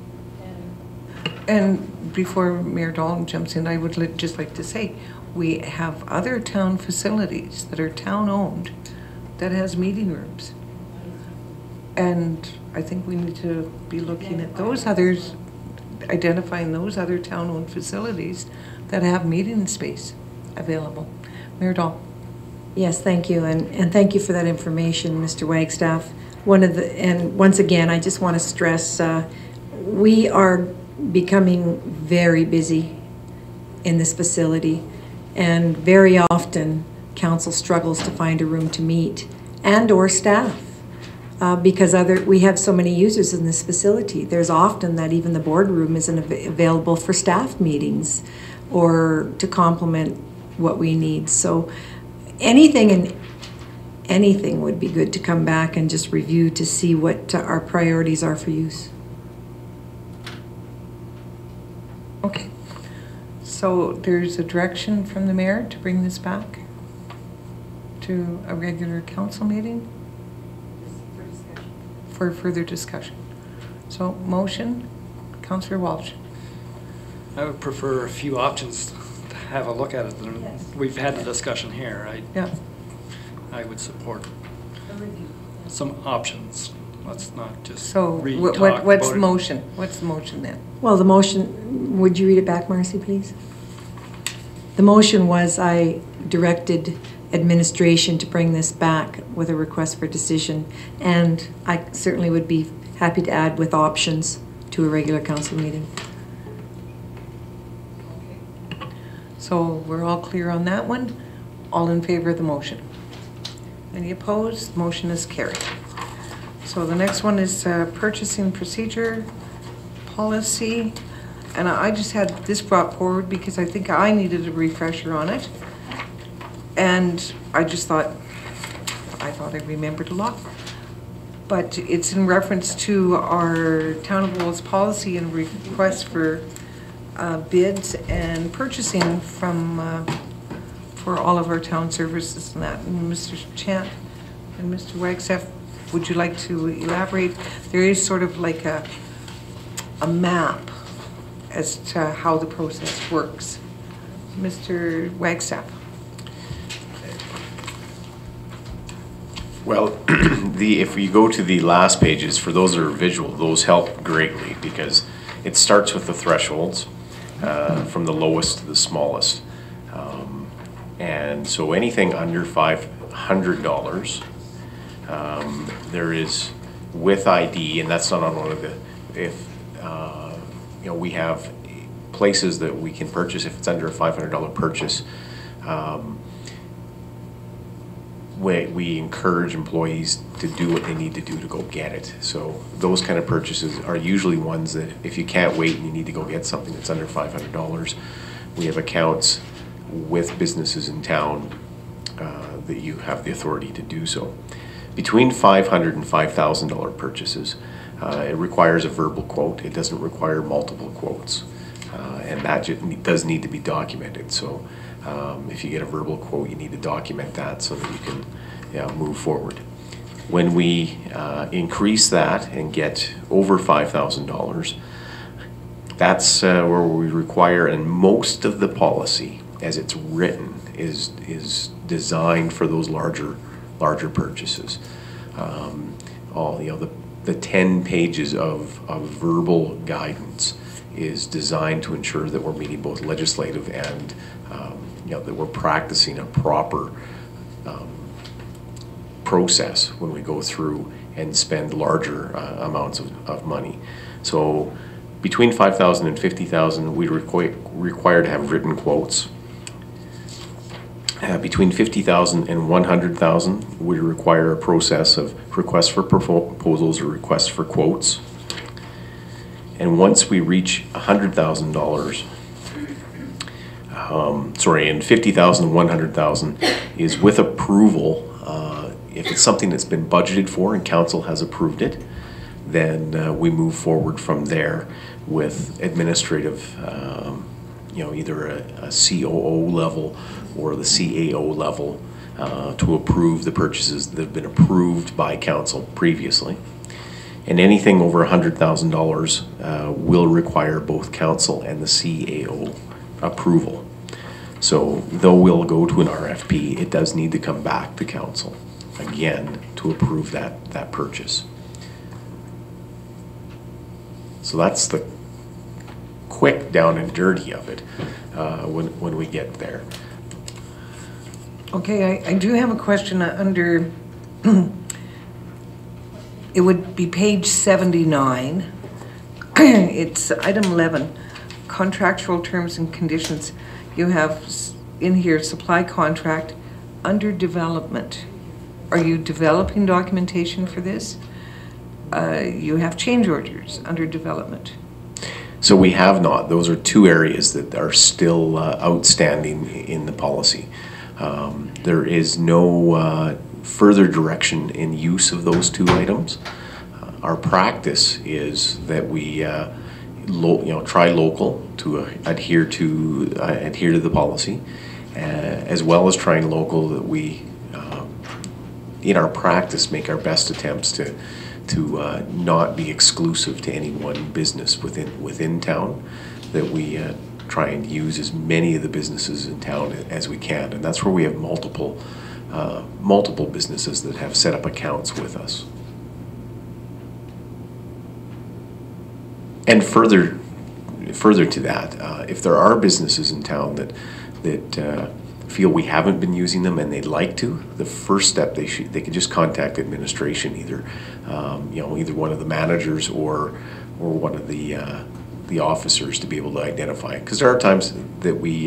And before Mayor Dalton jumps in, I would just like to say, we have other town facilities that are town-owned that has meeting rooms. And I think we need to be looking at those others, identifying those other town-owned facilities that have meeting space available. Mayor Dalton. Yes, thank you, and thank you for that information, Mr. Wagstaff. And once again, I just want to stress, we are becoming very busy in this facility, and very often council struggles to find a room to meet and/or staff because we have so many users in this facility. There's often that even the boardroom isn't available for staff meetings or to complement what we need. So anything would be good to come back and just review to see what our priorities are for use. Okay. So there's a direction from the mayor to bring this back to a regular council meeting for further discussion. So motion, Councillor Walsh. I would prefer a few options to have a look at it. Yes. We've had the discussion here. I would support some options. Let's not just what's the motion? What's the motion then? Well, the motion, would you read it back, Marcy, please? The motion was I directed administration to bring this back with a request for decision, and I certainly would be happy to add with options to a regular council meeting. So we're all clear on that one? All in favor of the motion? Any opposed? Motion is carried. So the next one is purchasing procedure policy. And I just had this brought forward because I think I needed a refresher on it. And I just thought I remembered a lot. But it's in reference to our Town of Lowell's policy and request for bids and purchasing from for all of our town services and that. And Mr. Chant and Mr. Wagstaff, would you like to elaborate? There is sort of like a map as to how the process works. Mr. Wagstaff. Well, if you go to the last pages, for those that are visual, those help greatly because it starts with the thresholds from the lowest to the smallest. And so anything under $500, there is with ID, and that's not on one of the, we have places that we can purchase if it's under a $500 purchase. We encourage employees to do what they need to do to go get it. So those kind of purchases are usually ones that if you can't wait and you need to go get something that's under $500, we have accounts with businesses in town that you have the authority to do so. Between $500 and $5,000 purchases, it requires a verbal quote. It doesn't require multiple quotes. And that does need to be documented. So if you get a verbal quote, you need to document that so that you can move forward. When we increase that and get over $5,000, that's where we require, and most of the policy as it's written, is designed for those larger purchases. The 10 pages of verbal guidance is designed to ensure that we're meeting both legislative and that we're practicing a proper process when we go through and spend larger amounts of money. So between 5,000 and 50,000, we require to have written quotes. Between 50,000 and 100,000, we require a process of requests for proposals or requests for quotes. And once we reach $100,000, and 50,000, 100,000 is with approval. If it's something that's been budgeted for and council has approved it, then we move forward from there with administrative, either a COO level or the CAO level to approve the purchases that have been approved by council previously. And anything over $100,000 will require both council and the CAO approval. So though we'll go to an RFP, it does need to come back to council again to approve that purchase. So that's the quick down and dirty of it when we get there. Okay, I do have a question under, it would be page 79. It's item 11, contractual terms and conditions. You have in here supply contract under development. Are you developing documentation for this? You have change orders under development. So we have not. Those are two areas that are still outstanding in the policy. There is no further direction in use of those two items. Our practice is that we try local to adhere to the policy, as well as trying local that we in our practice make our best attempts to not be exclusive to any one business within town, that we try and use as many of the businesses in town as we can, and that's where we have multiple businesses that have set up accounts with us. And further to that, if there are businesses in town that feel we haven't been using them and they'd like to, the first step they could just contact administration, either one of the managers or one of the officers, to be able to identify it. Because there are times that we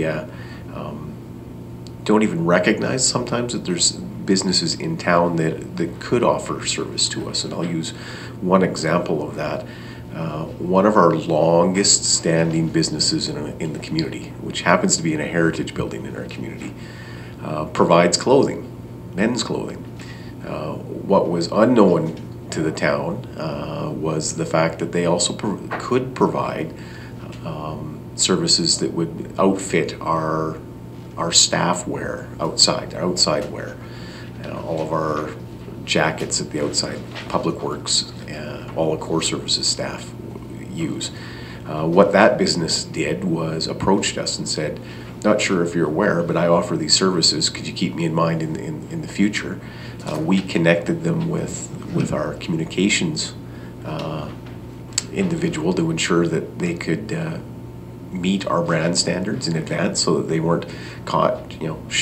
don't even recognize sometimes that there's businesses in town that could offer service to us. And I'll use one example of that. One of our longest standing businesses in the community, which happens to be in a heritage building in our community, provides clothing, men's clothing. What was unknown to the town was the fact that they also could provide services that would outfit our staff wear outside wear. All of our jackets at the outside public works, all the core services staff use. What that business did was approached us and said, not sure if you're aware, but I offer these services. Could you keep me in mind in the future? We connected them with our communications individual to ensure that they could meet our brand standards in advance, so that they weren't caught,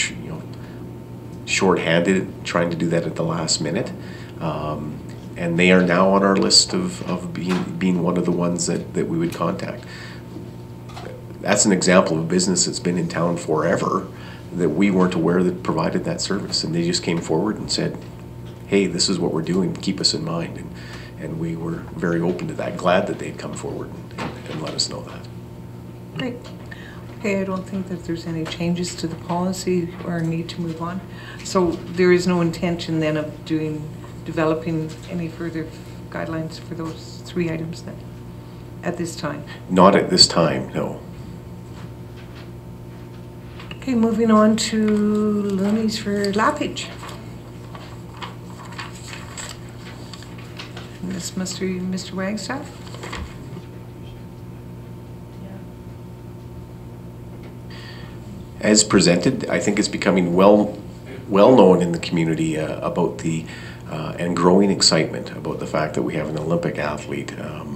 short-handed trying to do that at the last minute. And they are now on our list of being one of the ones that we would contact. That's an example of a business that's been in town forever that we weren't aware that provided that service, and they just came forward and said, hey, this is what we're doing, keep us in mind. And we were very open to that, glad that they'd come forward and let us know that. Great. Okay, I don't think that there's any changes to the policy or need to move on. So there is no intention then of developing any further guidelines for those three items then, at this time? Not at this time, no. Okay, moving on to loonies for Lappage. And this must be Mr. Wagstaff? as presented, I think it's becoming well known in the community about the and growing excitement about the fact that we have an Olympic athlete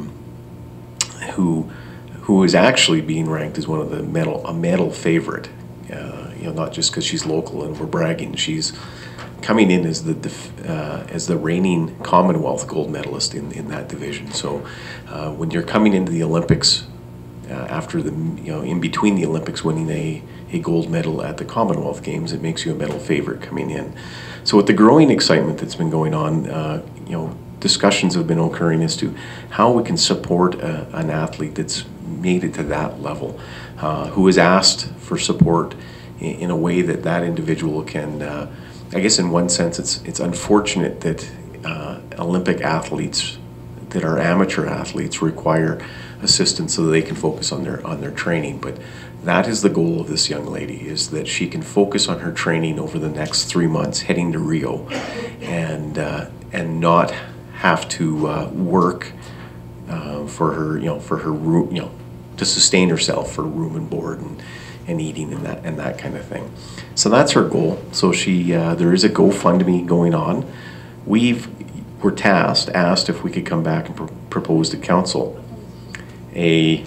who is actually being ranked as one of the medal favorite. Not just because she's local and we're bragging. She's coming in as the reigning Commonwealth gold medalist in that division. So when you're coming into the Olympics after in between the Olympics winning a gold medal at the Commonwealth Games, it makes you a medal favorite coming in. So with the growing excitement that's been going on, discussions have been occurring as to how we can support an athlete that's made it to that level, who has asked for support in a way that individual can, I guess in one sense it's unfortunate that Olympic athletes that are amateur athletes require assistance so that they can focus on their training, but that is the goal of this young lady, is that she can focus on her training over the next 3 months heading to Rio and not have to work for her room, to sustain herself for room and board and eating and that kind of thing. So that's her goal. So there is a GoFundMe going on. We're asked if we could come back and propose to council a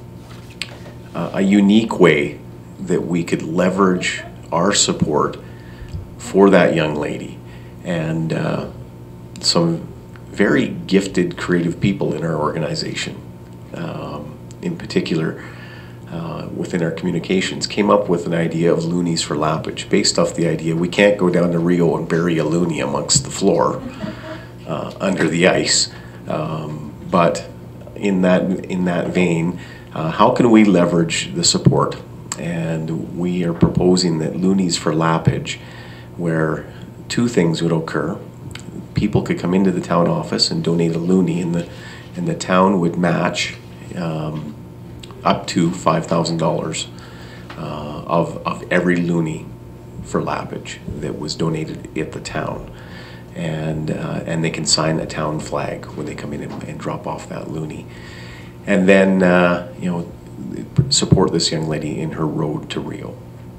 unique way that we could leverage our support for that young lady and some very gifted creative people in our organization, in particular within our communications, came up with an idea of loonies for lappage, based off the idea we can't go down to Rio and bury a loonie amongst the floor under the ice, but in that vein, how can we leverage the support? And we are proposing that loonies for lappage, where two things would occur. People could come into the town office and donate a loonie, and the town would match up to $5,000 of every loonie for lappage that was donated at the town. And they can sign a town flag when they come in and drop off that loonie. And then, support this young lady in her road to Rio.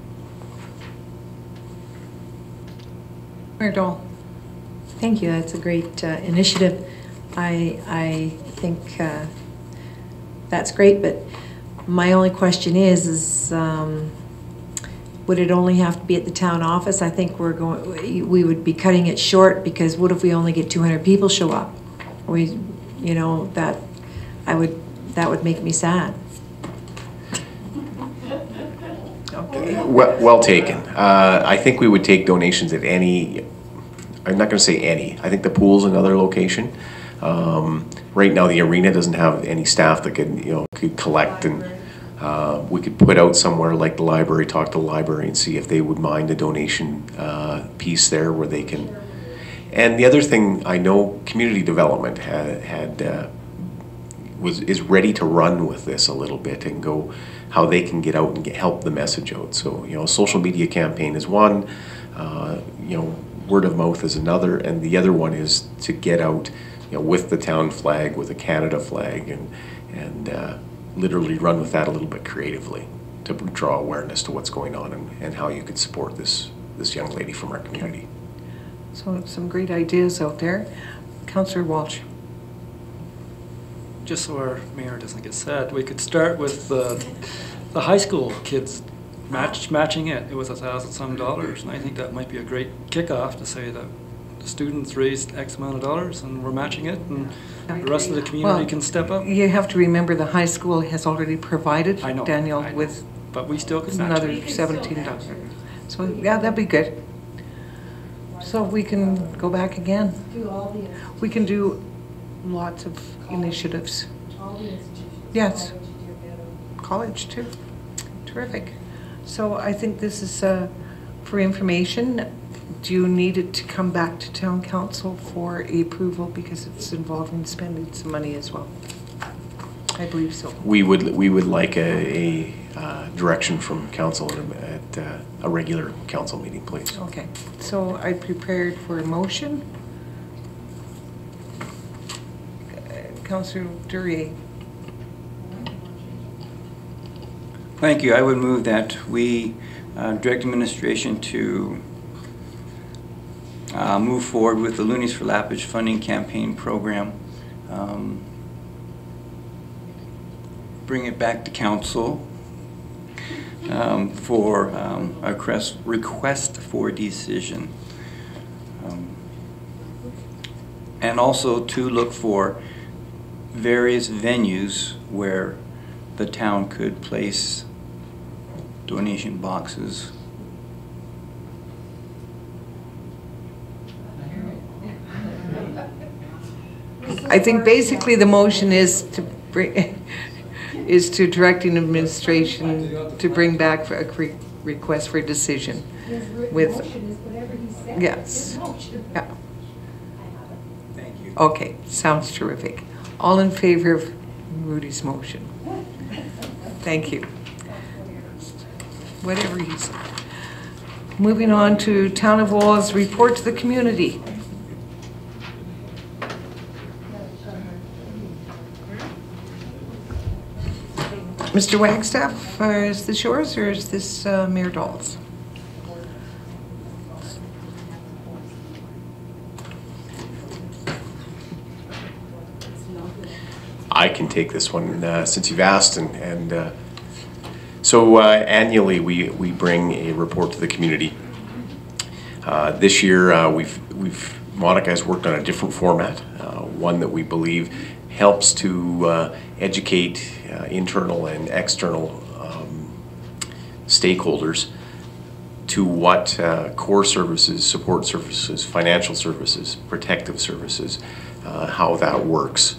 Mayor Dahl. Thank you. That's a great initiative. I think that's great, but my only question is would it only have to be at the town office? I think we would be cutting it short, because what if we only get 200 people show up? That would make me sad. Okay. Well taken. I think we would take donations at any. I'm not going to say any. I think the pool's another location. Right now, the arena doesn't have any staff that could collect, and we could put out somewhere like the library, talk to the library, and see if they would mind a donation piece there where they can. And the other thing, I know community development is ready to run with this a little bit and go how they can get out and help the message out. So a social media campaign is one. Word of mouth is another, and the other one is to get out, with the town flag, with a Canada flag, and literally run with that a little bit creatively to draw awareness to what's going on and how you could support this young lady from our community. So some great ideas out there. Councillor Walsh. Just so our mayor doesn't get sad, we could start with the high school kids matching it. It was $1,000 some, and I think that might be a great kickoff to say that the students raised X amount of dollars and we're matching it, and the rest of the community can step up. You have to remember the high school has already provided Daniel with, but we still can another match it. $17. So yeah, that'd be good. So we can go back again. We can do lots of initiatives. Yes. College too. Terrific. So I think this is for information. Do you need it to come back to town council for approval, because it's involving spending some money as well? I believe so. We would like a direction from council at a regular council meeting, please. Okay. So I prepared for a motion. Councillor Duryea. Thank you. I would move that we direct administration to move forward with the Loonies for Lapage funding campaign program. Bring it back to council for a request for decision. And also to look for various venues where the town could place donation boxes. I think basically the motion is to bring, is to directing administration to bring back a request for decision with, yes, yeah. Thank you. Okay, sounds terrific. All in favor of Rudy's motion? Thank you. Whatever he said. Moving on to Town of Wall's report to the community. Mr. Wagstaff, is this yours or is this Mayor Dahl's? I can take this one since you've asked, and so annually we bring a report to the community. This year Monica has worked on a different format, one that we believe helps to educate internal and external stakeholders to what core services, support services, financial services, protective services, how that works.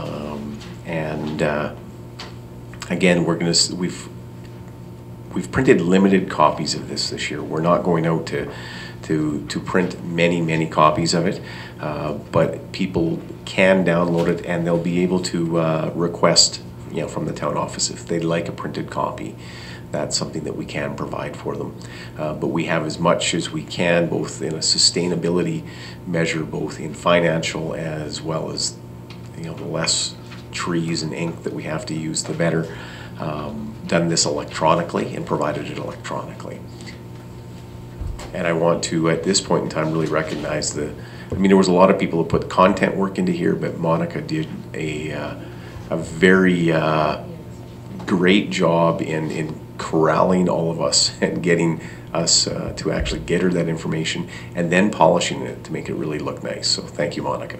Again, we've printed limited copies of this year. We're not going out to print many copies of it, but people can download it and they'll be able to request, from the town office if they'd like a printed copy. That's something that we can provide for them. But we have as much as we can, both in a sustainability measure, both in financial as well as the less trees and ink that we have to use, the better. Done this electronically and provided it electronically. And I want to, at this point in time, really recognize there was a lot of people who put content work into here, but Monica did a very great job in corralling all of us and getting us to actually get her that information and then polishing it to make it really look nice. So thank you, Monica.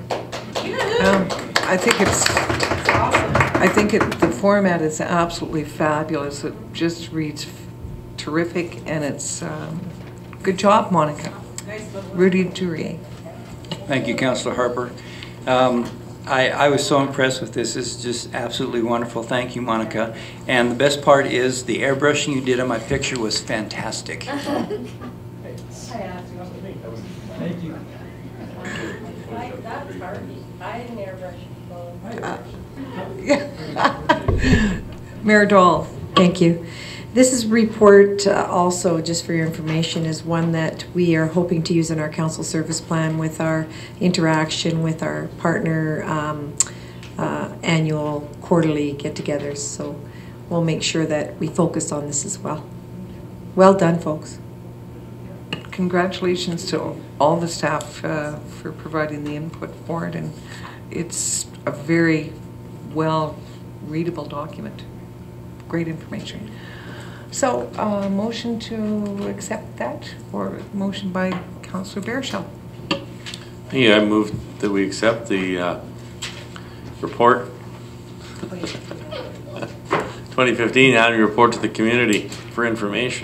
I think the format is absolutely fabulous. It just reads terrific, and it's good job, Monica. Rudy Duryea. Thank you, Councillor Harper. I was so impressed with this. This is just absolutely wonderful. Thank you, Monica. And the best part is the airbrushing you did on my picture was fantastic. Thank you. That's hard. I didn't airbrush. Mayor Dahl. Thank you. This is report also, just for your information, is one that we are hoping to use in our council service plan with our interaction with our partner annual quarterly get-togethers. So we'll make sure that we focus on this as well. Well done, folks. Congratulations to all the staff for providing the input for it, and it's a very well readable document. Great information. So, motion to accept that, or motion by Councillor Baerschel. Yeah, I move that we accept the report. 2015 annual report to the community for information.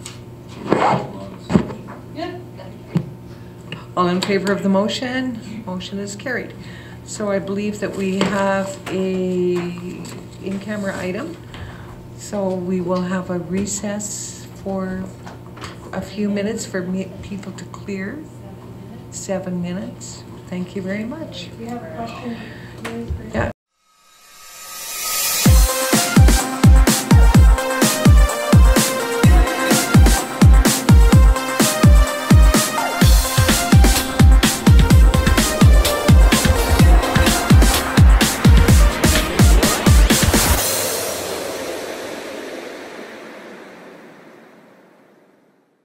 All in favor of the motion? Motion is carried. So I believe that we have a in-camera item. So we will have a recess for a few minutes for people to clear. 7 minutes. Thank you very much. We have a question.